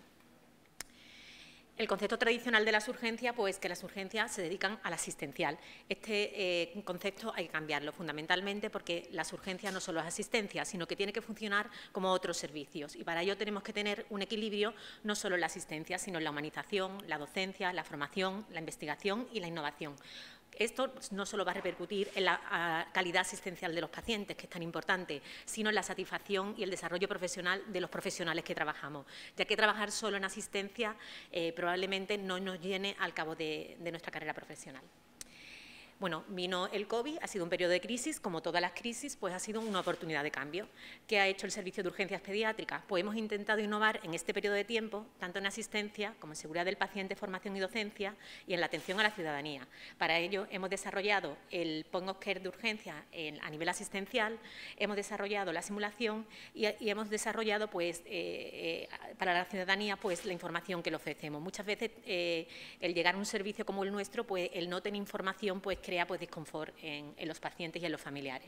El concepto tradicional de las urgencias, pues que las urgencias se dedican al asistencial. Este concepto hay que cambiarlo fundamentalmente porque las urgencias no solo es asistencia, sino que tiene que funcionar como otros servicios. Y para ello tenemos que tener un equilibrio no solo en la asistencia, sino en la humanización, la docencia, la formación, la investigación y la innovación. Esto no solo va a repercutir en la calidad asistencial de los pacientes, que es tan importante, sino en la satisfacción y el desarrollo profesional de los profesionales que trabajamos, ya que trabajar solo en asistencia probablemente no nos llene al cabo de nuestra carrera profesional. Bueno, vino el COVID, ha sido un periodo de crisis, como todas las crisis, pues ha sido una oportunidad de cambio. ¿Qué ha hecho el Servicio de Urgencias Pediátricas? Pues hemos intentado innovar en este periodo de tiempo, tanto en asistencia como en seguridad del paciente, formación y docencia, y en la atención a la ciudadanía. Para ello hemos desarrollado el Point of Care de urgencia a nivel asistencial, hemos desarrollado la simulación y hemos desarrollado pues, para la ciudadanía pues, la información que le ofrecemos. Muchas veces el llegar a un servicio como el nuestro, pues el no tener información pues, crea pues, desconfort en los pacientes y en los familiares.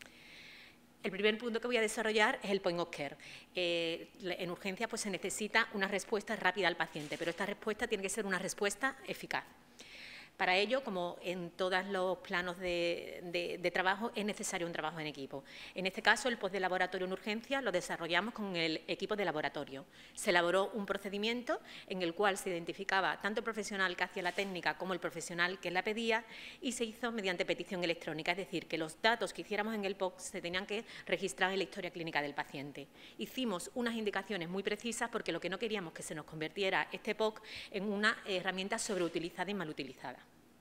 El primer punto que voy a desarrollar es el Point of Care. En urgencia pues, se necesita una respuesta rápida al paciente, pero esta respuesta tiene que ser una respuesta eficaz. Para ello, como en todos los planos de trabajo, es necesario un trabajo en equipo. En este caso, el post de laboratorio en urgencia lo desarrollamos con el equipo de laboratorio. Se elaboró un procedimiento en el cual se identificaba tanto el profesional que hacía la técnica como el profesional que la pedía y se hizo mediante petición electrónica, es decir, que los datos que hiciéramos en el POC se tenían que registrar en la historia clínica del paciente. Hicimos unas indicaciones muy precisas porque lo que no queríamos que se nos convirtiera este POC en una herramienta sobreutilizada y mal utilizada.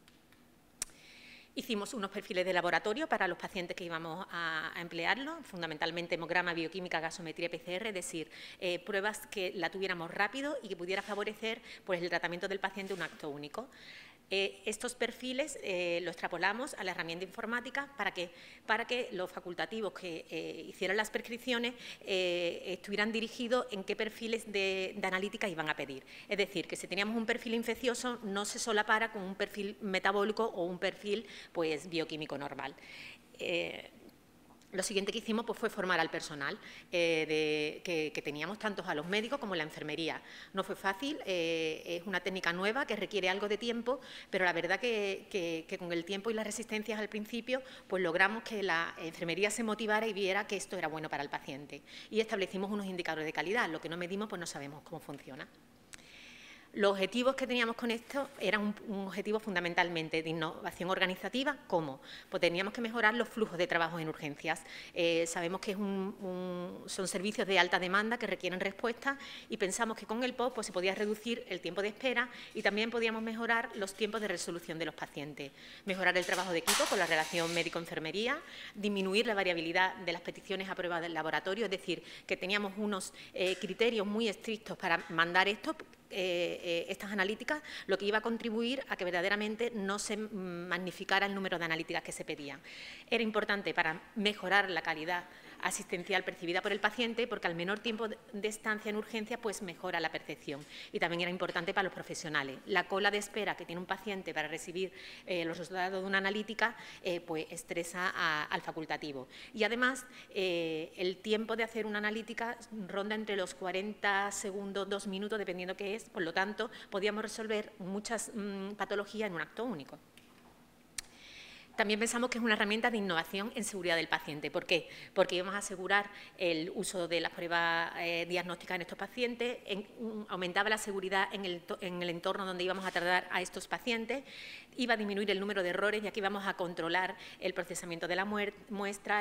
Hicimos unos perfiles de laboratorio para los pacientes que íbamos a emplearlo, fundamentalmente hemograma, bioquímica, gasometría, PCR, es decir, pruebas que la tuviéramos rápido y que pudiera favorecer pues, el tratamiento del paciente un acto único. Estos perfiles lo extrapolamos a la herramienta informática para que los facultativos que hicieran las prescripciones estuvieran dirigidos en qué perfiles de analítica iban a pedir. Es decir, que si teníamos un perfil infeccioso no se solapara con un perfil metabólico o un perfil pues, bioquímico normal. Lo siguiente que hicimos pues, fue formar al personal que teníamos, tanto a los médicos como a la enfermería. No fue fácil, es una técnica nueva que requiere algo de tiempo, pero la verdad que con el tiempo y las resistencias al principio pues logramos que la enfermería se motivara y viera que esto era bueno para el paciente. Y establecimos unos indicadores de calidad, lo que no medimos pues no sabemos cómo funciona. Los objetivos que teníamos con esto eran un objetivo fundamentalmente de innovación organizativa. ¿Cómo? Pues teníamos que mejorar los flujos de trabajo en urgencias. Sabemos que son servicios de alta demanda que requieren respuesta y pensamos que con el POC pues, se podía reducir el tiempo de espera y también podíamos mejorar los tiempos de resolución de los pacientes. Mejorar el trabajo de equipo con la relación médico-enfermería, disminuir la variabilidad de las peticiones a prueba del laboratorio, es decir, que teníamos unos criterios muy estrictos para mandar estas analíticas, lo que iba a contribuir a que verdaderamente no se magnificara el número de analíticas que se pedían. Era importante para mejorar la calidad asistencial percibida por el paciente, porque al menor tiempo de estancia en urgencia, pues mejora la percepción. Y también era importante para los profesionales. La cola de espera que tiene un paciente para recibir los resultados de una analítica, pues estresa al facultativo. Y además, el tiempo de hacer una analítica ronda entre los 40 segundos, 2 minutos, dependiendo qué es. Por lo tanto, podíamos resolver muchas patologías en un acto único. También pensamos que es una herramienta de innovación en seguridad del paciente. ¿Por qué? Porque íbamos a asegurar el uso de las pruebas diagnósticas en estos pacientes, aumentaba la seguridad en el entorno donde íbamos a tratar a estos pacientes, iba a disminuir el número de errores, ya que íbamos a controlar el procesamiento de la muestra,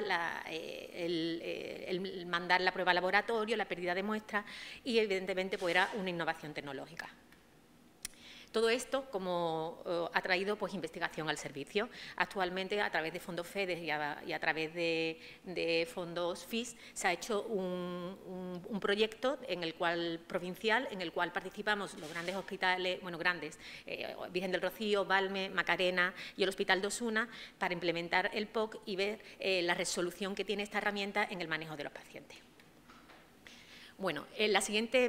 el mandar la prueba al laboratorio, la pérdida de muestras y, evidentemente, pues era una innovación tecnológica. Todo esto ha traído pues, investigación al servicio. Actualmente, a través de fondos FEDER y a través de fondos FIS, se ha hecho un proyecto provincial en el cual participamos los grandes hospitales, Virgen del Rocío, Valme, Macarena y el Hospital de Osuna, para implementar el POC y ver la resolución que tiene esta herramienta en el manejo de los pacientes. Bueno, la siguiente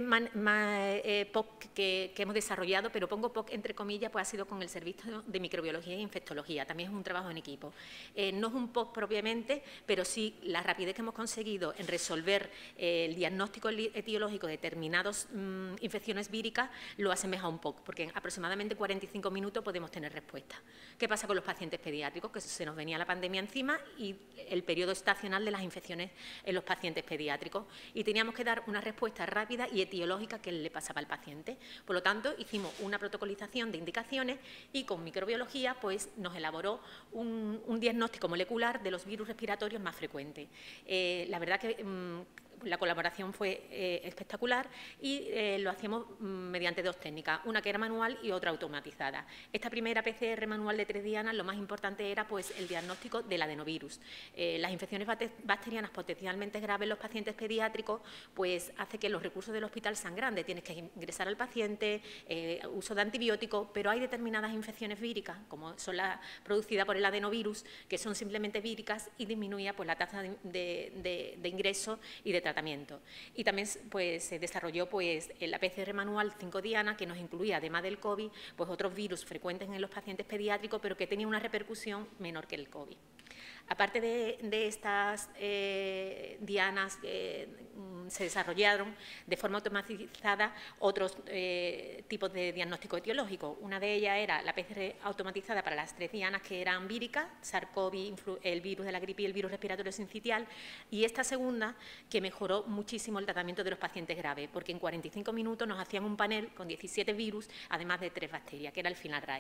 POC que hemos desarrollado, pero pongo POC entre comillas, pues ha sido con el Servicio de Microbiología e Infectología. También es un trabajo en equipo. No es un POC propiamente, pero sí la rapidez que hemos conseguido en resolver el diagnóstico etiológico de determinadas infecciones víricas lo asemeja a un POC, porque en aproximadamente 45 minutos podemos tener respuesta. ¿Qué pasa con los pacientes pediátricos? Que se nos venía la pandemia encima y el periodo estacional de las infecciones en los pacientes pediátricos. Y teníamos que dar una respuesta rápida y etiológica que le pasaba al paciente. Por lo tanto, hicimos una protocolización de indicaciones y con microbiología pues, nos elaboró un diagnóstico molecular de los virus respiratorios más frecuentes. La verdad que la colaboración fue espectacular y lo hacíamos mediante dos técnicas, una que era manual y otra automatizada. Esta primera PCR manual de 3 dianas, lo más importante era pues, el diagnóstico del adenovirus. Las infecciones bacterianas potencialmente graves en los pacientes pediátricos pues, hace que los recursos del hospital sean grandes. Tienes que ingresar al paciente, uso de antibióticos, pero hay determinadas infecciones víricas, como son las producidas por el adenovirus, que son simplemente víricas y disminuía pues, la tasa de ingreso y de tratamiento. Y también pues, se desarrolló pues, la PCR manual 5 dianas, que nos incluía, además del COVID, pues, otros virus frecuentes en los pacientes pediátricos, pero que tenían una repercusión menor que el COVID. Aparte de estas dianas, se desarrollaron de forma automatizada otros tipos de diagnóstico etiológico. Una de ellas era la PCR automatizada para las 3 dianas que eran víricas, SARS-CoV, el virus de la gripe y el virus respiratorio sincitial, y esta segunda que mejoró muchísimo el tratamiento de los pacientes graves, porque en 45 minutos nos hacían un panel con 17 virus, además de 3 bacterias, que era el FINARRAE.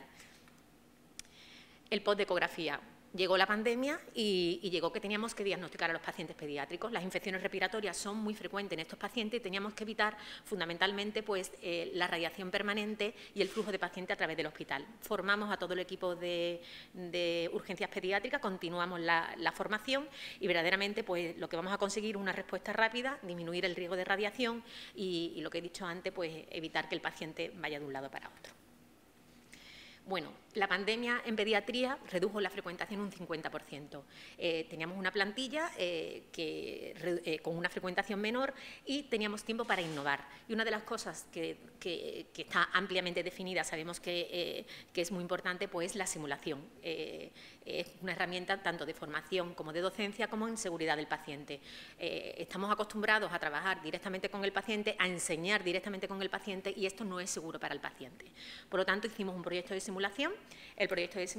El POC de ecografía. Llegó la pandemia y llegó que teníamos que diagnosticar a los pacientes pediátricos. Las infecciones respiratorias son muy frecuentes en estos pacientes y teníamos que evitar fundamentalmente pues, la radiación permanente y el flujo de pacientes a través del hospital. Formamos a todo el equipo de urgencias pediátricas, continuamos la formación y verdaderamente pues, lo que vamos a conseguir es una respuesta rápida, disminuir el riesgo de radiación y lo que he dicho antes, pues, evitar que el paciente vaya de un lado para otro. Bueno, la pandemia en pediatría redujo la frecuentación un 50%. Teníamos una plantilla con una frecuentación menor y teníamos tiempo para innovar. Y una de las cosas que está ampliamente definida, sabemos que es muy importante, pues la simulación. Es una herramienta tanto de formación como de docencia como en seguridad del paciente. Estamos acostumbrados a trabajar directamente con el paciente, a enseñar directamente con el paciente y esto no es seguro para el paciente. Por lo tanto, hicimos un proyecto de simulación. El proyecto de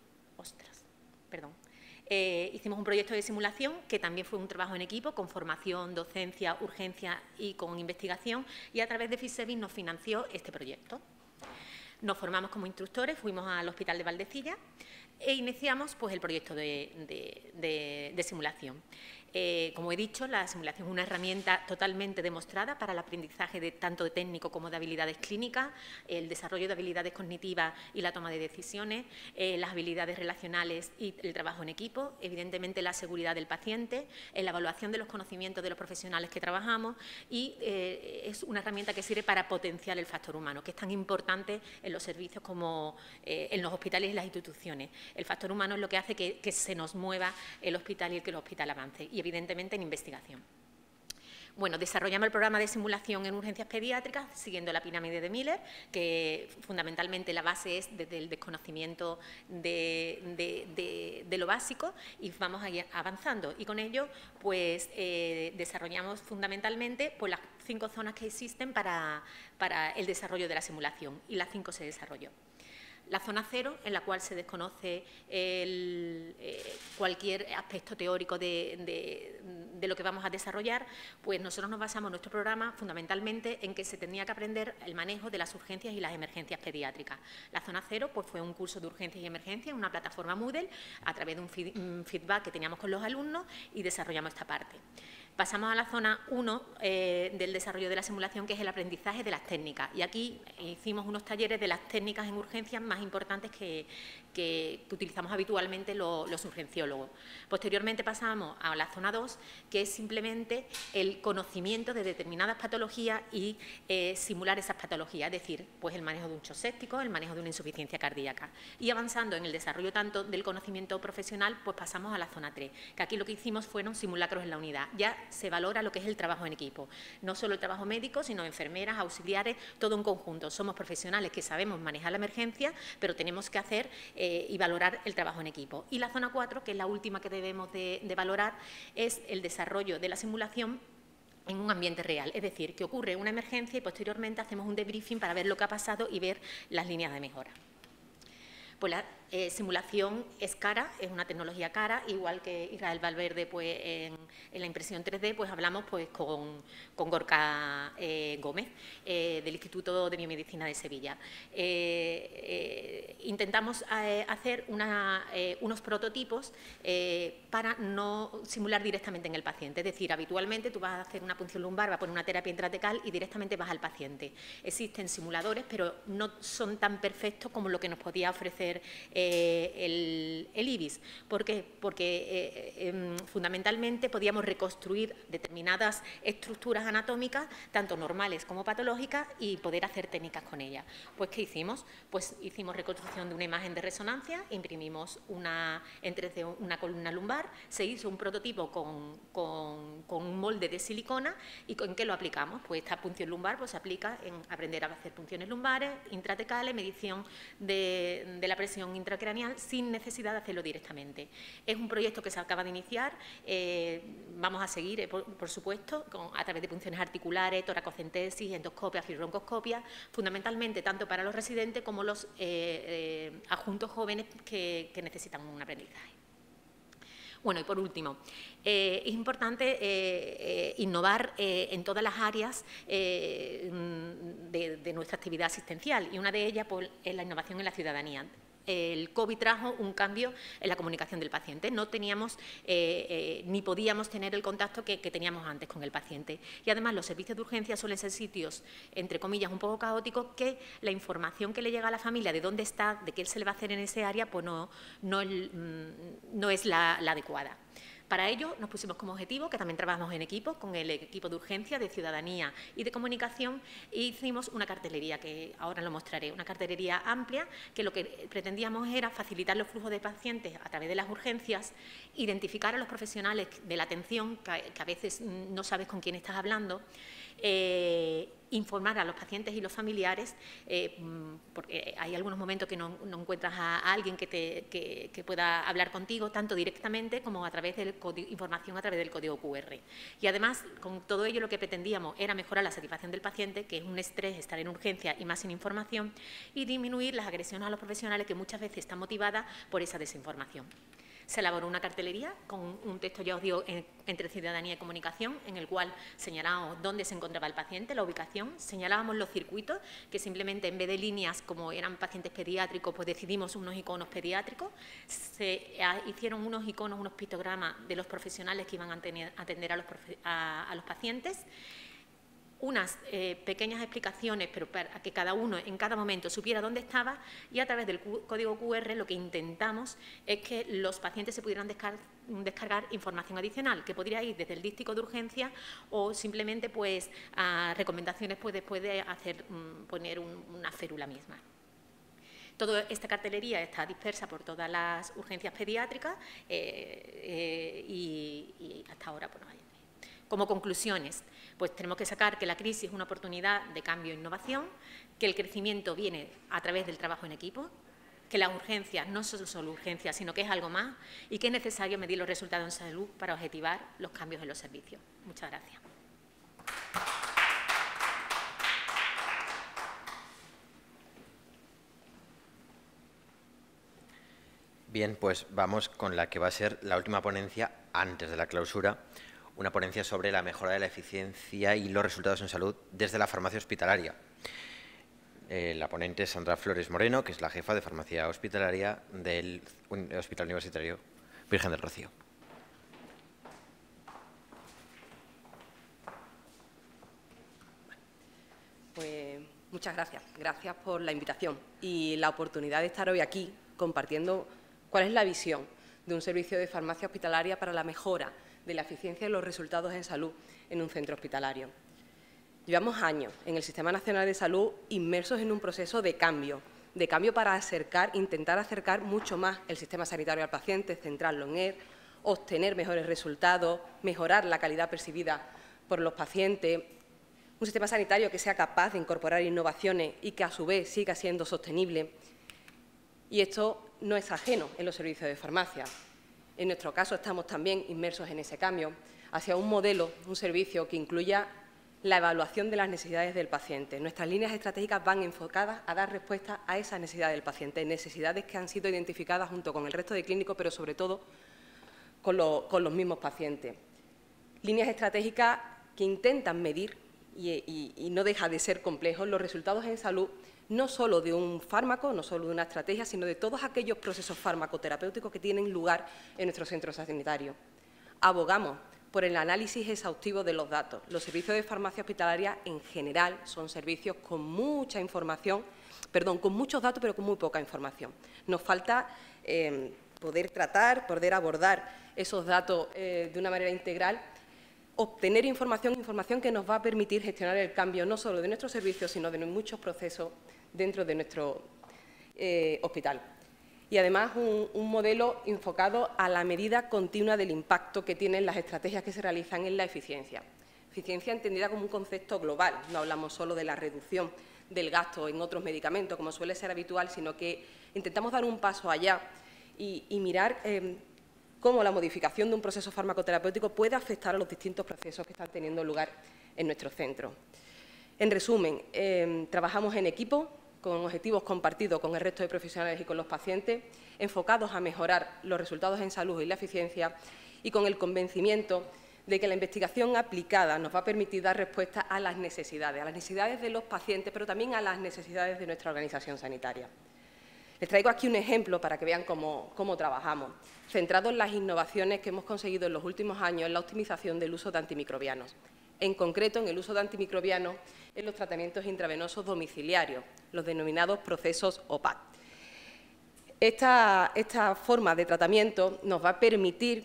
hicimos un proyecto de simulación que también fue un trabajo en equipo con formación, docencia, urgencia y con investigación y a través de FISEBIS nos financió este proyecto. Nos formamos como instructores, fuimos al Hospital de Valdecilla e iniciamos pues, el proyecto de simulación. Como he dicho, la simulación es una herramienta totalmente demostrada para el aprendizaje tanto de técnico como de habilidades clínicas, el desarrollo de habilidades cognitivas y la toma de decisiones, las habilidades relacionales y el trabajo en equipo, evidentemente la seguridad del paciente, la evaluación de los conocimientos de los profesionales que trabajamos y es una herramienta que sirve para potenciar el factor humano, que es tan importante en los servicios como en los hospitales y las instituciones. El factor humano es lo que hace que se nos mueva el hospital y que el hospital avance. Y evidentemente en investigación. Bueno, desarrollamos el programa de simulación en urgencias pediátricas siguiendo la pirámide de Miller, que fundamentalmente la base es desde el desconocimiento de lo básico y vamos a ir avanzando. Y con ello, pues, desarrollamos fundamentalmente pues, las 5 zonas que existen para el desarrollo de la simulación y las 5 se desarrolló. La zona 0, en la cual se desconoce cualquier aspecto teórico de de lo que vamos a desarrollar, pues nosotros nos basamos en nuestro programa fundamentalmente en que se tenía que aprender el manejo de las urgencias y las emergencias pediátricas. La zona 0 pues, fue un curso de urgencias y emergencias en una plataforma Moodle a través de un feedback que teníamos con los alumnos y desarrollamos esta parte. Pasamos a la zona 1 del desarrollo de la simulación, que es el aprendizaje de las técnicas. Y aquí hicimos unos talleres de las técnicas en urgencias más importantes que utilizamos habitualmente los urgenciólogos. Posteriormente pasamos a la zona 2, que es simplemente el conocimiento de determinadas patologías y simular esas patologías, es decir, pues el manejo de un shock séptico, el manejo de una insuficiencia cardíaca. Y avanzando en el desarrollo tanto del conocimiento profesional, pues pasamos a la zona 3, que aquí lo que hicimos fueron simulacros en la unidad. Ya se valora lo que es el trabajo en equipo, no solo el trabajo médico, sino enfermeras, auxiliares, todo en conjunto. Somos profesionales que sabemos manejar la emergencia, pero tenemos que hacer y valorar el trabajo en equipo. Y la zona 4, que es la última que debemos de valorar, es el desarrollo de la simulación en un ambiente real, es decir, que ocurre una emergencia y posteriormente hacemos un debriefing para ver lo que ha pasado y ver las líneas de mejora. Pues la simulación es cara, es una tecnología cara, igual que Israel Valverde pues, en la impresión 3D, pues hablamos pues, con Gorka Gómez, del Instituto de Biomedicina de Sevilla. Intentamos hacer unos prototipos para no simular directamente en el paciente, es decir, habitualmente tú vas a hacer una punción lumbar, vas a poner una terapia intratecal y directamente vas al paciente. Existen simuladores, pero no son tan perfectos como lo que nos podía ofrecer el IBIS. ¿Por qué? Porque fundamentalmente podíamos reconstruir determinadas estructuras anatómicas, tanto normales como patológicas, y poder hacer técnicas con ellas. Pues, ¿qué hicimos? Pues hicimos reconstrucción de una imagen de resonancia, imprimimos en 3D una columna lumbar, se hizo un prototipo con un molde de silicona. ¿Y en qué lo aplicamos? Pues esta punción lumbar pues, se aplica en aprender a hacer punciones lumbares, intratecales, medición de la presión intracraneal sin necesidad de hacerlo directamente. Es un proyecto que se acaba de iniciar, vamos a seguir, por supuesto, a través de punciones articulares, toracocentesis, endoscopia, fibroncoscopia, fundamentalmente tanto para los residentes como los adjuntos jóvenes que necesitan un aprendizaje. Bueno, y por último, es importante innovar en todas las áreas de nuestra actividad asistencial, y una de ellas pues, es la innovación en la ciudadanía. El COVID trajo un cambio en la comunicación del paciente. No teníamos ni podíamos tener el contacto que teníamos antes con el paciente. Y además los servicios de urgencia suelen ser sitios, entre comillas, un poco caóticos, que la información que le llega a la familia de dónde está, de qué se le va a hacer en ese área, pues no es la adecuada. Para ello nos pusimos como objetivo, que también trabajamos en equipo, con el equipo de urgencia, de ciudadanía y de comunicación, e hicimos una cartelería, que ahora lo mostraré, una cartelería amplia, que lo que pretendíamos era facilitar los flujos de pacientes a través de las urgencias, identificar a los profesionales de la atención, que a veces no sabes con quién estás hablando, informar a los pacientes y los familiares, porque hay algunos momentos que no encuentras a alguien que pueda hablar contigo, tanto directamente como a través de información a través del código QR. Y además, con todo ello lo que pretendíamos era mejorar la satisfacción del paciente, que es un estrés estar en urgencia y más sin información, y disminuir las agresiones a los profesionales, que muchas veces están motivadas por esa desinformación. Se elaboró una cartelería con un texto, ya os digo, entre ciudadanía y comunicación, en el cual señalábamos dónde se encontraba el paciente, la ubicación, señalábamos los circuitos, que simplemente en vez de líneas, como eran pacientes pediátricos, pues decidimos unos iconos pediátricos, se hicieron unos iconos, unos pictogramas de los profesionales que iban a atender a los pacientes, unas pequeñas explicaciones, pero para que cada uno en cada momento supiera dónde estaba, y a través del código QR lo que intentamos es que los pacientes se pudieran descargar información adicional, que podría ir desde el díptico de urgencia o simplemente pues, a recomendaciones pues, después de poner una férula misma. Toda esta cartelería está dispersa por todas las urgencias pediátricas y hasta ahora pues, no hay. Como conclusiones, pues tenemos que sacar que la crisis es una oportunidad de cambio e innovación, que el crecimiento viene a través del trabajo en equipo, que las urgencias no son solo urgencias, sino que es algo más, y que es necesario medir los resultados en salud para objetivar los cambios en los servicios. Muchas gracias. Bien, pues vamos con la que va a ser la última ponencia antes de la clausura. una ponencia sobre la mejora de la eficiencia y los resultados en salud desde la farmacia hospitalaria. La ponente es Sandra Flores Moreno, que es la jefa de farmacia hospitalaria del Hospital Universitario Virgen del Rocío. Pues muchas gracias. Gracias por la invitación y la oportunidad de estar hoy aquí compartiendo cuál es la visión de un servicio de farmacia hospitalaria para la mejora de la eficiencia y los resultados en salud en un centro hospitalario. Llevamos años en el Sistema Nacional de Salud inmersos en un proceso de cambio para intentar acercar mucho más el sistema sanitario al paciente, centrarlo en él, obtener mejores resultados, mejorar la calidad percibida por los pacientes, un sistema sanitario que sea capaz de incorporar innovaciones y que a su vez siga siendo sostenible. Y esto no es ajeno en los servicios de farmacia. En nuestro caso estamos también inmersos en ese cambio hacia un modelo, un servicio que incluya la evaluación de las necesidades del paciente. Nuestras líneas estratégicas van enfocadas a dar respuesta a esas necesidades del paciente, necesidades que han sido identificadas junto con el resto de clínicos, pero sobre todo con los mismos pacientes. Líneas estratégicas que intentan medir, y no deja de ser complejo, los resultados en salud no solo de un fármaco, no solo de una estrategia, sino de todos aquellos procesos farmacoterapéuticos que tienen lugar en nuestros centros sanitarios. Abogamos por el análisis exhaustivo de los datos. Los servicios de farmacia hospitalaria en general son servicios con mucha información, con muchos datos, pero con muy poca información. Nos falta poder poder abordar esos datos de una manera integral, obtener información que nos va a permitir gestionar el cambio no solo de nuestros servicios, sino de muchos procesos dentro de nuestro hospital. Y además un modelo enfocado a la medida continua del impacto que tienen las estrategias que se realizan en la eficiencia. Eficiencia entendida como un concepto global, no hablamos solo de la reducción del gasto en otros medicamentos, como suele ser habitual, sino que intentamos dar un paso allá y mirar cómo la modificación de un proceso farmacoterapéutico puede afectar a los distintos procesos que están teniendo lugar en nuestro centro. En resumen, trabajamos en equipo, con objetivos compartidos con el resto de profesionales y con los pacientes, enfocados a mejorar los resultados en salud y la eficiencia y con el convencimiento de que la investigación aplicada nos va a permitir dar respuesta a las necesidades de los pacientes, pero también a las necesidades de nuestra organización sanitaria. Les traigo aquí un ejemplo para que vean cómo trabajamos, centrado en las innovaciones que hemos conseguido en los últimos años en la optimización del uso de antimicrobianos. En concreto, en el uso de antimicrobianos en los tratamientos intravenosos domiciliarios, los denominados procesos OPAT. Esta forma de tratamiento nos va a permitir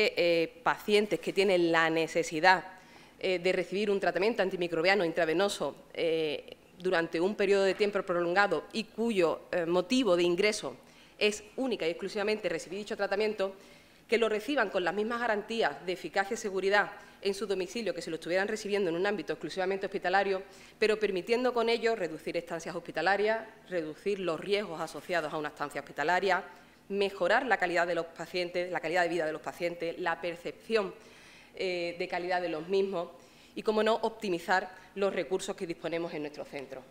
que pacientes que tienen la necesidad de recibir un tratamiento antimicrobiano intravenoso durante un periodo de tiempo prolongado y cuyo motivo de ingreso es única y exclusivamente recibir dicho tratamiento, que lo reciban con las mismas garantías de eficacia y seguridad en su domicilio que si lo estuvieran recibiendo en un ámbito exclusivamente hospitalario, pero permitiendo con ello reducir estancias hospitalarias, reducir los riesgos asociados a una estancia hospitalaria, mejorar la calidad de los pacientes, la calidad de vida de los pacientes, la percepción de calidad de los mismos y, como no, optimizar los recursos que disponemos en nuestro centro.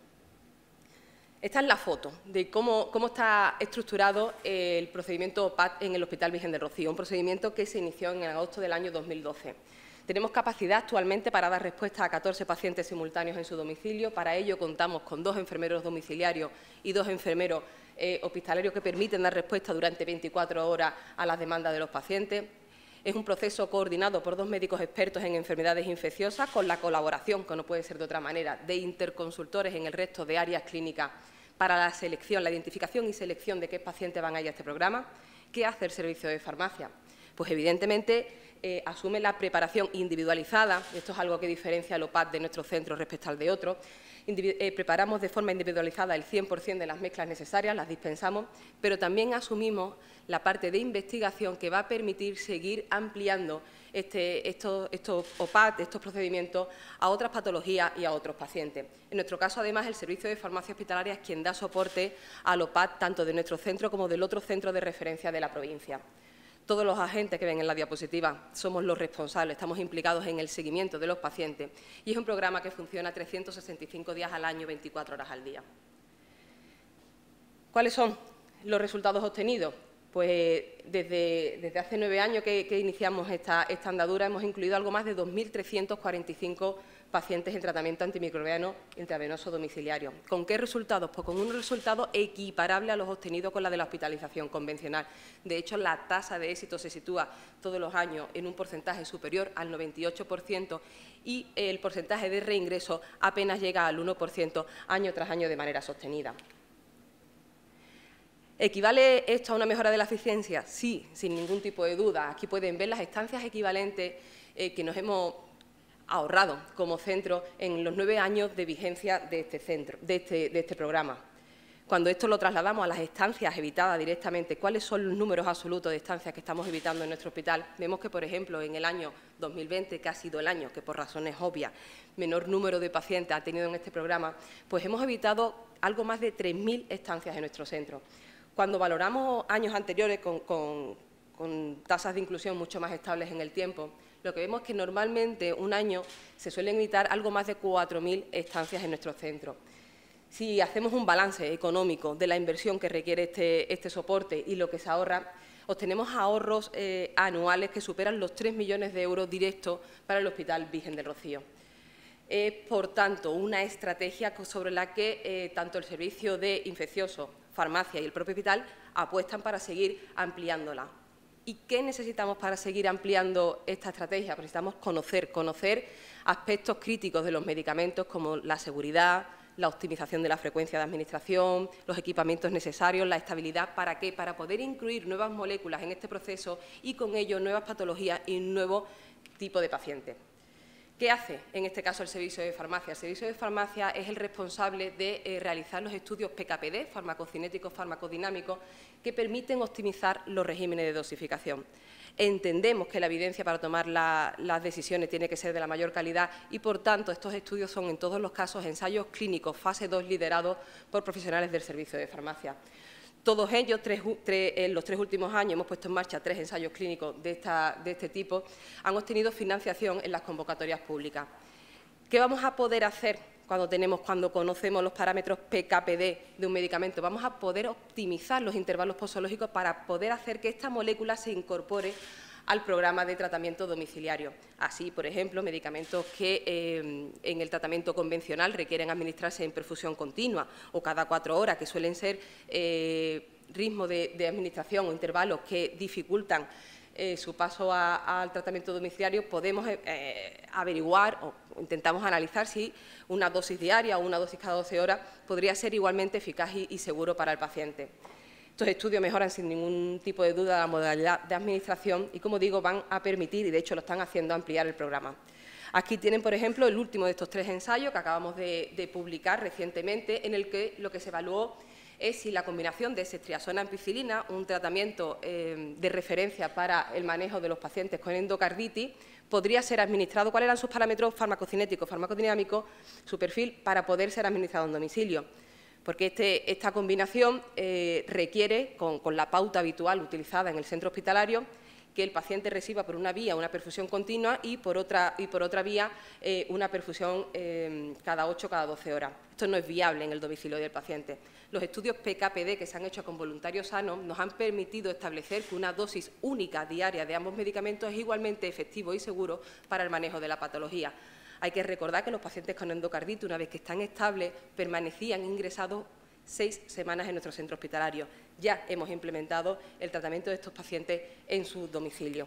Esta es la foto de cómo está estructurado el procedimiento OPAT en el Hospital Virgen del Rocío, un procedimiento que se inició en agosto del año 2012. Tenemos capacidad actualmente para dar respuesta a 14 pacientes simultáneos en su domicilio. Para ello contamos con 2 enfermeros domiciliarios y 2 enfermeros hospitalarios que permiten dar respuesta durante 24 horas a las demandas de los pacientes. Es un proceso coordinado por 2 médicos expertos en enfermedades infecciosas, con la colaboración, que no puede ser de otra manera, de interconsultores en el resto de áreas clínicas para la selección, la identificación y selección de qué pacientes van a ir a este programa. ¿Qué hace el servicio de farmacia? Pues evidentemente asume la preparación individualizada, esto es algo que diferencia al OPAT de nuestro centro respecto al de otros. Preparamos de forma individualizada el 100% de las mezclas necesarias, las dispensamos, pero también asumimos la parte de investigación que va a permitir seguir ampliando estos OPAT, estos procedimientos, a otras patologías y a otros pacientes. En nuestro caso, además, el Servicio de Farmacia Hospitalaria es quien da soporte al OPAT tanto de nuestro centro como del otro centro de referencia de la provincia. Todos los agentes que ven en la diapositiva somos los responsables, estamos implicados en el seguimiento de los pacientes y es un programa que funciona 365 días al año, 24 horas al día. ¿Cuáles son los resultados obtenidos? Pues desde hace 9 años que iniciamos esta andadura hemos incluido algo más de 2.345 pacientes en tratamiento antimicrobiano intravenoso domiciliario. ¿Con qué resultados? Pues con un resultado equiparable a los obtenidos con la de la hospitalización convencional. De hecho, la tasa de éxito se sitúa todos los años en un porcentaje superior al 98% y el porcentaje de reingreso apenas llega al 1% año tras año de manera sostenida. ¿Equivale esto a una mejora de la eficiencia? Sí, sin ningún tipo de duda. Aquí pueden ver las estancias equivalentes que nos hemos ahorrado como centro en los 9 años de vigencia de este programa. Cuando esto lo trasladamos a las estancias evitadas directamente, ¿cuáles son los números absolutos de estancias que estamos evitando en nuestro hospital? Vemos que, por ejemplo, en el año 2020, que ha sido el año que por razones obvias menor número de pacientes ha tenido en este programa, pues hemos evitado algo más de 3.000 estancias en nuestro centro. Cuando valoramos años anteriores con tasas de inclusión mucho más estables en el tiempo, lo que vemos es que normalmente un año se suelen evitar algo más de 4.000 estancias en nuestro centro. Si hacemos un balance económico de la inversión que requiere este soporte y lo que se ahorra, obtenemos ahorros anuales que superan los 3 millones de euros directos para el Hospital Virgen del Rocío. Es, por tanto, una estrategia sobre la que tanto el servicio de infecciosos, farmacia y el propio hospital apuestan para seguir ampliándola. ¿Y qué necesitamos para seguir ampliando esta estrategia? Pues necesitamos conocer aspectos críticos de los medicamentos como la seguridad, la optimización de la frecuencia de administración, los equipamientos necesarios, la estabilidad. ¿Para qué? Para poder incluir nuevas moléculas en este proceso y con ello nuevas patologías y un nuevo tipo de paciente. ¿Qué hace en este caso el servicio de farmacia? El servicio de farmacia es el responsable de realizar los estudios PKPD, farmacocinéticos, farmacodinámicos, que permiten optimizar los regímenes de dosificación. Entendemos que la evidencia para tomar las decisiones tiene que ser de la mayor calidad y, por tanto, estos estudios son en todos los casos ensayos clínicos fase 2 liderados por profesionales del servicio de farmacia. Todos ellos, en los 3 últimos años, hemos puesto en marcha 3 ensayos clínicos de este tipo, han obtenido financiación en las convocatorias públicas. ¿Qué vamos a poder hacer cuando conocemos los parámetros PKPD de un medicamento? Vamos a poder optimizar los intervalos posológicos para poder hacer que esta molécula se incorpore al programa de tratamiento domiciliario. Así, por ejemplo, medicamentos que en el tratamiento convencional requieren administrarse en perfusión continua o cada 4 horas, que suelen ser ritmos de administración o intervalos que dificultan su paso al tratamiento domiciliario, podemos averiguar o intentamos analizar si una dosis diaria o una dosis cada 12 horas podría ser igualmente eficaz y seguro para el paciente. Estos estudios mejoran sin ningún tipo de duda la modalidad de administración y, como digo, van a permitir, y de hecho lo están haciendo, ampliar el programa. Aquí tienen, por ejemplo, el último de estos 3 ensayos que acabamos de publicar recientemente, en el que lo que se evaluó es si la combinación de ceftriaxona-ampicilina, un tratamiento de referencia para el manejo de los pacientes con endocarditis, podría ser administrado, cuáles eran sus parámetros farmacocinéticos, farmacodinámicos, su perfil, para poder ser administrado en domicilio. Porque esta combinación requiere, con la pauta habitual utilizada en el centro hospitalario, que el paciente reciba por una vía una perfusión continua y por otra vía una perfusión cada 8 cada 12 horas. Esto no es viable en el domicilio del paciente. Los estudios PKPD que se han hecho con voluntarios sanos nos han permitido establecer que una dosis única diaria de ambos medicamentos es igualmente efectivo y seguro para el manejo de la patología. Hay que recordar que los pacientes con endocarditis, una vez que están estables, permanecían ingresados 6 semanas en nuestro centro hospitalario. Ya hemos implementado el tratamiento de estos pacientes en su domicilio.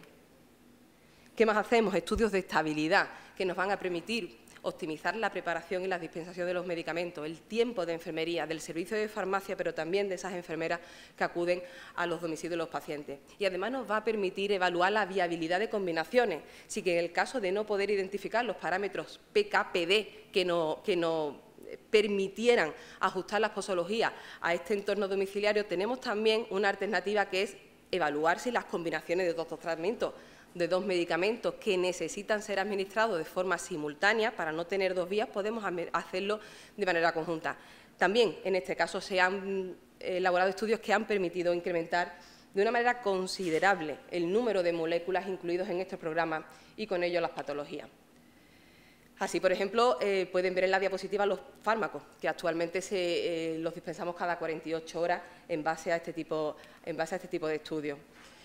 ¿Qué más hacemos? Estudios de estabilidad que nos van a permitir optimizar la preparación y la dispensación de los medicamentos, el tiempo de enfermería del servicio de farmacia, pero también de esas enfermeras que acuden a los domicilios de los pacientes. Y además nos va a permitir evaluar la viabilidad de combinaciones, si que en el caso de no poder identificar los parámetros PKPD que no permitieran ajustar las posologías a este entorno domiciliario, tenemos también una alternativa que es evaluar si las combinaciones de 2 tratamientos, de 2 medicamentos que necesitan ser administrados de forma simultánea para no tener 2 vías, podemos hacerlo de manera conjunta. También, en este caso, se han elaborado estudios que han permitido incrementar de una manera considerable el número de moléculas incluidos en este programa y con ello las patologías. Así, por ejemplo, pueden ver en la diapositiva los fármacos, que actualmente los dispensamos cada 48 horas en base a este tipo de estudios.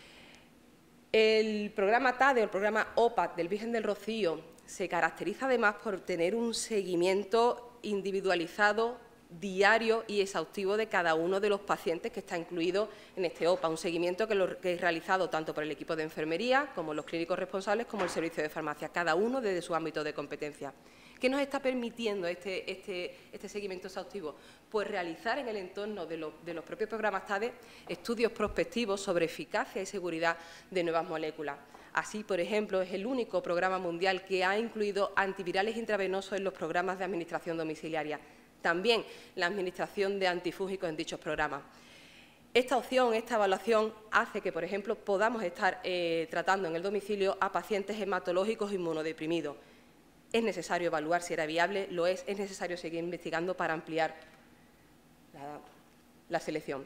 El programa TADE o el programa OPAC del Virgen del Rocío se caracteriza además por tener un seguimiento individualizado, diario y exhaustivo de cada uno de los pacientes que está incluido en este OPA, un seguimiento que es realizado tanto por el equipo de enfermería como los clínicos responsables como el servicio de farmacia, cada uno desde su ámbito de competencia. ¿Qué nos está permitiendo este seguimiento exhaustivo? Pues realizar en el entorno de los propios programas TADE estudios prospectivos sobre eficacia y seguridad de nuevas moléculas. Así, por ejemplo, es el único programa mundial que ha incluido antivirales intravenosos en los programas de administración domiciliaria. También la administración de antifúngicos en dichos programas. Esta opción, esta evaluación, hace que, por ejemplo, podamos estar tratando en el domicilio a pacientes hematológicos inmunodeprimidos. Es necesario evaluar si era viable, lo es necesario seguir investigando para ampliar la selección.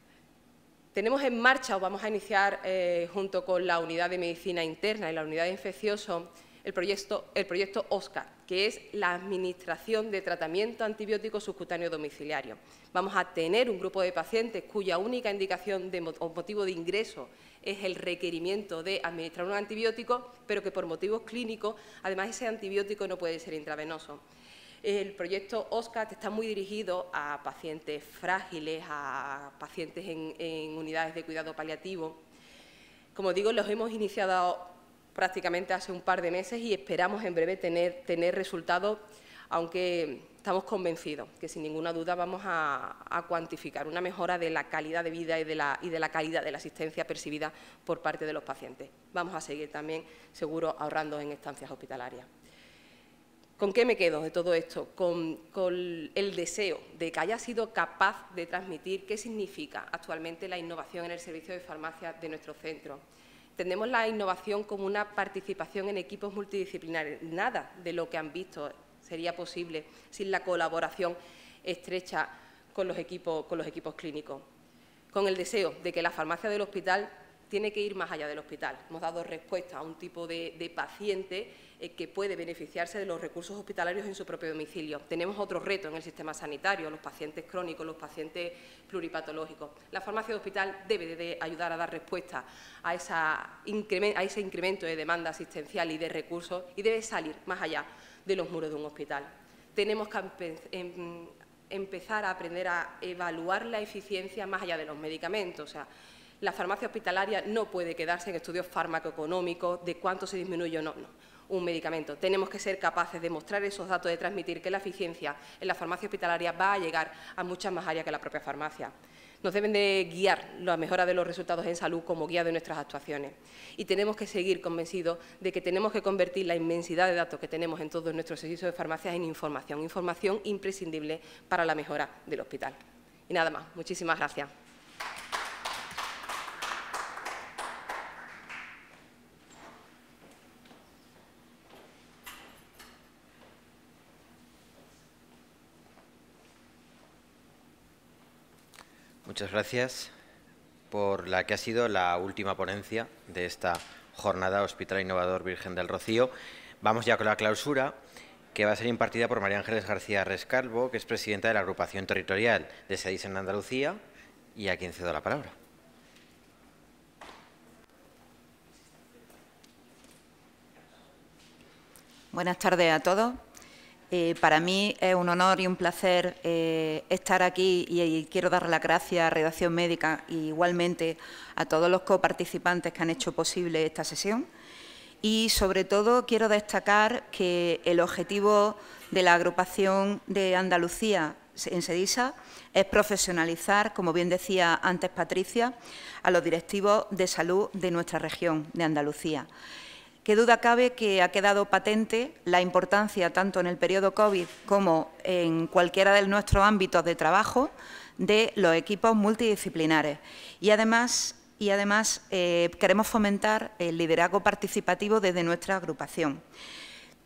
Tenemos en marcha, o vamos a iniciar junto con la unidad de medicina interna y la unidad de infecciosos, el proyecto OSCAR, que es la administración de tratamiento antibiótico subcutáneo domiciliario. Vamos a tener un grupo de pacientes cuya única indicación o motivo de ingreso es el requerimiento de administrar un antibiótico, pero que por motivos clínicos, además, ese antibiótico no puede ser intravenoso. El proyecto OSCAR está muy dirigido a pacientes frágiles, a pacientes en unidades de cuidado paliativo. Como digo, los hemos iniciado prácticamente hace un par de meses y esperamos en breve tener resultados, aunque estamos convencidos que sin ninguna duda vamos a cuantificar una mejora de la calidad de vida y de la calidad de la asistencia percibida por parte de los pacientes. Vamos a seguir también, seguro, ahorrando en estancias hospitalarias. ¿Con qué me quedo de todo esto? Con el deseo de que haya sido capaz de transmitir qué significa actualmente la innovación en el servicio de farmacia de nuestro centro. Entendemos la innovación como una participación en equipos multidisciplinares. Nada de lo que han visto sería posible sin la colaboración estrecha con los equipos clínicos. Con el deseo de que la farmacia del hospital tiene que ir más allá del hospital. Hemos dado respuesta a un tipo de paciente que puede beneficiarse de los recursos hospitalarios en su propio domicilio. Tenemos otro reto en el sistema sanitario, los pacientes crónicos, los pacientes pluripatológicos. La farmacia de hospital debe de ayudar a dar respuesta a ese incremento de demanda asistencial y de recursos y debe salir más allá de los muros de un hospital. Tenemos que empezar a aprender a evaluar la eficiencia más allá de los medicamentos. O sea, la farmacia hospitalaria no puede quedarse en estudios farmacoeconómicos de cuánto se disminuye o no un medicamento. Tenemos que ser capaces de mostrar esos datos, de transmitir que la eficiencia en la farmacia hospitalaria va a llegar a muchas más áreas que la propia farmacia. Nos deben de guiar la mejora de los resultados en salud como guía de nuestras actuaciones. Y tenemos que seguir convencidos de que tenemos que convertir la inmensidad de datos que tenemos en todos nuestros servicios de farmacia en información imprescindible para la mejora del hospital. Y nada más. Muchísimas gracias. Muchas gracias por la que ha sido la última ponencia de esta jornada Hospital Innovador Virgen del Rocío. Vamos ya con la clausura, que va a ser impartida por María Ángeles García Rescalvo, que es presidenta de la Agrupación Territorial de SEDIS en Andalucía, y a quien cedo la palabra. Buenas tardes a todos. Para mí es un honor y un placer estar aquí y quiero dar las gracias a Redacción Médica e igualmente a todos los coparticipantes que han hecho posible esta sesión. Y sobre todo quiero destacar que el objetivo de la agrupación de Andalucía en SEDISA es profesionalizar, como bien decía antes Patricia, a los directivos de salud de nuestra región de Andalucía. Qué duda cabe que ha quedado patente la importancia, tanto en el periodo COVID como en cualquiera de nuestros ámbitos de trabajo, de los equipos multidisciplinares. Y además queremos fomentar el liderazgo participativo desde nuestra agrupación.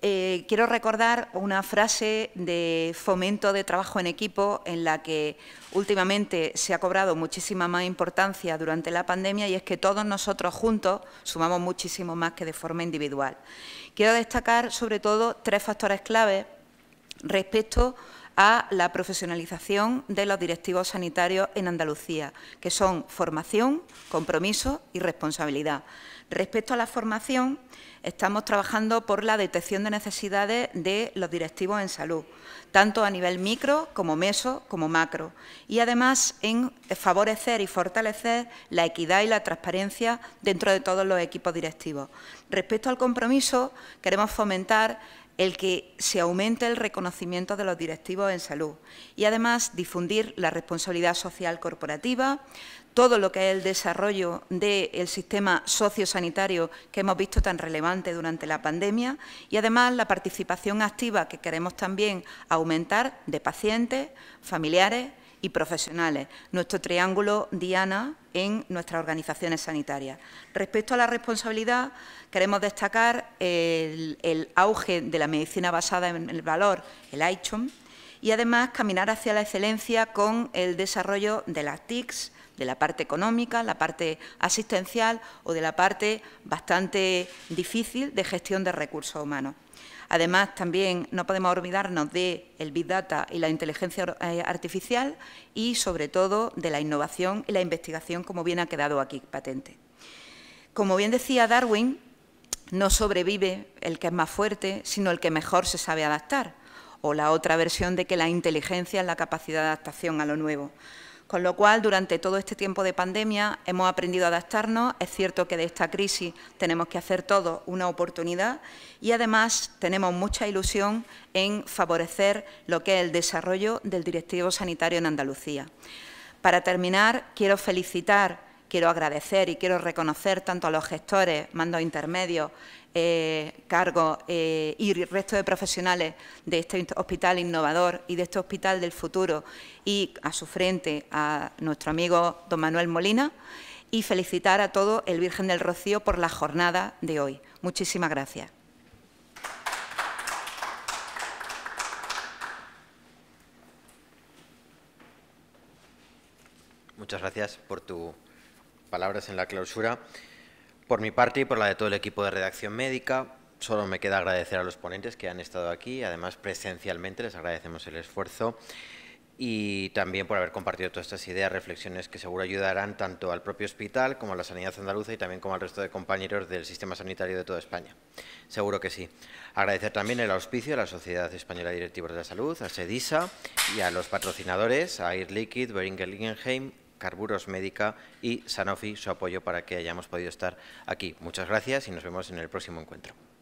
quiero recordar una frase de fomento de trabajo en equipo en la que últimamente se ha cobrado muchísima más importancia durante la pandemia, y es que todos nosotros juntos sumamos muchísimo más que de forma individual. Quiero destacar sobre todo 3 factores claves respecto a la profesionalización de los directivos sanitarios en Andalucía, que son formación, compromiso y responsabilidad. Respecto a la formación, estamos trabajando por la detección de necesidades de los directivos en salud, tanto a nivel micro como meso como macro, y además en favorecer y fortalecer la equidad y la transparencia dentro de todos los equipos directivos. Respecto al compromiso, queremos fomentar el que se aumente el reconocimiento de los directivos en salud y, además, difundir la responsabilidad social corporativa, todo lo que es el desarrollo del sistema sociosanitario que hemos visto tan relevante durante la pandemia, y, además, la participación activa que queremos también aumentar de pacientes, familiares y profesionales, nuestro triángulo diana en nuestras organizaciones sanitarias. Respecto a la responsabilidad, queremos destacar el auge de la medicina basada en el valor, el ICHOM, y además caminar hacia la excelencia con el desarrollo de las TICs, de la parte económica, la parte asistencial o de la parte bastante difícil de gestión de recursos humanos. Además, también no podemos olvidarnos del Big Data y la inteligencia artificial y, sobre todo, de la innovación y la investigación, como bien ha quedado aquí patente. Como bien decía Darwin, no sobrevive el que es más fuerte, sino el que mejor se sabe adaptar, o la otra versión de que la inteligencia es la capacidad de adaptación a lo nuevo. Con lo cual, durante todo este tiempo de pandemia hemos aprendido a adaptarnos. Es cierto que de esta crisis tenemos que hacer todo una oportunidad y, además, tenemos mucha ilusión en favorecer lo que es el desarrollo del directivo sanitario en Andalucía. Para terminar, quiero felicitar, quiero agradecer y quiero reconocer tanto a los gestores, mandos intermedios, cargos y el resto de profesionales de este hospital innovador y de este hospital del futuro, y a su frente a nuestro amigo don Manuel Molina, y felicitar a todo el Virgen del Rocío por la jornada de hoy. Muchísimas gracias. Muchas gracias por tus palabras en la clausura. Por mi parte y por la de todo el equipo de redacción médica, solo me queda agradecer a los ponentes que han estado aquí, además presencialmente, les agradecemos el esfuerzo, y también por haber compartido todas estas ideas, reflexiones que seguro ayudarán tanto al propio hospital como a la sanidad andaluza y también como al resto de compañeros del sistema sanitario de toda España. Seguro que sí. Agradecer también el auspicio a la Sociedad Española de Directivos de la Salud, a SEDISA, y a los patrocinadores, a Air Liquide, Boehringer Ingelheim, Carburos Médica y Sanofi, su apoyo para que hayamos podido estar aquí. Muchas gracias y nos vemos en el próximo encuentro.